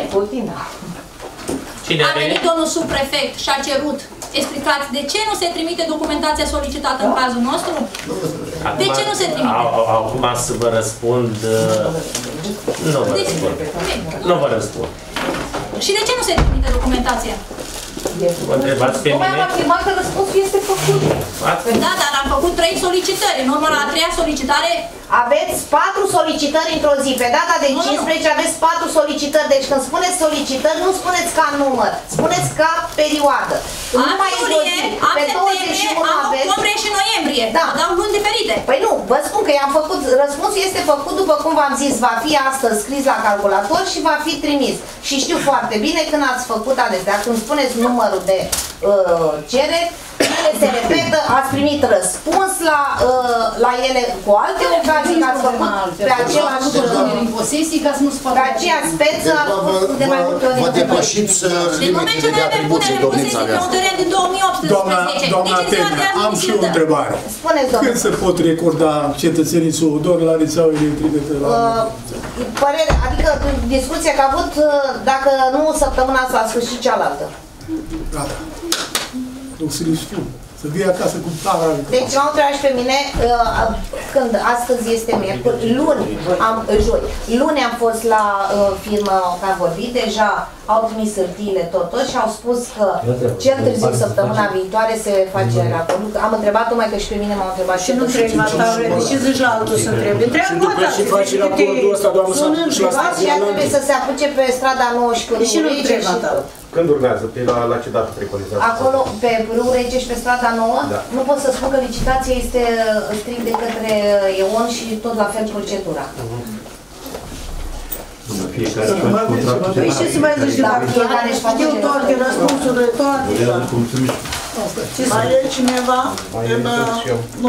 A venit domnul subprefect și a cerut explicați de ce nu se trimite documentația solicitată în cazul nostru? De ce nu se trimite? Acum să vă răspund... Nu vă răspund. Nu vă răspund. Și de ce nu se trimite documentația? Vă întrebați pe mine? Am afirmat că răspunsul este făcut. Da, dar am făcut 3 solicitări. În urmă la a 3-a solicitare... Aveți 4 solicitări într-o zi. Pe data de 15 aveți 4 solicitări. Deci când spuneți solicitări, nu spuneți ca număr. Spuneți ca perioadă. Am iulie, am septembrie, am octombrie și noiembrie. Da. Dau luni diferite. Păi nu, vă spun că i-am făcut, răspunsul este făcut după cum v-am zis, va fi astăzi scris la calculator și va fi trimis. Și știu foarte bine când ați făcut adesea, când spuneți numărul de cereri, ele se repetă, ați primit răspuns la ele cu alte ocazii, că ați făcut pe același pe aceeași speță, a fost de mai multe ori. Vă depășiți limitele de atribuție, domnița mea. Doamna Tenea, am și o întrebare. Spuneți, domnule. Când se pot recorda cetățenii Suudor la rețeaua electrică? Părere, adică discuția că a avut, dacă nu săptămâna asta, la sfârșit cealaltă. Gata. Nu să le spun. Să vii acasă cu tara. Deci m-au întrebat și pe mine, când astăzi este miercuri, joi. Luni am fost la firmă care am vorbit, deja au trimis hârtiile totul și au spus că cel târziu săptămâna viitoare se face raportul. Am întrebat numai că și pe mine m-au întrebat și nu trebuie la taure, de ce zici la altul să trebuie? Întreabă o dată. Și faci raportul ăsta, doamnă, să apuci la stația trebuie să se apuce pe strada 9 și cu Râul Rege și tot. Când urmează? La ce dată preconizați? Acolo, pe Râul Rege și pe strada 9, nu pot să spun că licitația este strict de către EON și tot la fel procedura. Păi și să mai zici la fiecare știu toate răspunsurile, toate. Mai e cineva din... Nu,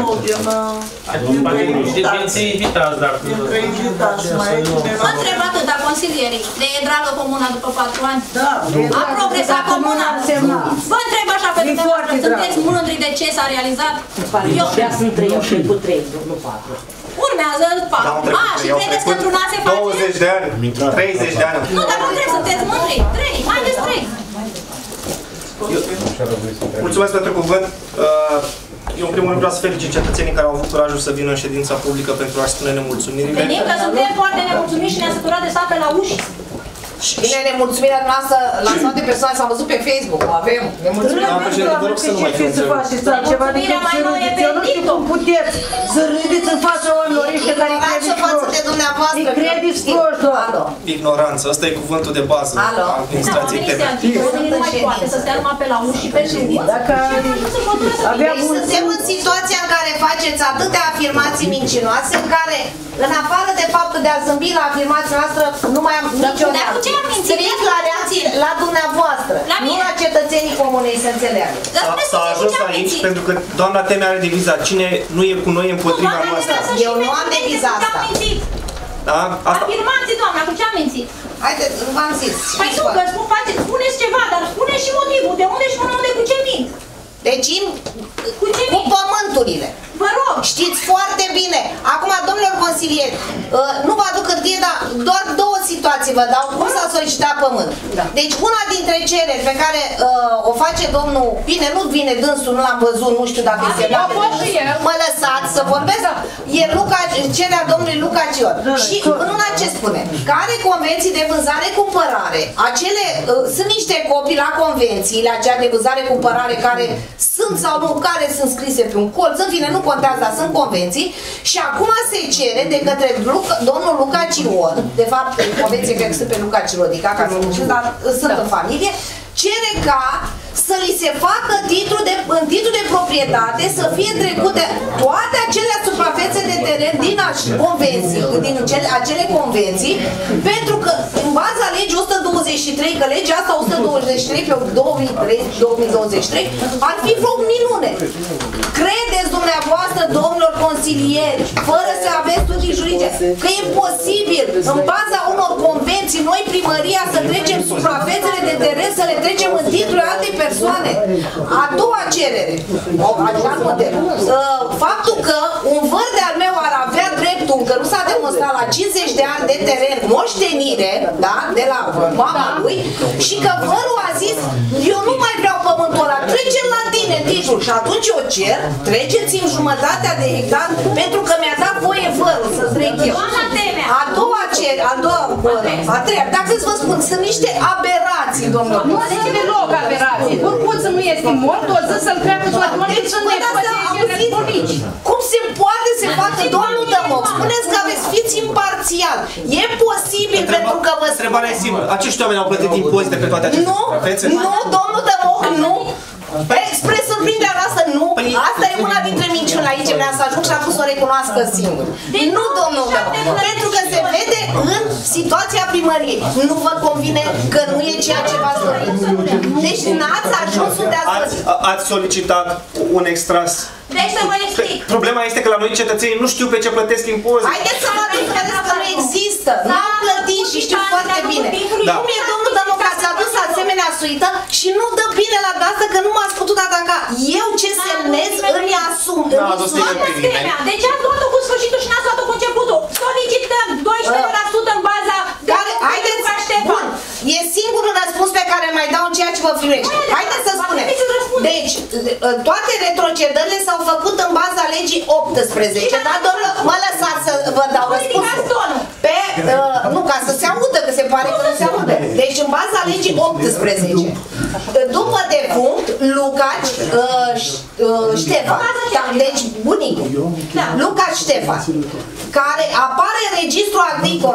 din invitați, dacă... Mă întreb atâta, consilierii, de e dragă comuna după 4 ani? Da. A progresat comuna? Vă întreb așa pe dumneavoastră, sunteți mândri de ce s-a realizat? Eu sunt 3 și cu 3, nu 4. Urmează 4. Și credeți că într-un an se face? 20 de ani, 30 de ani. Nu, dar nu trebuie, sunteți mândri. 3, mai ales 3. Mulțumesc pentru cuvânt. Eu în primul rând vreau să felicit cetățenii care au avut curajul să vină în ședința publică pentru a-și spune nemulțumirile. Venim că suntem foarte nemulțumiți și ne-am săturat de stat pe la uși. Bine, nemulțumirea noastră la toate persoane s-a văzut pe Facebook, o avem. Nemulțumirea noastră. Să faceți altceva decât să râdeți. Eu nu știu cum puteți să râdeți în fața oamenilor ăștia care îi credeți proști. Îi credeți proști, doamnă. Ignoranță, ăsta e cuvântul de bază al administrației interne. Nu mai poate să stea numai pe la uși și pe ședință. Suntem în situația în care faceți atâtea afirmații mincinoase, în care, în afară de faptul de a zâmbi la afirmația noastră, nu mai am nicio reacție. Strict la reacții la dumneavoastră, nu la cetățenii comunei, să înțeleagă. S-a ajuns aici pentru că doamna Teme are deviza, cine nu e cu noi e împotriva noastră. Eu nu am deviza asta. Da? Afirmații, doamna, cu ce am mințit? Haideți, v-am zis. Păi nu, că spuneți ceva, dar spuneți și motivul. De unde și până unde, cu ce mint? Deci, cu pământurile. Vă rog. Știți foarte bine. Acum, domnilor consilieri, nu vă aduc hârtie, dar doar două situații vă dau. Cum s-a solicitat pământ. Deci, una dintre cereri pe care o face domnul, bine, nu vine dânsul, nu l-am văzut, nu știu dacă este la mă lăsați să vorbesc, e cererea domnului Luca Cior. Și în una ce spune? Care convenții de vânzare-cumpărare, acele, sunt niște copii la convențiile acelea de vânzare-cumpărare care sunt sau nu, care sunt scrise pe un colț, în fine, nu contează, dar sunt convenții și acum se cere de către domnul Luca Cion, de fapt, convenție că sunt pe Luca Cirodica, ca să nu știu, dar sunt în familie, cere ca să li se facă în titlu de proprietate să fie trecute toate acele suprafețe de teren din acele convenții, pentru că în baza legii 123, că legea asta 123 pe 2023 ar fi vreo minune. Credeți dumneavoastră, domnilor consilieri, fără să aveți studii juridice, că e posibil în baza unor convenții noi primăria să trecem suprafețele de teren, să le trecem în titlul altei persoane? A doua cerere, faptul că un văr de-al meu ar avea dreptul, că nu s-a demonstrat la 50 de ani de teren, moștenire, da, de la mama lui, și că vărul a zis, eu nu mai vreau pământul ăla, trece la tine titlul. Și atunci eu cer, treceți-mi jumătatea de hectar, pentru că mi-a dat voie vărul să trec eu. A treia, dacă să vă spun, sunt niște aberații, domnule. Nu este deloc aberații. Burcuță nu este mort, o zi să-l treacă toate oamenii sunt nepoții. Cum se poate să facă, domnul Dămoc? Spuneți că fiți imparțial. E posibil pentru că vă spun... Întrebarea e simplă. Acești oameni au plătit impozite pe toate aceste suprafețe? Nu, domnul Dămoc, nu. Spre surprinderea noastră, nu. Asta e una dintre minciuni aici, vreau să ajung și am pus să o recunoască singur. Nu, domnul Dămoc, pentru că se vede în situația primăriei. Nu vă convine că nu e ceea ce v-ați dorit. Deci n-ați ajuns unde ați solicitat un extras. Deci să vă explic. Problema este că la noi cetățenii nu știu pe ce plătesc impozite. Haideți să mă răspundeți că nu există. N-am plătit și știu foarte bine. Cum e domnul Dămoc, ați adus asemenea suită și nu dă bine la asta că nu m-ați putut ataca. Eu ce semnez îmi asum. Deci ați luat-o cu sfârșitul și n-ați luat-o cu începutul. Solicităm 12% în baza Haideți, bun, e singurul răspuns pe care îl mai dau în ceea ce vă privește. Haideți să spunem. Deci, toate retrocedările s-au făcut în baza legii 18, dar domnule, mă lăsați să vă dau răspunsul. Nu, ca să se audă, că se pare că nu se audă. Deci, în baza legii 18, după defunct, Lucaci Ștefan, deci bunicul, Lucaci Ștefan, care apare în registrul agricol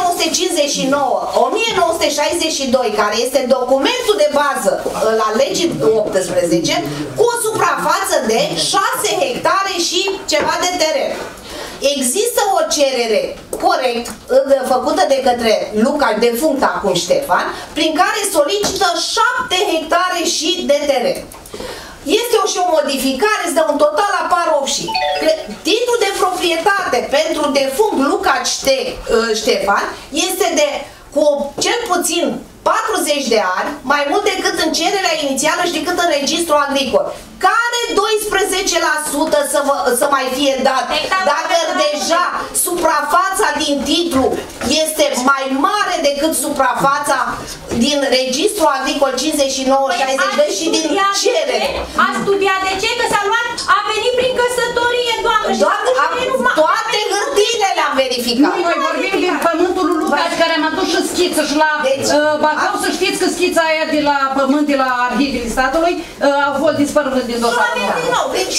1959-1962, care este documentul de bază la legii 18, cu o suprafață de 6 hectare și ceva de teren. Există o cerere corect făcută de către Lucaci, defunct acum Ștefan, prin care solicită 7 hectare și de teren. Este și o modificare, îți dă un total apar 8 și. Titlul de proprietate pentru defunct Lucaci Ștefan este de cu cel puțin 40 de ani, mai mult decât în cererea inițială și decât în registrul agricol. Care 12% să mai fie dat? Dacă deja suprafața din titlu este mai mare decât suprafața din registrul agricol 59-62 și din cerere. A studiat de ce? Că s-a luat, a venit prin căsătorie, doamnă. Toate hârtiile le-am verificat. Noi vorbim din pământul lui Lucaci, care am adus și schiță și la Bacău, să știți că schița aia de la pământ, de la arhivele statului, au fost dispărut din dosarul nostru. Deci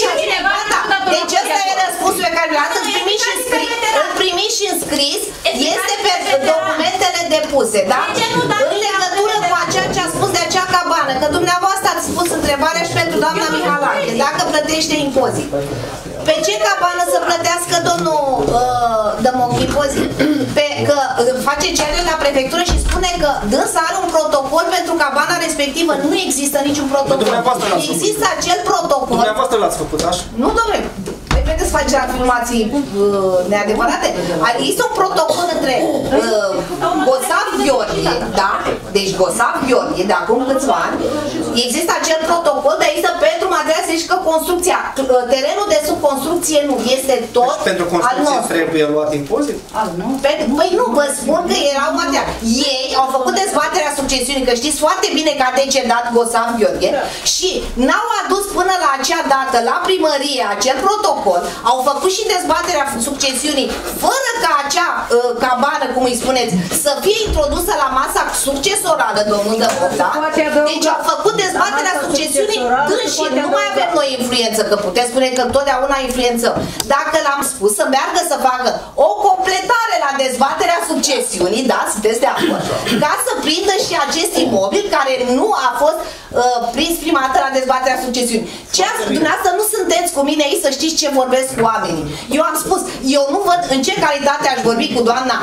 ăsta e răspunsul pe care l-ați primit și înscris, este pe documentele depuse, da? În legătură cu ceea ce a spus de acea cabană, că dumneavoastră ați spus întrebarea și pentru doamna Mihalache, dacă plătește impozit. Pe ce cabană să plătească domnul Dămoc impozit? Că face cerere la prefectură și spune că dânsa are un protocol pentru cabana respectivă. Nu există niciun protocol. Există acel protocol. Dumneavoastră l-ați făcut, așa? Nu, domnule. Vedeți, face afirmații neadevărate. Există un protocol între Gosav Gheorghe, da? Deci Gosav Gheorghe, de acum câțiva ani, există acel protocol, dar există pentru materiale, deci că construcția, terenul de sub construcție nu este tot deci pentru construcție trebuie luat impozit? Păi nu, vă spun că erau materiale. Ei au făcut dezbaterea succesiunii, că știți foarte bine că a decedat Gosav Gheorghe și n-au adus până la acea dată la primărie acel protocol. Au făcut și dezbaterea succesiunii fără ca acea cabană, cum îi spuneți, să fie introdusă la masa succesorală, domnul Dămoc, da? Deci au făcut dezbaterea succesiunii dânsi, nu mai avem noi influență, că puteți spune că totdeauna influențăm. Dacă l-am spus să meargă să facă o completare la dezbaterea succesiunii, da, sunteți de acord, ca să prindă și acest imobil care nu a fost prins prima dată la dezbaterea succesiunii. Dumneavoastră nu sunteți cu mine aici să știți ce vorbesc cu oamenii. Eu am spus, eu nu văd în ce calitate aș vorbi cu doamna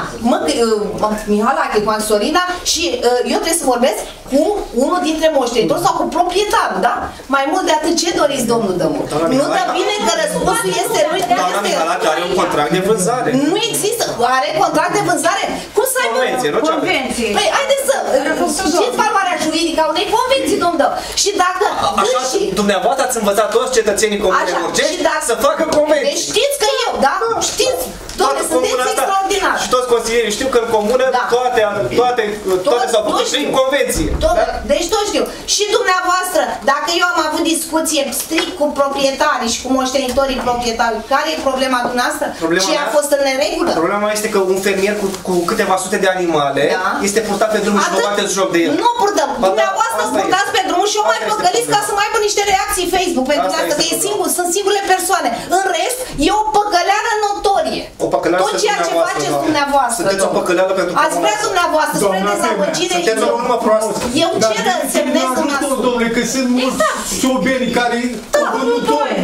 Mihalache, cu Sorina și eu trebuie să vorbesc cu unul dintre moștenitori sau cu proprietarul, da? Mai mult de atât, ce doriți, domnul Dămoc? Nu dă bine că răspunsul este... Doamna Mihalache are un contract de vânzare. Nu există. Are contract de vânzare? Cum să aibă? Convenție. Păi, haideți să știți valoarea juridică a unei convenții, domnul Dămoc. Și dacă... Așa, dumneavoastră ați învățat toți cetățenii Comunei Horgești să facă convenții. Deci știți că eu, da? Știți? Doamne, sunteți extraordinar. Și toți consilierii știu că în comună toate s-au făcut prin convenție. Deci toți știu. Și dumneavoastră, dacă eu am avut discuție strict cu proprietarii și cu moștenitorii proprietari, care e problema dumneavoastră? Ce a fost în neregulă? Problema este că un fermier cu câteva sute de animale este purtat pe drumul și vă bateți joc de el. Nu purtăm. Dumneavoastră purtați pe drumul și eu mai păcăliți ca să mai aibă niște reacții Facebook pentru asta, că sunt singure persoane. În rest, e o păcăleală notorie. Tot ceea ce faceți dumneavoastră. Sunteți o păcăleală pentru ați vrea dumneavoastră spre dezamăgire. Sunteți o urmă proastă. Eu cer semnez în asum. Domnule, că sunt mulți șobeni care au vânători.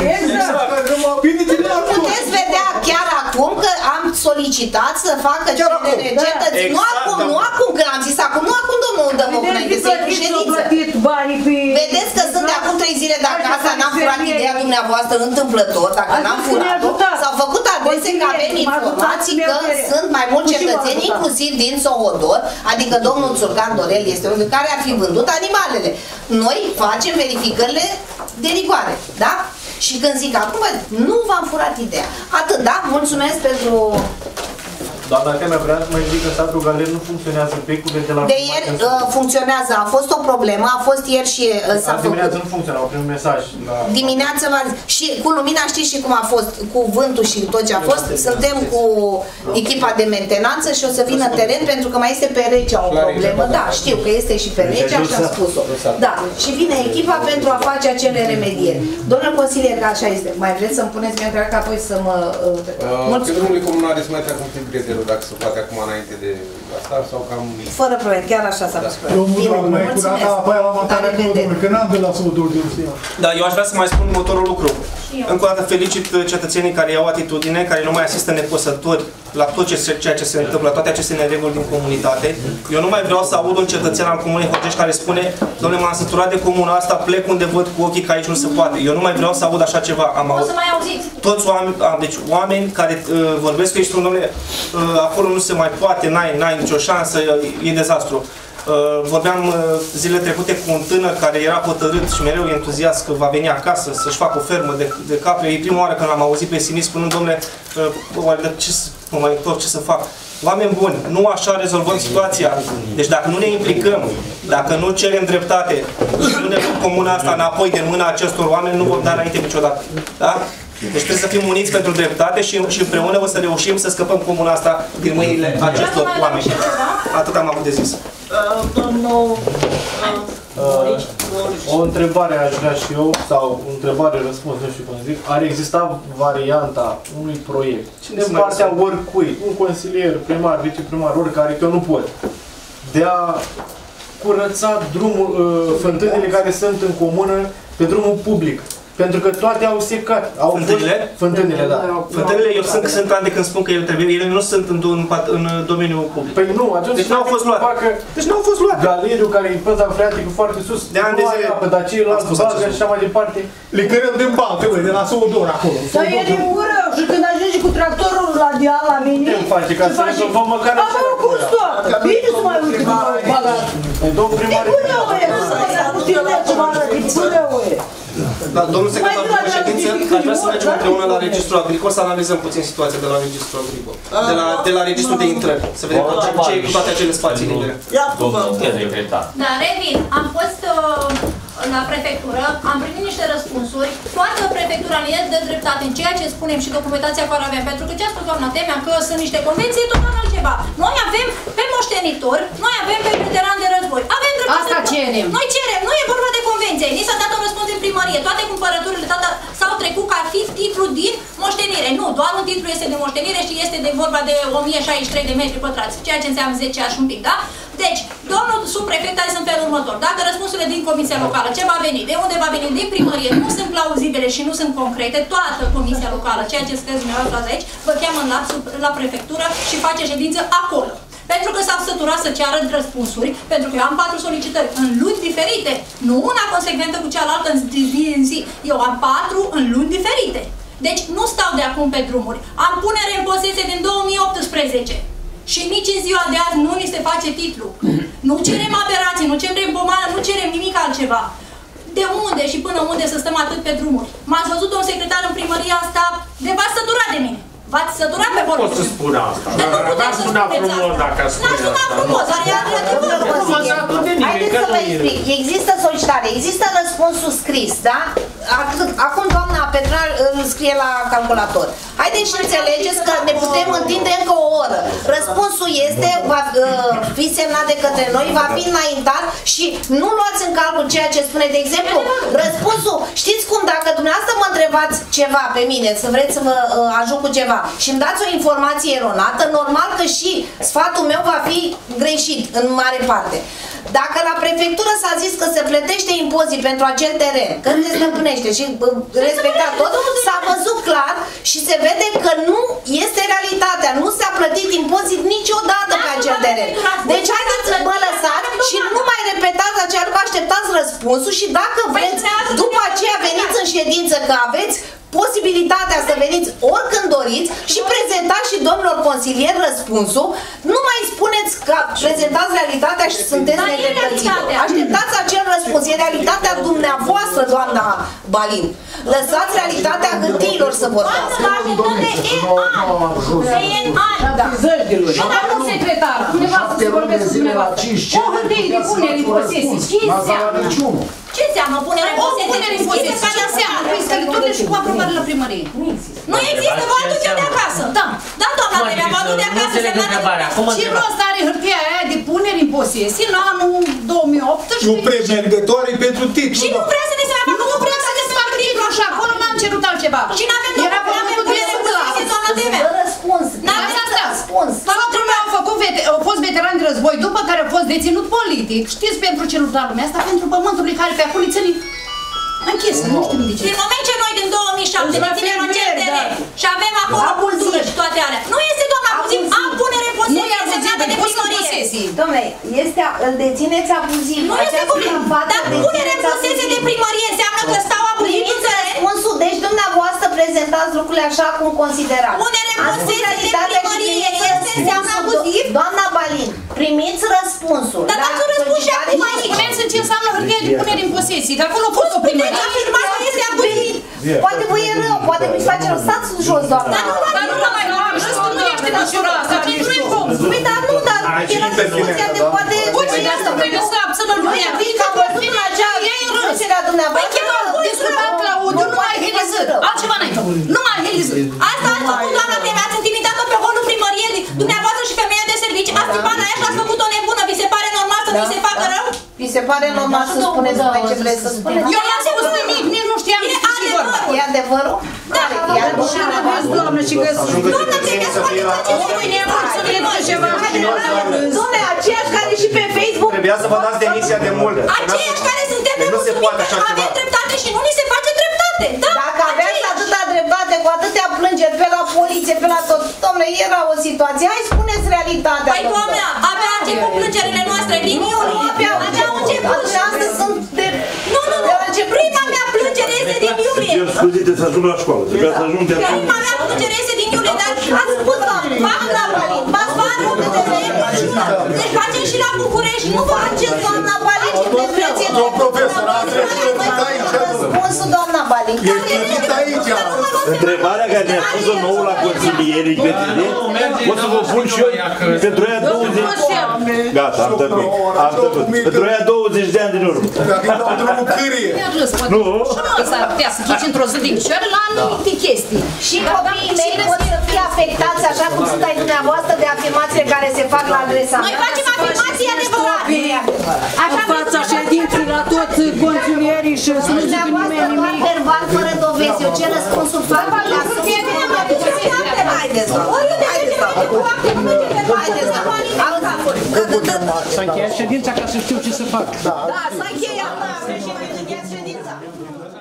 Puteți vedea chiar acum că am solicitat să facă cerere cetății. Nu acum când am zis acum, nu acum domnul Dămoc înainte să iei ședință. Vedeți că sunt de acum 3 zile, dacă asta n-am furat ideea dumneavoastră întâmplător, dacă n-am furat-o, s-au făcut adrese că avem informații că sunt mai mulți cetățeni, inclusiv din Sohodor, adică domnul Țurcan Dorel este unul care ar fi vândut animalele. Noi facem verificările de rigoare, da? Și când zic acum, nu v-am furat ideea. Atât, da? Mulțumesc pentru... Doamna Temea, vreau să mai zic că satul Galer nu funcționează becurile de la... De ieri funcționează, a fost o problemă, a fost ieri și s-a făcut. Dimineața nu funcționa, au primit mesaj. Dimineața și cu lumina știți și cum a fost, cu vântul și tot ce a fost. Suntem cu echipa de mentenanță și o să vină teren pentru că mai este pe Regea o problemă. Da, știu că este și pe Regea și am spus-o. Da, și vine echipa pentru a face acele remedieri. Domnul consilier, că așa este, mai vreți să-mi puneți mie întrebare ca apoi să mă... Pe drumul comunal să mai treacă un pic greu dacă se poate acum înainte de asta sau cam... Fără probleme, chiar așa s-a pus probleme. Domnul, mai curat, apoi la montarea domnului, că n-am de la Sohodor de Rusia. Da, eu aș vrea să mai spun următorul lucru. Încă o dată felicit cetățenii care iau atitudine, care nu mai asistă nepăsători la tot ceea ce se întâmplă, toate aceste nereguli din comunitate. Eu nu mai vreau să aud un cetățean al Comunei Horgești care spune: dom'le, m-am săturat de comuna asta, plec unde văd cu ochii că aici nu se poate. Eu nu mai vreau să aud așa ceva. O să mai auziți. Toți oameni care vorbesc că ești un dom'le, acolo nu se mai poate, n-ai nicio șansă, e dezastru. Vorbeam zilele trecute cu un tânăr care era hotărât și mereu entuziast că va veni acasă să-și facă o fermă de capre. E prima oară când l-am auzit pe Sinis spunând: dom'le, mă mai întorc, ce să fac? Oameni buni, nu așa rezolvăm situația. Deci dacă nu ne implicăm, dacă nu cerem dreptate, nu ne luăm comuna asta înapoi de mâna acestor oameni, nu vom da înainte niciodată. Da? Deci trebuie să fim uniți pentru dreptate și împreună o să reușim să scăpăm comuna asta din mâinile acestor oameni. Atât am avut de zis. Domnul O întrebare aș vrea și eu, sau o întrebare răspuns, nu știu cum zic. Ar exista varianta unui proiect din partea oricui, un consilier, primar, viceprimar, oricare, că eu nu pot, de a curăța drumul, fântânile care sunt în comună pe drumul public. Pentru că toate au secat. Fântânile? Fântânile, da. Fântânile, eu sunt ani de când spun că ele nu sunt în domeniul public. Păi nu, atunci deci n-au fost luate. Deci n-au fost luate. Galeriul care e pânza freatică foarte sus, de ani de zile. Apă, dar ceilalți bagă și așa mai departe. Le cărăm din bancă, băi, de la Soudor acolo. Dar e din gură și când ajungi cu tractorul la deal la mine, ce face ca să rezolvăm măcar așa? Am pus toată. Bine să mai uite cum au bagat. Domnul primar... E gură, băi, nu să mă ia cu tine ceva rău, e gură, băi. Da, domnul secretar de ședință, aș vrea să mergem împreună la Registrul Agricol, să analizăm puțin situația de la Registrul Agricol. De la Registrul de Intrări. Să vedem ce e cu toate acele spații libere. Da, revin. Am fost la prefectură, am primit niște răspunsuri. Toată prefectura ne dă dreptate în ceea ce spunem și documentația care avem. Pentru că ce a spus doamna Temea, că sunt niște convenții, e total altceva. Noi avem pe moștenitori, noi avem pe veterani de război. Avem dreptate. Asta cerem. Noi cerem, nu e vorba de convenție. Ni s-a dat un răspuns din primărie. Toate cumpărăturile s-au trecut ca ar fi titlu din moștenire. Nu, doar un titlu este de moștenire și este de vorba de 1063 de metri pătrați, ceea ce înseamnă 10 ani și un pic, da? Deci, domnul subprefect are în felul următor. Dacă răspunsurile din Comisia Locală, ce va veni, de unde va veni, din primărie, nu sunt plauzibile și nu sunt concrete, toată Comisia Locală, ceea ce scrieți dumneavoastră aici, vă cheamă la prefectură și face ședință acolo. Pentru că s-a săturat să ceară răspunsuri, pentru că eu am 4 solicitări în luni diferite, nu una consecventă cu cealaltă în zi. Eu am 4 în luni diferite. Deci nu stau de acum pe drumuri. Am punere în posesie din 2018. Și nici în ziua de azi nu ni se face titlu. Nu cerem aberații, nu cerem pomană, nu cerem nimic altceva. De unde și până unde să stăm atât pe drumuri? M-ați văzut, domn secretar, în primăria asta, de v-ați săturat de mine. V-ați săturat pe vorbă. Pot să spun asta. Dar nu puteți să spuneți asta. N-aș suna frumos, dar e haideți să vă explic. Există solicitare, există răspunsul scris, da? Acum doamna Petrar îl scrie la calculator. Haideți și înțelegeți că ne putem întinde încă o oră. Răspunsul este, va fi semnat de către noi, va fi înaintat și nu luați în calcul ceea ce spune. De exemplu, răspunsul, știți cum, dacă dumneavoastră mă întrebați ceva pe mine, să vreți să vă ajut cu ceva și îmi dați o informație eronată, normal că și sfatul meu va fi greșit în mare parte. Dacă la prefectură s-a zis că se plătește impozit pentru acel teren, că se stăpânește și respectat tot, s-a văzut clar și se vede că nu este realitatea. Nu s-a plătit impozit niciodată pe acel teren. Deci haideți să mă lăsați și nu mai repetați acea lucru, așteptați răspunsul și dacă vreți, după aceea veniți în ședință că aveți posibilitatea să veniți oricând doriți și prezentați și domnilor consilieri răspunsul, nu mai spuneți că prezentați realitatea și sunteți nedreptățiți. Așteptați acel răspuns, e realitatea dumneavoastră, doamna Balin. Lăsați realitatea hârtiilor să vorbească. Domnul secretar, undeva să se vorbesc cu dumneavoastră. O hârtie de punere în posesie, ce înseamnă? Ce înseamnă punere în posesie? Punere în posesie, ce înseamnă? Cu scăliturile și cu aprobare la primărie. Nu există, vă aduc eu de acasă. Da, doamna Temea, vă aduc de acasă. Ce rost are hârtia aia de punere în posesie în anul 2018? Nu premergătoare pentru titlu. Și nu vrea să ne se mai facă, nu vrea să ne se facă titlu așa, acolo n-am cerut altceva. Și n-avem punere în posesie, doamna Temea. N-aveți răspuns. Faptul meu au fost veterani de război, după care au fost deținut politic. Știți pentru ce lupta lumea asta? Pentru pământul care pe acolo ține închis, nu știu de ce. Din moment ce noi din 2007 ne ținem acel teren și avem acolo cultură și toate alea. Nu este, doamna, abuziv, am punere în posesie semnată de primărie. Dom'le, îl dețineți abuziv. Nu este cum, dar punere în posesie de primărie înseamnă că stau abuziv în teren. Deci dumneavoastră prezentați lucrurile așa cum considerați. Punere în posesie de primărie înseamnă abuziv? Doamna Balin, primiți răspunsul. Dar dați un răspuns și acum aici. Spuneți ce înseamnă hârtia de punere în posesie, dar acolo a fost o primărie. Puteți afirma că este abuziv. Poate vă e rău, poate vi-și face rău. Stați jos, doamna. Dar nu mai luam, nu ești măsura asta, ce nu e cum. Păi, dar nu, dar era discuția de poate... Uite, asta trebuie să abțină lumea. Fiindcă a văzut în acea discuția dumneavoastră, discutat la audio, nu mai hârtizat. Altceva n-ai făcut. Numai el. Asta ați făcut, doamna Teme, ați intimidat-o pe holul primăriei, dumneavoastră și femeia de servicii, ați țipat la ea și ați făcut-o nebună. Vi se pare normal să vi se facă rău? Vi se pare normal să spuneți voi ce vreți să spuneți? Eu n-am spus nimic, nici nu știam despre ce vorba. E adevărul? Da. Și aveți, doamnă, și găsiți. Doamna Teme, ascultați-vă voi nemulțumit ceva. Doamne, aceeași care și pe Facebook. Trebuia să vă dați demisia de mult. Aceiași care suntem nemulțumiți, avem dreptate și nu ni se face dreptate. Da? Dacă aveți atâta dreptate, cu atâtea plângeri pe la poliție, pe la tot, dom'le, era o situație. Hai, spuneți realitatea. Păi, doamna, abia a început plângerile noastre din iulie. Abia au început. Și astăzi sunt de... Nu, prima mea plângere este din iulie. Îți cer scuze de să ajung la școală. Trebuia să ajung de acum. Prima mea plângere este din iulie, dar ați spus, doamne, doamna Balin, v-ați luat unde de vreme. Deci facem și la București, nu faceți, doamna Balin, ce te vreți. Domnul profesor, ați plătit aici. Răspunsul, doamna Balin. Ești plătit aici. Întrebarea care ne-a spus-o nouă la consilierii pe tine, o să vă pun și eu pentru aia 20... Gata, am tăcut. Pentru aia 20 de ani din urmă. Dacă îi dau drumul cârie. Nu? Și nu s-ar putea să duci într-o zi din cer la anumite chestii. Și copiii mei pot să fie afectați așa cum sunt ai dumneavoastră de afirmațiile care se fac la adresa mea. Noi facem afirmații adevărate. În fața ședinței la toți consilierii și să nu zică nimeni nimic. Verbal, fără dovezi. Eu ce răspunsuri fac? Haideți, S-a încheiat ședința ca să știu ce să fac. Da, s-a încheiat ședința.